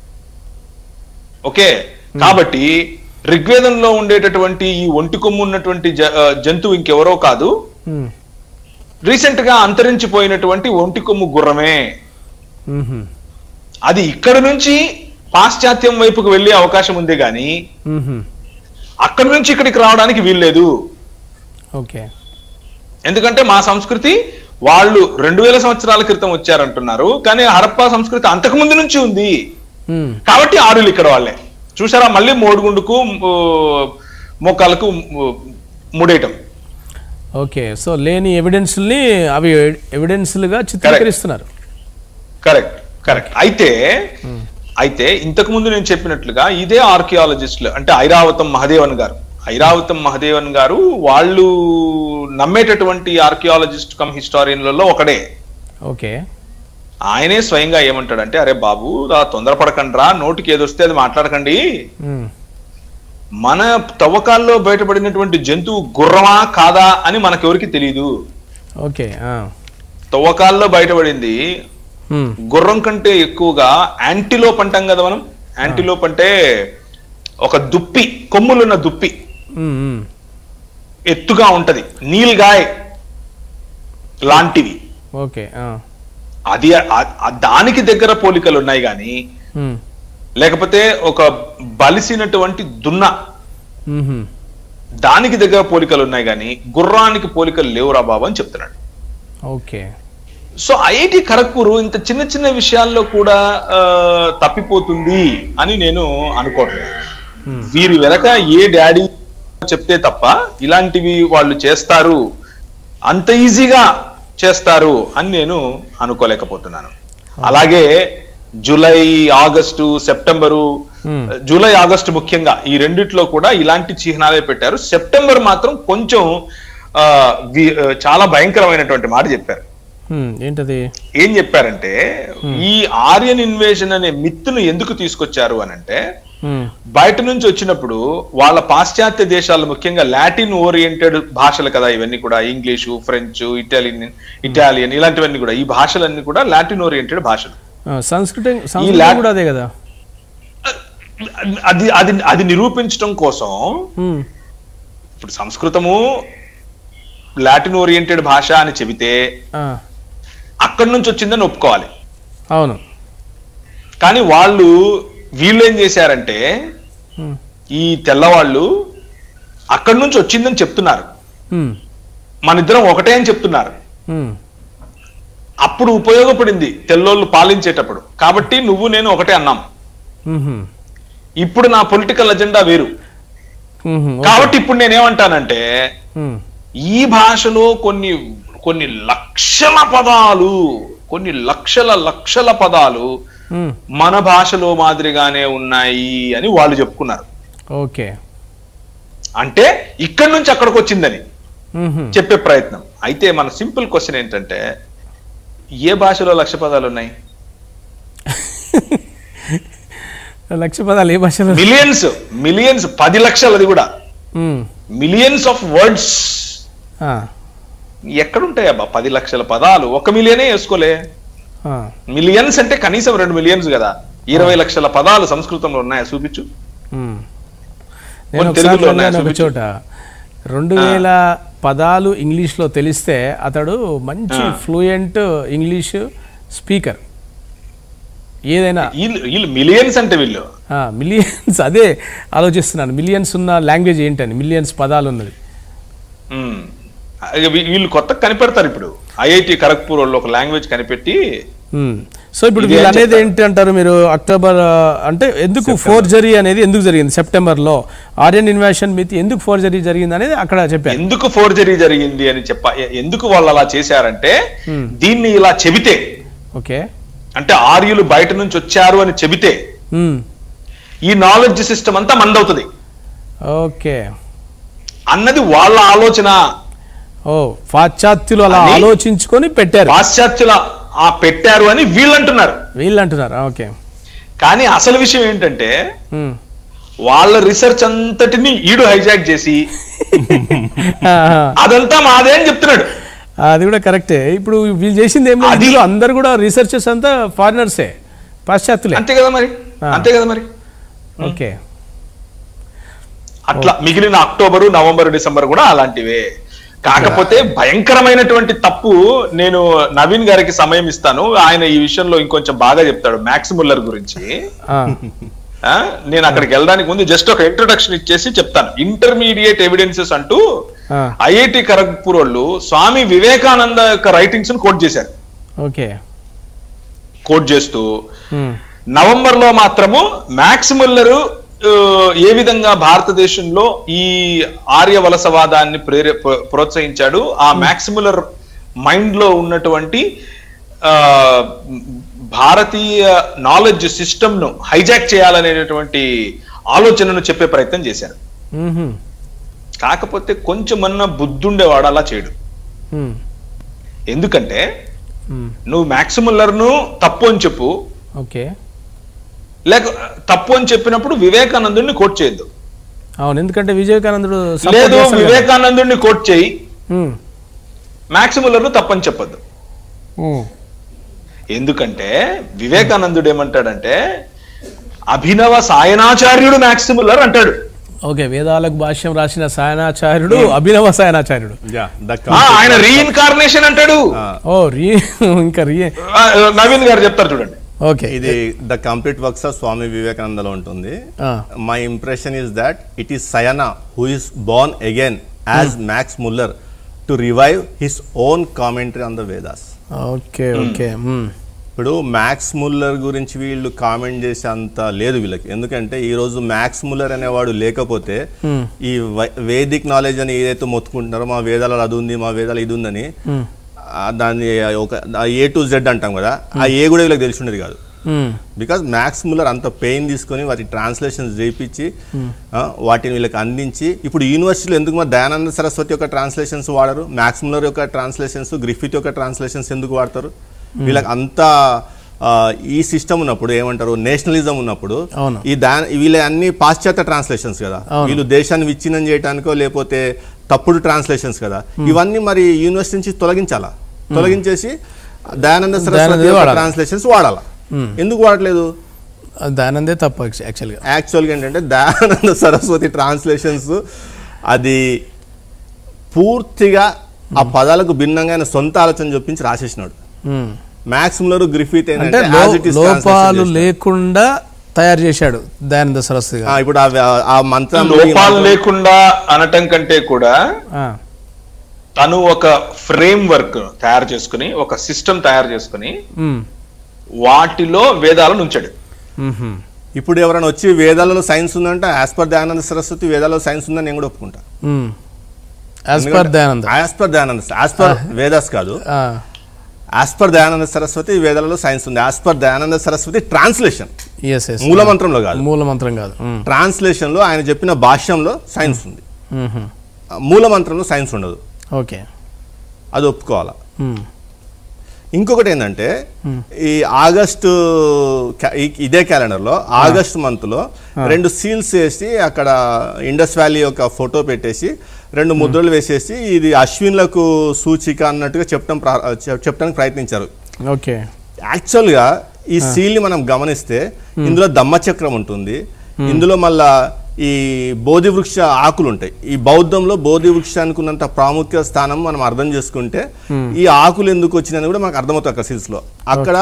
ఓకే, కాబట్టి ఋగ్వేదంలో ఉండేటటువంటి ఈ ఒంటి కొమ్ము ఉన్నటువంటి జ- ఆ, జంతువు ఇంకెవరో కాదు, ఉమ్, రీసెంట్ గా అంతరించిపోయినటువంటి ఒంటి కొమ్ము గుర్రమే. ఉహుం, అది ఇక్కడ నుంచి పాశ్చాత్యం వైపుకు వెళ్ళే అవకాశం ఉంది కానీ ఉహుం, అక్కడి నుంచి ఇక్కడికి రావడానికి వీల్లేదు. ఓకే. ఎందుకంటే మా సంస్కృతి వాళ్ళు రెండు వేల సంవత్సరాల క్రితం వచ్చారంటున్నారు, కానీ హరప్పా సంస్కృతి అంతకు ముందు నుంచి ఉంది. ఉమ్, కాబట్టి ఆరులు ఇక్కడ వాళ్ళే. చూసారా, మళ్ళీ మోడుగుండుకు ఊ, మోకాలకు ఊ, ముడేయటం. ఓకే. సో లేని ఎవిడెన్స్ని అవి ఎవిడెన్స్లుగా చిత్రీకరిస్తున్నారు. కరెక్ట్ కరెక్ట్ అయితే అయితే ఇంతకు ముందు నేను చెప్పినట్లుగా ఇదే ఆర్కియాలజిస్టులు అంటే ఐరావతం మహదేవన్ గారు ఐరావతం మహదేవన్ గారు వాళ్ళు నమ్మేటటువంటి ఆర్కియాలజిస్ట్ కమ్ హిస్టారియన్లలో ఒకడే. ఓకే. ఆయనే స్వయంగా ఏమంటాడంటే, అరే బాబు రా తొందరపడకండి రా, నోటికి ఏదొస్తే అది మాట్లాడకండి. ఉమ్, మన తవ్వకాల్లో బయటపడినటువంటి జంతువు గుర్రమా కాదా అని మనకెవరికి తెలియదు. ఓకే. ఆ, తవ్వకాల్లో బయటపడింది ఉమ్, గుర్రం కంటే ఎక్కువగా యాంటీలోప్ అంటాం కదా మనం. యాంటీలోప్ అంటే ఒక దుప్పి, కొమ్ములున్న దుప్పి ఉమ్, ఉమ్. ఎత్తుగా ఉంటది, నీల్గాయ్ లాంటివి. ఓకే ఆ. అది ఆ- ఆ దానికి దగ్గర పోలికలు ఉన్నాయి కానీ ఉమ్, లేకపోతే ఒక బలిసినటువంటి దున్న ఉమ్హు. దానికి దగ్గర పోలికలు ఉన్నాయి కానీ గుర్రానికి పోలికలు లేవురా బాబు అని చెప్తున్నాడు. ఓకే సో ఐఐటి ఖరగ్పూర్ ఇంత చిన్న చిన్న విషయాల్లో కూడా ఆ, తప్పిపోతుంది అని నేను అనుకోవట్లేదు. వీరి వెనక ఏ డాడీ చెప్తే తప్ప ఇలాంటివి వాళ్ళు చేస్తారు, అంత ఈజీగా చేస్తారు అని నేను అనుకోలేకపోతున్నాను. అలాగే July, August, September, July August ముఖ్యంగా ఈ రెండిట్లో కూడా ఇలాంటి చిహ్నాలే పెట్టారు. సెప్టెంబర్ మాత్రం కొంచెం ఆ, వి- చాలా భయంకరమైనటువంటి మాట చెప్పారు. ఉమ్, ఏంటది? ఏం చెప్పారంటే ఈ ఆర్యన్ ఇన్వేషన్ అనే మిత్తును ఎందుకు తీసుకొచ్చారు అని అంటే, ఉమ్, బయట నుంచి వచ్చినప్పుడు వాళ్ళ పాశ్చాత్య దేశాలు ముఖ్యంగా లాటిన్ ఓరియంటెడ్ భాషలు కదా ఇవన్నీ కూడా, ఇంగ్లీషు, ఫ్రెంచ్, ఇటాలియన్ ఇటాలియన్ ఇలాంటివన్నీ కూడా, ఈ భాషలన్నీ కూడా లాటిన్ ఓరియంటెడ్ భాషలు. ఆ, సంస్కృతం సంస్కృతం లా- కూడా అదే కదా. అది అది అది నిరూపించడం కోసం ఉమ్, ఇప్పుడు సంస్కృతము లాటిన్ ఓరియంటెడ్ భాష అని చెబితే ఆ, అక్కడి నుంచి వచ్చిందని ఒప్పుకోవాలి. అవును. కానీ వాళ్ళు వీళ్ళు ఏం చేశారంటే ఉమ్, ఈ తెల్లవాళ్ళు అక్కడి నుంచి వచ్చిందని చెప్తున్నారు, ఉమ్, మన ఇద్దరం ఒకటే అని చెప్తున్నారు. ఉమ్, అప్పుడు ఉపయోగపడింది తెల్లోళ్ళు పాలించేటప్పుడు, కాబట్టి నువ్వు నేను ఒకటే అన్నాం. ఉమ్హు, ఇప్పుడు నా పొలిటికల్ అజెండా వేరు, ఉమ్హు, కాబట్టి ఇప్పుడు నేనేమంటానంటే ఉమ్, ఈ భాషలో కొన్ని కొన్ని లక్షల పదాలు కొన్ని లక్షల లక్షల పదాలు ఉమ్, మన భాషలో మాదిరిగానే ఉన్నాయి అని వాళ్ళు చెప్పుకున్నారు. ఓకే. అంటే ఇక్కడి నుంచి అక్కడికి వచ్చిందని ఉమ్హు, చెప్పే ప్రయత్నం. అయితే మన సింపుల్ క్వశ్చన్ ఏంటంటే, ఏ భాషలో లక్ష పదాలు ఉన్నాయి? లక్ష పదాలు ఏ భాషలో? మిలియన్స్ మిలియన్స్ పది లక్షలది కూడా ఉమ్, మిలియన్స్ ఆఫ్ వర్డ్స్ ఆ, ఎక్కడుంటాయి అబ్బా పది లక్షల పదాలు? ఒక మిలియనే వేసుకోలే. ఆ, మిలియన్స్ అంటే కనీసం రెండు మిలియన్స్ కదా. ఇరవై లక్షల పదాలు సంస్కృతంలో ఉన్నాయా చూపించు. ఉమ్. నేను కొన్ని ఒకసారి తెలుగులో ఉన్నాయా చదివాను ఒక చూపించు. చోట, రెండు వేల పదాలు ఇంగ్లీష్లో తెలిస్తే అతడు మంచి ఫ్లూయెంట్ ఇంగ్లీష్ స్పీకర్. ఏదైనా వీళ్ళు వీళ్ళు మిలియన్స్ అంటే వీళ్ళు మిలియన్స్, అదే ఆలోచిస్తున్నాను, మిలియన్స్ ఉన్న లాంగ్వేజ్ ఏంటని, మిలియన్స్ పదాలు ఉన్నది. ఉమ్. ఇక వీ- వీళ్ళు కొత్త కనిపెడతారు. ఇప్పుడు ఐఐటి ఖరగ్పూర్ వాళ్ళు ఒక లాంగ్వేజ్ కనిపెట్టి ఉమ్. సో ఇప్పుడు ఇదే వీళ్ళు అనేది చెప్తారు. ఏంటి అంటారు మీరు? అక్టోబర్ ఆ, అంటే ఎందుకు ఫోర్జరీ అనేది ఎందుకు జరిగింది సెప్టెంబర్లో? ఆర్యన్ ఇన్వేషన్ మిత్ ఎందుకు ఫోర్జరీ జరిగింది అనేది అక్కడ చెప్పారు. ఎందుకు ఫోర్జరీ జరిగింది అని చెప్ప ఎ- ఎందుకు వాళ్ళు అలా చేశారంటే, దీన్ని ఇలా చెబితే, ఓకే. అంటే ఆర్యులు బయట నుంచి వచ్చారు అని చెబితే ఉమ్, ఈ నాలెడ్జ్ సిస్టమ్ అంతా మందవుతుంది ఓకే. అన్నది వాళ్ళ ఆలోచన. ఓ, పాశ్చాత్యులు అలా అని ఆలోచించుకొని పెట్టారు, పాశ్చాత్యుల ఆ పెట్టారు అని వీళ్ళు అంటున్నారు. వీళ్ళు అంటున్నారు. ఓకే. కానీ అసలు విషయం ఏంటంటే, ఉమ్. వాళ్ళ రీసెర్చ్ అంతటిని ఈడు హైజాక్ చేసి ఆ, అదంతా మాదే అని చెప్తున్నాడు. ఆ, అది కూడా కరెక్టే. ఇప్పుడు వీళ్ళు చేసింది ఏం లేదు, అది- ఇందులో అందరు కూడా రీసెర్చర్స్ అంతా ఫారినర్సే, పాశ్చాత్యులే. అంతే కదా మరి, అంతే కదా మరి. ఓకే. అట్లా మిగిలిన అక్టోబరు, నవంబరు, డిసెంబర్ కూడా అలాంటివే. కాకపోతే భయంకరమైనటువంటి తప్పు, నేను నవీన్ గారికి సమయం ఇస్తాను, ఆయన ఈ విషయంలో ఇంకొంచెం బాగా చెప్తాడు మ్యాక్స్ ముల్లర్ గురించి. ఆ, ఆ, నేను అక్కడికి వెళ్ళడానికి ముందు జస్ట్ ఒక ఇంట్రొడక్షన్ ఇచ్చేసి చెప్తాను. ఇంటర్మీడియట్ ఎవిడెన్సెస్ అంటూ ఆ, ఐఐటి ఖరగ్పూర్ వాళ్ళు స్వామి వివేకానంద యొక్క రైటింగ్స్ ని కోట్ చేశారు. ఓకే. కోట్ చేస్తూ ఉమ్, నవంబర్ లో మాత్రము మ్యాక్స్ ముల్లరు ఆ, ఏ విధంగా భారతదేశంలో ఈ ఆర్య వలసవాదాన్ని ప్రేరే ప్ర- ప్రోత్సహించాడు, ఆ మ్యాక్స్ ముల్లర్ మైండ్ లో ఉన్నటువంటి ఆ భారతీయ నాలెడ్జ్ సిస్టమ్ ను హైజాక్ చేయాలనేటువంటి ఆలోచనను చెప్పే ప్రయత్నం చేశారు. ఉమ్హు, కాకపోతే కొంచెమన్నా బుద్ధుండేవాడు అలా చేయడు. ఉమ్, ఎందుకంటే ఉమ్, నువ్వు మ్యాక్స్ ముల్లర్ ను తప్పు అని చెప్పు, ఓకే. లేక తప్పు అని చెప్పినప్పుడు వివేకానందుడిని కోట్ చేయొద్దు. అవును, ఎందుకంటే వివేకానందుడు support లేదు చేస్తాడు కదా. వివేకానందుడిని కోట్ చేయి, ఉమ్, మ్యాక్స్ ముల్లర్ ను తప్పని చెప్పొద్దు. ఉమ్, ఎందుకంటే వివేకానందుడు ఏమంటాడంటే, అభినవ సాయనాచార్యుడు మ్యాక్స్ ముల్లర్ అంటాడు. ఓకే, వేదాలకు భాష్యం రాసిన సాయనాచార్యుడు అభినవ సాయనాచార్యుడు. ఆయన రీఇన్కార్నేషన్ అంటాడు. ఓ రీ ఇంకా రీ నవీన్ గారు చెప్తారు చూడండి. ఓకే, ఇది the complete works of Swami వివేకానందలో ఉంటుంది. My impression is that it is Sayana who is born again as Max Muller to revive his own commentary on the Vedas. Okay okay. ఇప్పుడు మ్యాక్స్ ముల్లర్ గురించి వీళ్ళు కామెంట్ చేసే అంత లేదు వీళ్ళకి. ఎందుకంటే ఈ రోజు మ్యాక్స్ ముల్లర్ అనేవాడు లేకపోతే ఈ వేదిక్ నాలెడ్జ్ అని ఏదైతే మొత్తుకుంటున్నారో మా వేదాలలో అది ఉంది, మా వేదాలు ఇది ఉందని, దాన్ని ఒక ఏ టు జెడ్ అంటాం కదా, ఆ ఏ కూడా వీళ్ళకి తెలిసి ఉండేది కాదు. బికాస్ మ్యాక్స్ ముల్లర్ అంత పెయిన్ తీసుకొని వాటి ట్రాన్స్లేషన్స్ చేయించి వాటిని వీళ్ళకి అందించి, ఇప్పుడు యూనివర్సిటీలో ఎందుకు మా దయానంద సరస్వతి యొక్క ట్రాన్స్లేషన్స్ వాడరు, మ్యాక్స్ ముల్లర్ యొక్క ట్రాన్స్లేషన్స్, గ్రిఫిత్ యొక్క ట్రాన్స్లేషన్స్ ఎందుకు వాడతారు? వీళ్ళకి అంతా ఈ సిస్టమ్ ఉన్నప్పుడు ఏమంటారు, నేషనలిజం ఉన్నప్పుడు ఈ దా వీళ్ళ అన్ని పాశ్చాత్య ట్రాన్స్లేషన్స్ కదా, వీళ్ళు దేశాన్ని విచ్ఛిన్నం చేయడానికో లేకపోతే తప్పుడు ట్రాన్స్లేషన్స్ కదా, ఇవన్నీ మరి యూనివర్సిటీ నుంచి తొలగించాలా, తొలగించేసి దయానంద సరస్వతి ట్రాన్స్లేషన్స్ వాడాలా. ఎందుకు వాడలేదు? దయానందే తప్పు యాక్చువల్గా. యాక్చువల్గా ఏంటంటే దయానంద సరస్వతి ట్రాన్స్లేషన్స్ అది పూర్తిగా ఆ పదాలకు భిన్నంగా ఆయన సొంత ఆలోచన చూపించి రాసేసినాడు. మ్యాక్స్ ముల్లర్, గ్రిఫిత్ లోపాలు లేకుండా తయారు చేశాడు దయానంద సరస్వతి. ఇప్పుడు ఆ మంత్రం లోపాలు లేకుండా అనటం కంటే కూడా తను ఒక ఫ్రేమ్ వర్క్ తయారు చేసుకుని, ఒక సిస్టమ్ తయారు చేసుకుని వాటిలో వేదాలను ఉంచాడు. ఇప్పుడు ఎవరైనా వచ్చి వేదాలలో సైన్స్ ఉందంటే యాజ్ పర్ దయానంద సరస్వతి వేదాలలో సైన్స్ ఉందని నేను కూడా ఒప్పుకుంటా. As per Dayananda as per Dayananda as per Vedas కాదు, యాజ్ పర్ దయానంద సరస్వతి వేదాలలో సైన్స్ ఉంది. As per Dayananda Saraswati translation, మూల మంత్రంలో కాదు, మూల మంత్రం కాదు, ట్రాన్స్లేషన్ లో ఆయన చెప్పిన భాష్యంలో సైన్స్ ఉంది, మూల మంత్రంలో సైన్స్ ఉండదు. ఓకే, అది ఒప్పుకోవాలా. ఇంకొకటి ఏంటంటే ఈ ఆగస్టు ఇదే క్యాలెండర్ లో ఆగస్ట్ మంత్ లో రెండు సీల్స్ వేసి అక్కడ ఇండస్ వ్యాలీ యొక్క ఫోటో పెట్టేసి రెండు ముద్రలు వేసేసి ఇది అశ్విన్లకు సూచిక అన్నట్టుగా చెప్పడం చెప్పడానికి ప్రయత్నించారు. ఓకే, యాక్చువల్ గా ఈ సీల్ ని మనం గమనిస్తే ఇందులో దమ్మచక్రం ఉంటుంది, ఇందులో మళ్ళా ఈ బోధి వృక్ష ఆకులు ఉంటాయి. ఈ బౌద్ధంలో బోధి వృక్షానికి ఉన్నంత ప్రాముఖ్య స్థానం మనం అర్థం చేసుకుంటే ఈ ఆకులు ఎందుకు వచ్చినాయని కూడా మనకు అర్థమవుతుంది అక్కడ సీల్స్ లో. అక్కడ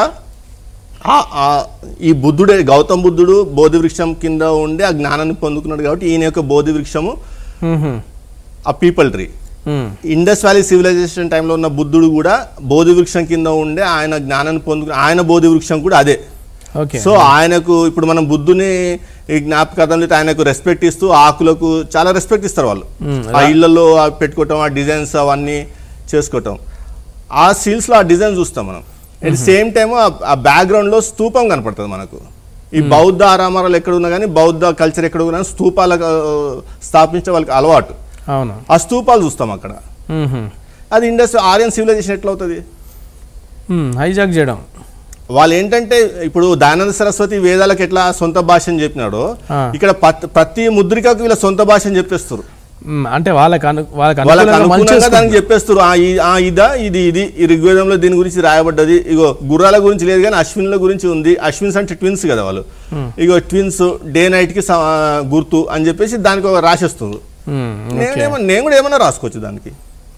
ఈ బుద్ధుడే గౌతమ్ బుద్ధుడు బోధి వృక్షం కింద ఉండి ఆ జ్ఞానాన్ని పొందుకున్నాడు కాబట్టి ఈయన యొక్క బోధి వృక్షము ఆ peepal tree. Indus valley civilization టైంలో ఉన్న బుద్ధుడు కూడా బోధి వృక్షం కింద ఉండే ఆయన జ్ఞానాన్ని పొందుకు ఆయన బోధి వృక్షం కూడా అదే. సో ఆయనకు ఇప్పుడు మనం బుద్ధుని జ్ఞాపకార్థం ఆయనకు రెస్పెక్ట్ ఇస్తూ ఆకులకు చాలా రెస్పెక్ట్ ఇస్తారు వాళ్ళు. ఆ ఇళ్లలో పెట్టుకోవటం, ఆ డిజైన్స్ అవన్నీ చేసుకోవటం, ఆ సీల్స్ లో ఆ డిజైన్ చూస్తాం మనం. అట్ ది సేమ్ టైమ్ ఆ బ్యాక్గ్రౌండ్ లో స్తూపం కనపడుతుంది మనకు. ఈ బౌద్ధ ఆరామారాలు ఎక్కడ ఉన్నా కానీ బౌద్ధ కల్చర్ ఎక్కడ ఉన్నా స్తూపాలకు స్థాపించే వాళ్ళకి అలవాటు. ఆ స్తూపాలు చూస్తాం అక్కడ. అది ఇండస్ ఆర్యన్ సివిలైజేషన్ ఎట్లా అవుతుంది? హైజాక్ చేయడం. వాళ్ళు ఏంటంటే ఇప్పుడు దయానంద సరస్వతి వేదాలకు ఎట్లా సొంత భాషని చెప్పినాడో ఇక్కడ ప్రతి ముద్రికకు వీళ్ళ సొంత భాషని చెప్పేస్తారు. అంటే వాళ్ళకి వాళ్ళకి అనుగుణంగా దానికి చెప్పేస్తారు. ఇదా ఇది ఇది ఈ ఋగ్వేదంలో దీని గురించి రాయబడ్డది, ఇగో గుర్రాల గురించి లేదు కానీ అశ్విన్ల గురించి ఉంది. అశ్విన్స్ అంటే ట్విన్స్ కదా వాళ్ళు, ఇగో ట్విన్స్ డే నైట్ కి గుర్తు అని చెప్పేసి దానికి ఒక రాసేస్తారు. నేను కూడా ఏమన్నా రాసుకోవచ్చు దానికి.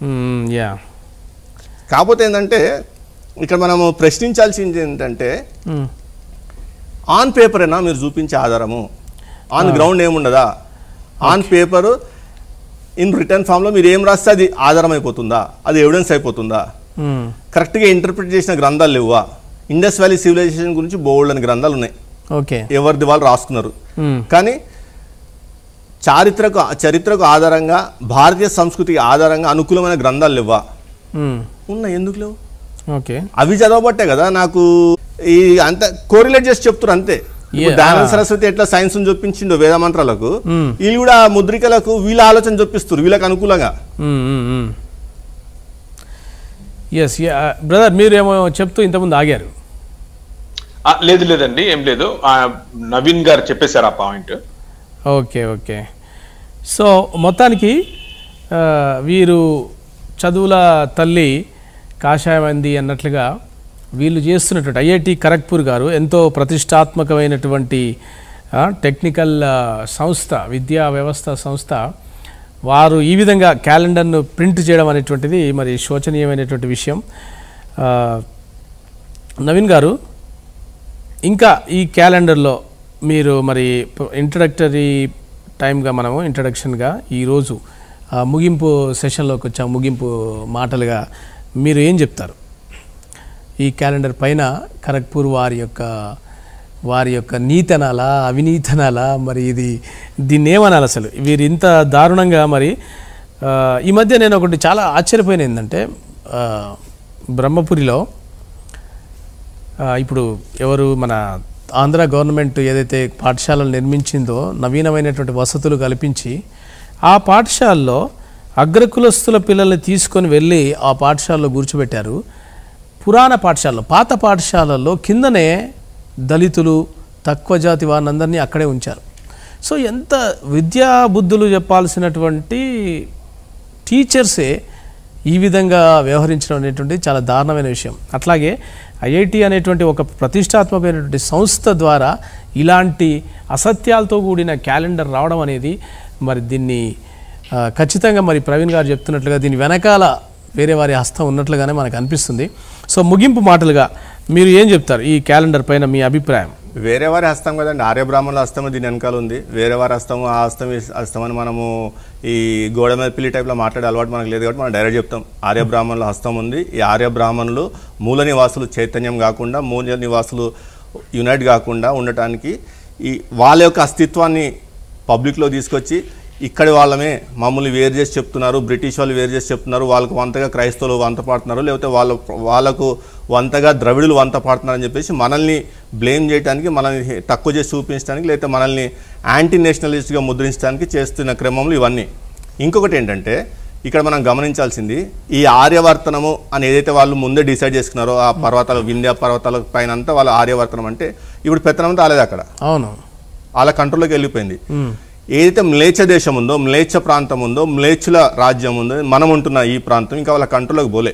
కాకపోతే ఏంటంటే ఇక్కడ మనము ప్రశ్నించాల్సింది ఏంటంటే ఆన్ పేపర్ అయినా మీరు చూపించే ఆధారము, ఆన్ గ్రౌండ్ ఏముండదా? On paper in return form లో మీరు ఏం రాస్తే అది ఆధారం అయిపోతుందా, అది ఎవిడెన్స్ అయిపోతుందా? కరెక్ట్ గా ఇంటర్ప్రిట్ చేసిన గ్రంథాలు లేవా? ఇండస్ వ్యాలీ సివిలైజేషన్ గురించి బోల్డ్ అని గ్రంథాలు ఉన్నాయి, ఎవరిది వాళ్ళు రాసుకున్నారు. కానీ చారిత్రకు చరిత్రకు ఆధారంగా భారతీయ సంస్కృతికి ఆధారంగా అనుకూలమైన గ్రంథాలు లేవా? ఉన్నాయి. ఎందుకు లేవు? అవి చదవబట్టే కదా నాకు ఈ అంత కోరిలేట్ చేసి చెప్తారు అంతే. దయానంద సరస్వతి ఎట్లా సైన్స్ చూపించిండో వేద మంత్రాలకు, వీళ్ళు కూడా ముద్రికలకు వీళ్ళ ఆలోచన చూపిస్తారు వీళ్ళకి అనుకూలంగా. ఎస్ బ్రదర్, మీరు ఏమో చెప్తూ ఇంతకుముందు ఆగారు. లేదు లేదండి, ఏం లేదు, నవీన్ గారు చెప్పేశారు ఆ పాయింట్. Okay okay. సో మొత్తానికి వీరు చదువుల తల్లి కాషాయమంది అన్నట్లుగా వీళ్ళు చేస్తున్నటువంటి ఐఐటి ఖరగ్పూర్ గారు ఎంతో ప్రతిష్టాత్మకమైనటువంటి టెక్నికల్ సంస్థ, విద్యా వ్యవస్థ సంస్థ వారు ఈ విధంగా క్యాలెండర్ను ప్రింట్ చేయడం అనేటువంటిది మరి శోచనీయమైనటువంటి విషయం. నవీన్ గారు, ఇంకా ఈ క్యాలెండర్లో మీరు మరి ఇంట్రడక్టరీ టైమ్గా మనము ఇంట్రడక్షన్గా ఈరోజు ముగింపు సెషన్లోకి వచ్చాం, ముగింపు మాటలుగా మీరు ఏం చెప్తారు ఈ క్యాలెండర్ పైన? ఖరగ్పూర్ వారి యొక్క వారి యొక్క నీతనాలా అవినీతనాలా, మరి ఇది దీన్ని ఏమనాలి అసలు? వీరు ఇంత దారుణంగా మరి ఈ మధ్య నేను ఒకటి చాలా ఆశ్చర్యపోయిన ఏంటంటే బ్రహ్మపురిలో ఇప్పుడు ఎవరు మన ఆంధ్ర గవర్నమెంట్ ఏదైతే పాఠశాలలు నిర్మించిందో నవీనమైనటువంటి వసతులు కల్పించి ఆ పాఠశాలలో అగ్రకులస్తుల పిల్లల్ని తీసుకొని వెళ్ళి ఆ పాఠశాలలో కూర్చోబెట్టారు. పురాణ పాఠశాలలో, పాత పాఠశాలల్లో కిందనే దళితులు, తక్కువ జాతి వారిని అక్కడే ఉంచారు. సో ఎంత విద్యా బుద్ధులు చెప్పాల్సినటువంటి టీచర్సే ఈ విధంగా వ్యవహరించడం అనేటువంటి చాలా దారుణమైన విషయం. అట్లాగే ఐఐటి అనేటువంటి ఒక ప్రతిష్టాత్మకమైనటువంటి సంస్థ ద్వారా ఇలాంటి అసత్యాలతో కూడిన క్యాలెండర్ రావడం అనేది మరి దీన్ని ఖచ్చితంగా మరి ప్రవీణ్ గారు చెప్తున్నట్లుగా దీని వెనకాల వేరే వారి హస్తం ఉన్నట్లుగానే మనకు అనిపిస్తుంది. సో ముగింపు మాటలుగా మీరు ఏం చెప్తారు ఈ క్యాలెండర్ పైన మీ అభిప్రాయం? వేరే వారి హస్తం కదండి, ఆర్యబ్రాహ్మణుల హస్తం దీని వెనకాల ఉంది. వేరే వారి హస్తం ఆ హస్తం హస్తం అని మనము ఈ గోడ మీద పిల్లి టైప్లో మాట్లాడే అలవాటు మనకు లేదు కాబట్టి మనం డైరెక్ట్ చెప్తాం ఆర్యబ్రాహ్మణుల హస్తం ఉంది. ఈ ఆర్యబ్రాహ్మణులు మూల నివాసులు చైతన్యం కాకుండా, మూల నివాసులు యునైట్ కాకుండా ఉండటానికి ఈ వాళ్ళ యొక్క అస్తిత్వాన్ని పబ్లిక్లో తీసుకొచ్చి ఇక్కడి వాళ్ళమే మమ్మల్ని వేరు చేసి చెప్తున్నారు, బ్రిటిష్ వాళ్ళు వేరు చేసి చెప్తున్నారు, వాళ్ళకు వంతగా క్రైస్తవులు వంత పాడుతున్నారు, లేకపోతే వాళ్ళ వాళ్ళకు వంతగా ద్రవిడులు వంత పాడుతున్నారు అని చెప్పేసి మనల్ని బ్లేమ్ చేయడానికి, మనల్ని తక్కువ చేసి చూపించడానికి, లేకపోతే మనల్ని యాంటీ నేషనలిస్ట్గా ముద్రించడానికి చేస్తున్న క్రమంలో ఇవన్నీ. ఇంకొకటి ఏంటంటే ఇక్కడ మనం గమనించాల్సింది, ఈ ఆర్యవర్తనము అని ఏదైతే వాళ్ళు ముందే డిసైడ్ చేసుకున్నారో ఆ పర్వతాలు, వింధ్య పర్వతాల పైన అంతా వాళ్ళ ఆర్యవర్తనం అంటే ఇప్పుడు పెత్తనం రాలేదు అక్కడ, అవును వాళ్ళ కంట్రోల్లోకి వెళ్ళిపోయింది. ఏదైతే మ్లేచ్ఛ దేశం ఉందో, మ్లేచ్ఛ ప్రాంతం ఉందో, మ్లేచ్ఛుల రాజ్యం ఉందో, మనం ఉంటున్న ఈ ప్రాంతం ఇంకా వాళ్ళ కంట్రోల్లోకి పోలే.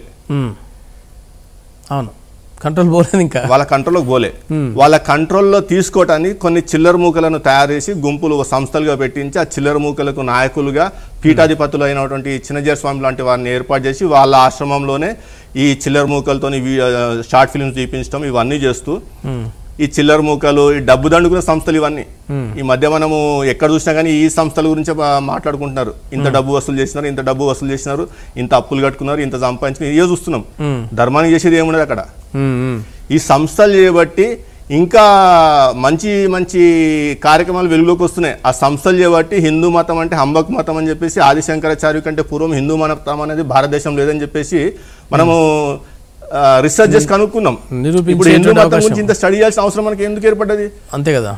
అవును, కంట్రోల్ పోలేదు, ఇంకా వాళ్ళ కంట్రోల్లోకి పోలే. వాళ్ళ కంట్రోల్లో తీసుకోవటానికి కొన్ని చిల్లర మూకలను తయారు చేసి గుంపులు సంస్థలుగా పెట్టించి ఆ చిల్లర మూకలకు నాయకులుగా పీఠాధిపతులు అయినటువంటి చిన్నజీర స్వామి లాంటి వారిని ఏర్పాటు చేసి వాళ్ళ ఆశ్రమంలోనే ఈ చిల్లర మూకలతో షార్ట్ ఫిల్మ్స్ చూపించడం ఇవన్నీ చేస్తూ ఈ చిల్లర మూకలు, ఈ డబ్బు దండుకునే సంస్థలు ఇవన్నీ ఈ మధ్య మనము ఎక్కడ చూసినా కానీ ఈ సంస్థల గురించి మాట్లాడుకుంటున్నారు. ఇంత డబ్బు వసూలు చేసినారు, ఇంత డబ్బు వసూలు చేసినారు, ఇంత అప్పులు కట్టుకున్నారు, ఇంత సంపాదించుకుని ఇవే చూస్తున్నాం. ధర్మానికి చేసేది ఏమున్నది అక్కడ? ఈ సంస్థలు చేయబట్టి ఇంకా మంచి మంచి కార్యక్రమాలు వెలుగులోకి వస్తున్నాయి. ఆ సంస్థలు చేయబట్టి హిందూ మతం అంటే హంబక్ మతం అని చెప్పేసి, ఆదిశంకరాచార్య కంటే పూర్వం హిందూ మతం అనేది భారతదేశం లేదని చెప్పేసి మనము రీసెర్చ్ చేసి కనుక్కున్నాం. ఇప్పుడు హిందూ మతం గురించి ఇంత స్టడీ చేయాల్సిన అవసరం మనకి ఎందుకు ఏర్పడ్డది? అంతే కదా,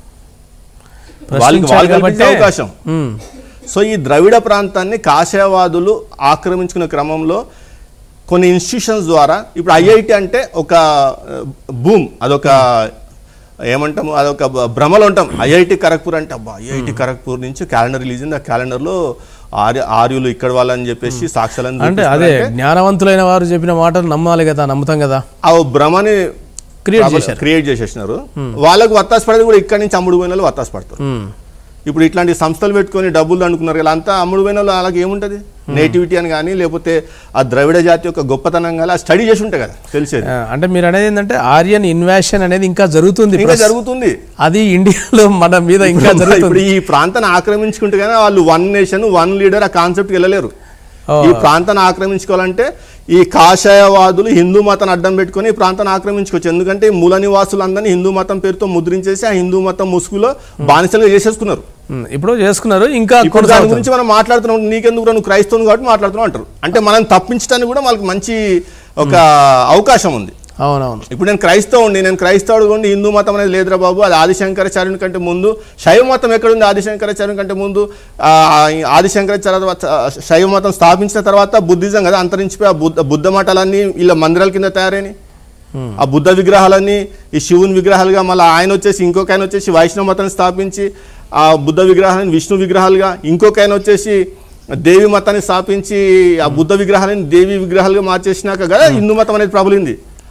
వాళ్ళకి వాళ్ళు కల్పించే అవకాశం. సో ఈ ద్రవిడ ప్రాంతాన్ని కాషాయవాదులు ఆక్రమించుకునే క్రమంలో కొన్ని ఇన్స్టిట్యూషన్స్ ద్వారా ఇప్పుడు ఐఐటి అంటే ఒక బూమ్, అదొక ఏమంటాము, అదొక భ్రమలో ఉంటాం. ఐఐటి ఖరగ్పూర్ అంటే అబ్బా ఐఐటి ఖరగ్పూర్ నుంచి క్యాలెండర్ రిలీజ్ అయింది, ఆ క్యాలెండర్లో ఆర్య ఆర్యులు ఇక్కడ వాళ్ళని చెప్పేసి సాక్ష్యాలను అంటే అదే జ్ఞానవంతులైన వారు చెప్పిన మాటలు నమ్మాలి కదా, నమ్ముతాం కదా. ఆ భ్రమని క్రియేట్ చేశారు క్రియేట్ చేసేసినారు. వాళ్ళకు వత్తాసు పడేది కూడా ఇక్కడ నుంచి అమ్ముడు పోయిన వాళ్ళు వత్తాసు పడతారు. ఇప్పుడు ఇట్లాంటి సంస్థలు పెట్టుకొని డబ్బులు అనుకున్నారు కదా, అంతా అమ్ముడు పోయిన వాళ్ళు అలాగే ఏముంటుంది, నేటివిటీ అని కానీ లేకపోతే ఆ ద్రవిడ జాతి యొక్క గొప్పతనం కానీ ఆ స్టడీ చేసి ఉంటాయి కదా తెలిసేది. అంటే మీరు అనేది ఏంటంటే ఆర్యన్ ఇన్వాషన్ అనేది ఇంకా జరుగుతుంది, ఇంకా జరుగుతుంది, అది ఇండియాలో మన మీద ఇంకా జరుగుతుంది. ఈ ప్రాంతాన్ని ఆక్రమించుకుంటే కానీ వాళ్ళు వన్ నేషన్ వన్ లీడర్ ఆ కాన్సెప్ట్కి వెళ్ళలేరు. ఈ ప్రాంతాన్ని ఆక్రమించుకోవాలంటే ఈ కాషాయవాదులు హిందూ మతాన్ని అడ్డం పెట్టుకుని ఈ ప్రాంతాన్ని ఆక్రమించుకోవచ్చు. ఎందుకంటే మూల నివాసులందరినీ హిందూ మతం పేరుతో ముద్రించేసి ఆ హిందూ మతం ముసుగులో బానిసలుగా చేసేసుకున్నారు. ఇప్పుడు చేసుకున్నారు. ఇంకా ఇప్పుడు దాని గురించి మనం మాట్లాడుతున్నాం, నీకెందుకు నువ్వు క్రైస్తవుని కాబట్టి మాట్లాడుతున్నావు అంటారు. అంటే మనం తప్పించడానికి కూడా వాళ్ళకి మంచి ఒక అవకాశం ఉంది. అవునవును, ఇప్పుడు నేను క్రైస్తవుని నేను క్రైస్తవుడు ఉండి హిందూ మతం అనేది లేదురా బాబు, అది ఆదిశంకరాచార్యుని కంటే ముందు శైవ మతం ఎక్కడుంది, ఆదిశంకరాచార్యుని కంటే ముందు ఆదిశంకరాచార్య శైవ మతం స్థాపించిన తర్వాత బుద్ధిజం కదా అంతరించిపోయి ఆ బుద్ధ బుద్ధ మఠాలన్నీ ఇలా మందిరాల కింద తయారైనవి. ఆ బుద్ధ విగ్రహాలన్నీ ఈ శివుని విగ్రహాలుగా, మళ్ళీ ఆయన వచ్చేసి ఇంకొక ఆయన వచ్చేసి వైష్ణవ మతాన్ని స్థాపించి ఆ బుద్ధ విగ్రహాలని విష్ణు విగ్రహాలుగా, ఇంకొక ఆయన వచ్చేసి దేవి మతాన్ని స్థాపించి ఆ బుద్ధ విగ్రహాలని దేవి విగ్రహాలుగా మార్చేసినాక కదా హిందూ మతం అనేది ప్రబలింది.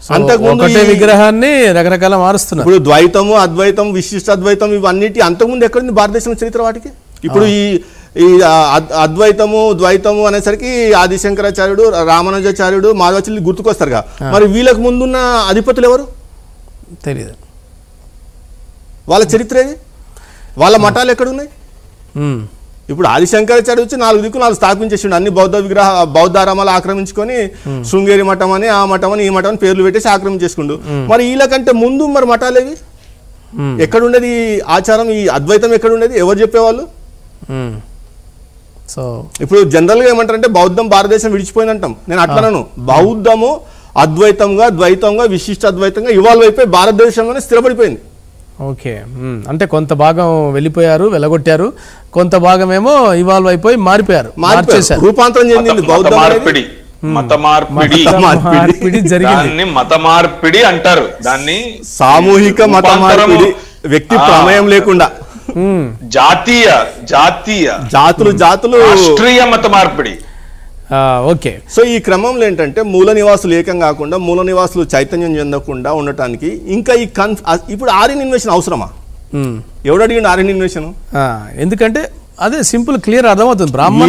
అంతకుముందు ఒకటే విగ్రహాన్ని రకరకాల మారుస్తున్నారు. ఇప్పుడు ద్వైతము అద్వైతం విశిష్ట అద్వైతం ఇవన్నిటి అంతకుముందు ఎక్కడుంది భారతదేశంలో చరిత్ర వాటికి? ఇప్పుడు ఈ ఈ అద్వైతము ద్వైతము అనేసరికి ఆదిశంకరాచార్యుడు రామానుజాచార్యుడు మాధవాచార్యులు గుర్తుకొస్తారుగా, మరి వీళ్ళకు ముందున్న అధిపతులు ఎవరు తెలియదు. వాళ్ళ చరిత్ర ఏది? వాళ్ళ మఠాలు ఎక్కడున్నాయి? ఇప్పుడు ఆదిశంకరాచార్య వచ్చి నాలుగు దిక్కు నాలుగు స్థాపించేసిండు, అన్ని బౌద్ధ విగ్రహ బౌద్ధారామాలు ఆక్రమించుకొని శృంగేరి మఠం అని ఆ మఠం అని ఈ మఠం అని పేర్లు పెట్టేసి ఆక్రమించేసుకుండు. మరి వీళ్ళకంటే ముందు మరి మఠాలేవి ఎక్కడుండేది? ఆచారం ఈ అద్వైతం ఎక్కడుండేది? ఎవరు చెప్పేవాళ్ళు? సో ఇప్పుడు జనరల్గా ఏమంటారంటే బౌద్ధం భారతదేశం విడిచిపోయిందంటాం. నేను అట్లనను, బౌద్ధము అద్వైతంగా ద్వైతంగా విశిష్ట అద్వైతంగా ఇవాల్వ్ అయిపోయి భారతదేశంలోనే స్థిరపడిపోయింది. ఓకే, అంటే కొంత భాగం వెళ్ళిపోయారు, వెళ్ళగొట్టారు, కొంత భాగం ఏమో ఇవాల్వ్ అయిపోయి మారిపోయారు, మార్చేశారు, రూపాంతరం చెందింది. బౌద్ధ మార్పిడి, మత మార్పిడి మార్పిడి జరిగింది. మత మార్పిడి అంటారు దాన్ని. సామూహిక మత మార్పిడి, వ్యక్తి ప్రమేయం లేకుండా జాతీయ జాతీయ జాతులు జాతులు రాష్ట్రీయ మత మార్పిడి. ఓకే, సో ఈ క్రమంలో ఏంటంటే మూల నివాసులు ఏకం కాకుండా మూల నివాసులు చైతన్యం చెందకుండా ఉండటానికి ఇంకా ఈ కన్ ఇప్పుడు ఆర్యన్ ఇన్వేషన్ అవసరమా? ఎవడు అడిగిండు ఆర్యన్ ఇన్వేషన్? ఎందుకంటే అదే సింపుల్ క్లియర్ అర్థమవుతుంది. బ్రాహ్మణ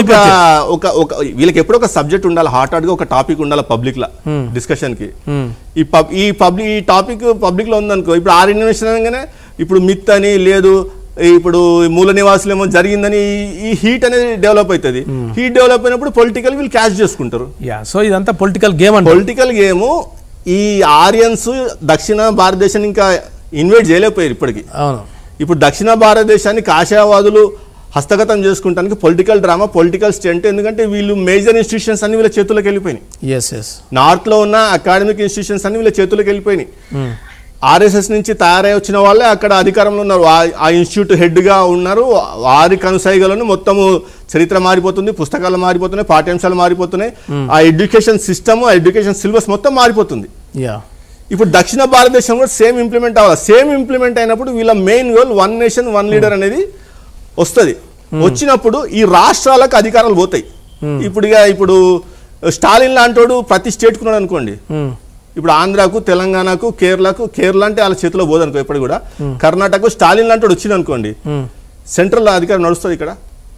ఒక ఒక వీళ్ళకి ఎప్పుడో ఒక సబ్జెక్ట్ ఉండాలి, హాట్ హాట్ గా ఒక టాపిక్ ఉండాలి పబ్లిక్ లా డిస్కషన్ కి. ఈ పబ్ ఈ పబ్లిక్ ఈ టాపిక్ పబ్లిక్ లో ఉందనుకో, ఇప్పుడు ఆర్యన్ ఇన్వేషన్ అనగానే ఇప్పుడు మిత్ అని లేదు, ఇప్పుడు మూల నివాసులు ఏమో జరిగిందని ఈ హీట్ అనేది డెవలప్ అవుతుంది. హీట్ డెవలప్ అయినప్పుడు పొలిటికల్ వీళ్ళు క్యాచ్ చేసుకుంటారు. సో ఇదంతా పొలిటికల్ గేమ్ అంటే పొలిటికల్ గేమ్. ఈ ఆర్యన్స్ దక్షిణ భారతదేశాన్ని ఇంకా ఇన్వైట్ చేయలేకపోయారు ఇప్పటికి. అవును, ఇప్పుడు దక్షిణ భారతదేశాన్ని కాషాయవాదులు హస్తగతం చేసుకుంటానికి పొలిటికల్ డ్రామా, పొలిటికల్ స్టెంట్. ఎందుకంటే వీళ్ళు మేజర్ ఇన్స్టిట్యూషన్స్ అన్ని వీళ్ళ చేతుల్లోకి వెళ్ళిపోయినాయి. నార్త్ లో ఉన్న అకాడమిక్ ఇన్స్టిట్యూషన్స్ అన్ని వీళ్ళ చేతుల్లోకి వెళ్ళిపోయినాయి. ఆర్ఎస్ఎస్ నుంచి తయారై వచ్చిన వాళ్ళే అక్కడ అధికారంలో ఉన్నారు, ఆ ఇన్స్టిట్యూట్ హెడ్ గా ఉన్నారు. వారి కనుసైగలను మొత్తము చరిత్ర మారిపోతుంది, పుస్తకాలు మారిపోతున్నాయి, పాఠ్యాంశాలు మారిపోతున్నాయి, ఆ ఎడ్యుకేషన్ సిస్టమ్, ఆ ఎడ్యుకేషన్ సిలబస్ మొత్తం మారిపోతుంది. ఇప్పుడు దక్షిణ భారతదేశం కూడా సేమ్ ఇంప్లిమెంట్ అవ్వాలి. సేమ్ ఇంప్లిమెంట్ అయినప్పుడు వీళ్ళ main goal one nation one leader అనేది వస్తుంది. వచ్చినప్పుడు ఈ రాష్ట్రాలకు అధికారాలు పోతాయి. ఇప్పుడు ఇక ఇప్పుడు స్టాలిన్ లాంటోడు ప్రతి స్టేట్ కున్నాడు అనుకోండి, ఇప్పుడు ఆంధ్రాకు తెలంగాణకు కేరళకు, కేరళ అంటే వాళ్ళ చేతిలో పోదనుకో ఇప్పుడు కూడా, కర్ణాటక స్టాలిన్ లాంటి వచ్చింది అనుకోండి, సెంట్రల్ అధికారం నడుస్తుంది ఇక్కడ.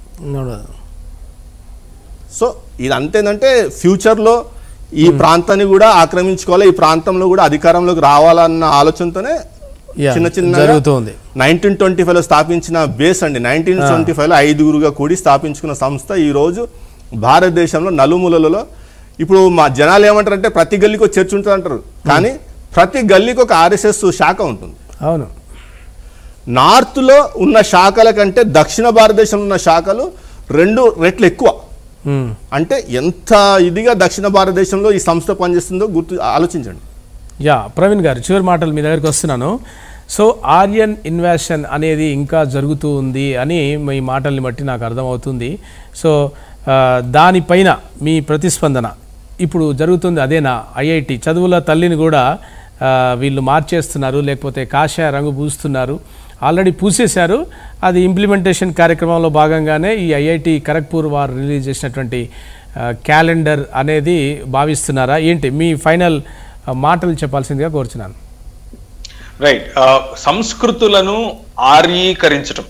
సో ఇది అంతేందంటే ఫ్యూచర్లో ఈ ప్రాంతాన్ని కూడా ఆక్రమించుకోవాలి, ఈ ప్రాంతంలో కూడా అధికారంలోకి రావాలన్న ఆలోచనతోనే చిన్న చిన్న జరుగుతుంది. నైన్టీన్ ట్వంటీ ఫైవ్ లో స్థాపించిన బేస్ అండి. నైన్టీన్ ట్వంటీ ఫైవ్ లో ఐదుగురుగా కూడి స్థాపించుకున్న సంస్థ ఈ రోజు భారతదేశంలో నలుమూలలలో. ఇప్పుడు మా జనాలు ఏమంటారంటే ప్రతి గల్లీకి ఒక చర్చ్ ఉంటుంది అంటారు, కానీ ప్రతి గల్లీకి ఒక ఆర్ఎస్ఎస్ శాఖ ఉంటుంది. అవును, నార్త్ లో ఉన్న శాఖల కంటే దక్షిణ భారతదేశంలో ఉన్న శాఖలు రెండు రెట్లు ఎక్కువ. అంటే ఎంత ఇదిగా దక్షిణ భారతదేశంలో ఈ సంస్థ పనిచేస్తుందో గుర్తు ఆలోచించండి. యా ప్రవీణ్ గారు, చివరి మాటలు మీ దగ్గరికి వస్తున్నాను. సో ఆర్యన్ ఇన్వేషన్ అనేది ఇంకా జరుగుతూ ఉంది అని మీ మాటల్ని బట్టి నాకు అర్థమవుతుంది. సో దానిపైన మీ ప్రతిస్పందన ఇప్పుడు జరుగుతుంది అదేనా? ఐఐటి చదువుల తల్లిని కూడా వీళ్ళు మార్చేస్తున్నారు, లేకపోతే కాషాయ రంగు పూస్తున్నారు, ఆల్రెడీ పూసేశారు. అది ఇంప్లిమెంటేషన్ కార్యక్రమంలో భాగంగానే ఈ ఐఐటి ఖరగ్పూర్ వారు రిలీజ్ చేసినటువంటి క్యాలెండర్ అనేది భావిస్తున్నారా ఏంటి? మీ ఫైనల్ మాటలు చెప్పాల్సిందిగా కోరుచున్నాను. రైట్, సంస్కృతులను ఆర్యీకరించటం,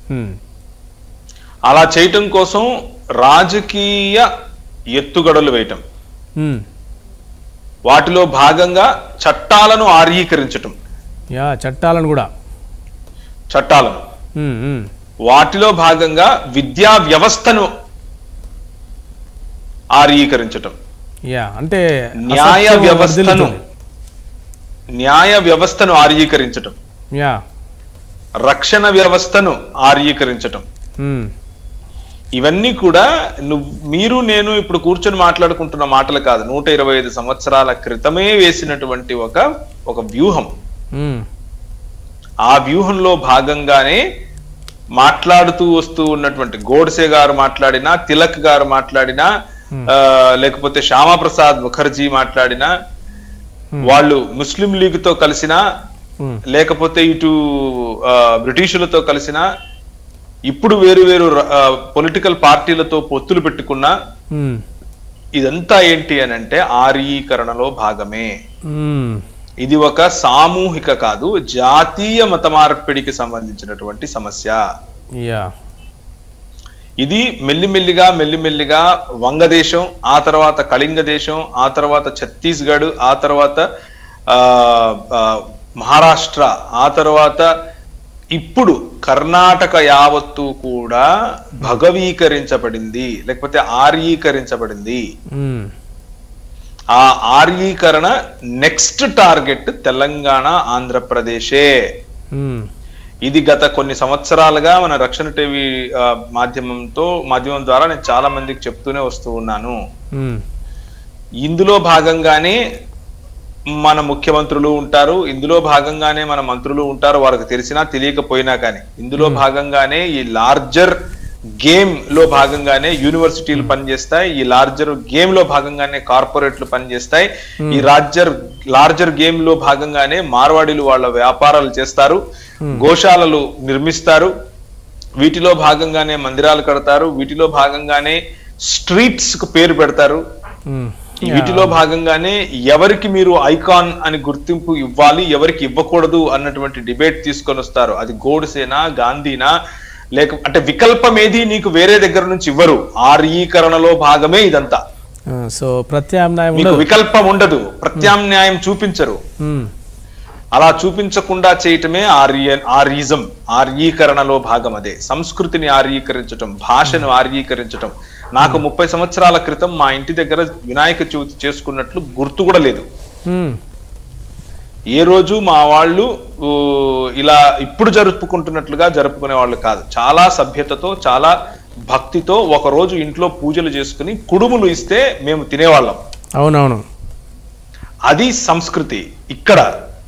అలా చేయటం కోసం రాజకీయ ఎత్తుగడలు వేయటం, వాటిలో భాగంగా చట్టాలను ఆర్యీకరించటం, యా చట్టాలను కూడా చట్టాలను వాటిలో భాగంగా విద్యా వ్యవస్థను ఆర్యీకరించటం, యా అంటే న్యాయ వ్యవస్థను న్యాయ వ్యవస్థను ఆర్యీకరించటం, యా రక్షణ వ్యవస్థను ఆర్యీకరించటం, ఇవన్నీ కూడా నువ్వు మీరు నేను ఇప్పుడు కూర్చొని మాట్లాడుకుంటున్న మాటలు కాదు, నూట ఇరవై ఐదు సంవత్సరాల క్రితమే వేసినటువంటి ఒక ఒక వ్యూహం. ఆ వ్యూహంలో భాగంగానే మాట్లాడుతూ వస్తూ ఉన్నటువంటి గోడ్సే గారు మాట్లాడినా, తిలక్ గారు మాట్లాడినా, లేకపోతే శ్యామాప్రసాద్ ముఖర్జీ మాట్లాడినా, వాళ్ళు ముస్లిం లీగ్ తో కలిసినా, లేకపోతే ఇటు బ్రిటిషులతో కలిసినా, ఇప్పుడు వేరు వేరు పొలిటికల్ పార్టీలతో పొత్తులు పెట్టుకున్నా, ఇదంతా ఏంటి అని అంటే ఆర్యీకరణలో భాగమే. మ్మ్. ఇది ఒక సామూహిక కాదు, జాతీయ మత మార్పిడికి సంబంధించినటువంటి సమస్య. యా ఇది మెల్లిమెల్లిగా మెల్లిమెల్లిగా వంగదేశం, ఆ తర్వాత కళింగ దేశం, ఆ తర్వాత ఛత్తీస్గఢ్, ఆ తర్వాత ఆ మహారాష్ట్ర, ఆ తర్వాత ఇప్పుడు కర్ణాటక యావత్తు కూడా భగవీకరించబడింది, లేకపోతే ఆర్యీకరించబడింది. మ్మ్. ఆ ఆర్యీకరణ నెక్స్ట్ టార్గెట్ తెలంగాణ, ఆంధ్రప్రదేశే. మ్మ్. ఇది గత కొన్ని సంవత్సరాలుగా మన రక్షణ టీవీ మాధ్యమంతో మాధ్యమం ద్వారా నేను చాలా మందికి చెప్తూనే వస్తూ ఉన్నాను. మ్మ్. ఇందులో భాగంగానే మన ముఖ్యమంత్రులు ఉంటారు, ఇందులో భాగంగానే మన మంత్రులు ఉంటారు, వారికి తెలిసినా తెలియకపోయినా కానీ. ఇందులో భాగంగానే ఈ లార్జర్ గేమ్ లో భాగంగానే యూనివర్సిటీలు పనిచేస్తాయి, ఈ లార్జర్ గేమ్ లో భాగంగానే కార్పొరేట్లు పనిచేస్తాయి, ఈ లార్జర్ లార్జర్ గేమ్ లో భాగంగానే మార్వాడీలు వాళ్ళ వ్యాపారాలు చేస్తారు, గోశాలలు నిర్మిస్తారు, వీటిలో భాగంగానే మందిరాలు కడతారు, వీటిలో భాగంగానే స్ట్రీట్స్ కు పేరు పెడతారు, వీటిలో భాగంగానే ఎవరికి మీరు ఐకాన్ అని గుర్తింపు ఇవ్వాలి, ఎవరికి ఇవ్వకూడదు అన్నటువంటి డిబేట్ తీసుకొని వస్తారు. అది గోడ్సేనా, గాంధీనా, లేక అంటే వికల్పం ఏది నీకు వేరే దగ్గర నుంచి ఇవ్వరు. ఆర్యీకరణలో భాగమే ఇదంతా. సో ప్రత్యామ్నాయం మీకు వికల్పం ఉండదు, ప్రత్యామ్నాయం చూపించరు. అలా చూపించకుండా చేయటమే ఆర్య ఆర్యిజం, ఆర్యీకరణలో భాగం. అదే సంస్కృతిని ఆర్యీకరించటం, భాషను ఆర్యీకరించటం. నాకు ముప్పై సంవత్సరాల క్రితం మా ఇంటి దగ్గర వినాయక చవితి చేసుకున్నట్లు గుర్తు కూడా లేదు. ఏ రోజు మా వాళ్ళు ఇలా ఇప్పుడు జరుపుకుంటున్నట్లుగా జరుపుకునే వాళ్ళు కాదు. చాలా సభ్యతతో, చాలా భక్తితో ఒక రోజు ఇంట్లో పూజలు చేసుకుని కుడుములు ఇస్తే మేము తినేవాళ్ళం. అవునవును, అది సంస్కృతి. ఇక్కడ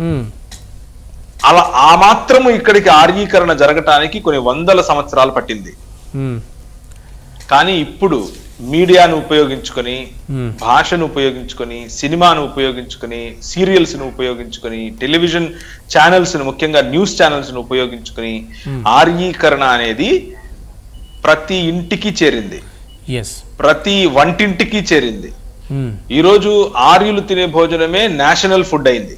అలా ఆ మాత్రము ఇక్కడికి ఆర్యీకరణ జరగటానికి కొన్ని వందల సంవత్సరాలు పట్టింది. కానీ ఇప్పుడు మీడియాను ఉపయోగించుకొని, భాషను ఉపయోగించుకొని, సినిమాను ఉపయోగించుకొని, సీరియల్స్ ను ఉపయోగించుకొని, టెలివిజన్ ఛానల్స్ ను, ముఖ్యంగా న్యూస్ ఛానల్స్ ను ఉపయోగించుకొని ఆర్యీకరణ అనేది ప్రతి ఇంటికి చేరింది, ప్రతి వంటింటికి చేరింది. ఈరోజు ఆర్యులు తినే భోజనమే నేషనల్ ఫుడ్ అయింది.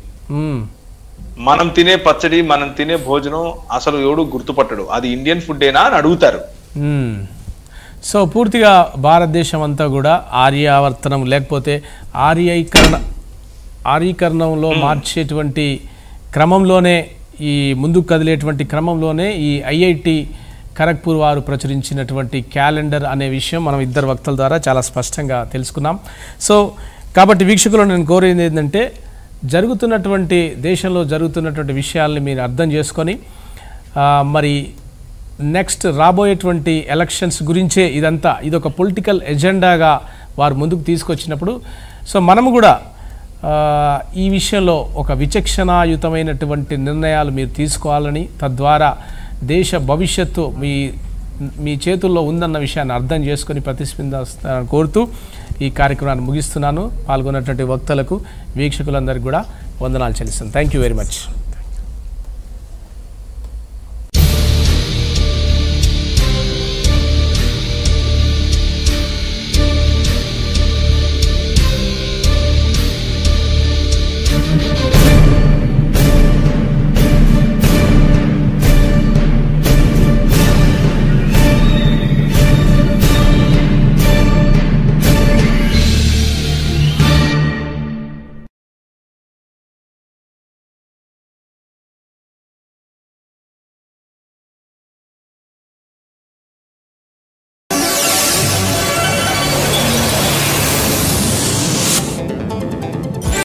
మనం తినే పచ్చడి, మనం తినే భోజనం అసలు ఎవడు గుర్తుపట్టడు, అది ఇండియన్ ఫుడ్డేనా అని అడుగుతారు. సో పూర్తిగా భారతదేశం అంతా కూడా ఆర్యావర్తనం లేకపోతే ఆర్యీకరణ ఆర్యీకరణంలో మార్చేటువంటి క్రమంలోనే, ఈ ముందుకు కదిలేటువంటి క్రమంలోనే ఈ ఐఐటి ఖరగ్పూర్ వారు ప్రచురించినటువంటి క్యాలెండర్ అనే విషయం మనం ఇద్దరు వక్తల ద్వారా చాలా స్పష్టంగా తెలుసుకున్నాం. సో కాబట్టి వీక్షకులు నేను కోరేది ఏంటంటే, జరుగుతున్నటువంటి దేశంలో జరుగుతున్నటువంటి విషయాల్ని మీరు అర్థం చేసుకొని మరి నెక్స్ట్ రాబోయేటువంటి ఎలక్షన్స్ గురించే ఇదంతా, ఇది ఒక పొలిటికల్ ఎజెండాగా వారు ముందుకు తీసుకొచ్చినప్పుడు సో మనము కూడా ఈ విషయంలో ఒక విచక్షణాయుతమైనటువంటి నిర్ణయాలు మీరు తీసుకోవాలని, తద్వారా దేశ భవిష్యత్తు మీ మీ చేతుల్లో ఉందన్న విషయాన్ని అర్థం చేసుకొని ప్రతిస్పందిస్తానని కోరుతూ ఈ కార్యక్రమాన్ని ముగిస్తున్నాను. పాల్గొన్నటువంటి వక్తలకు, వీక్షకులందరికీ కూడా వందనాలు చెల్లిస్తాను. Thank you very much.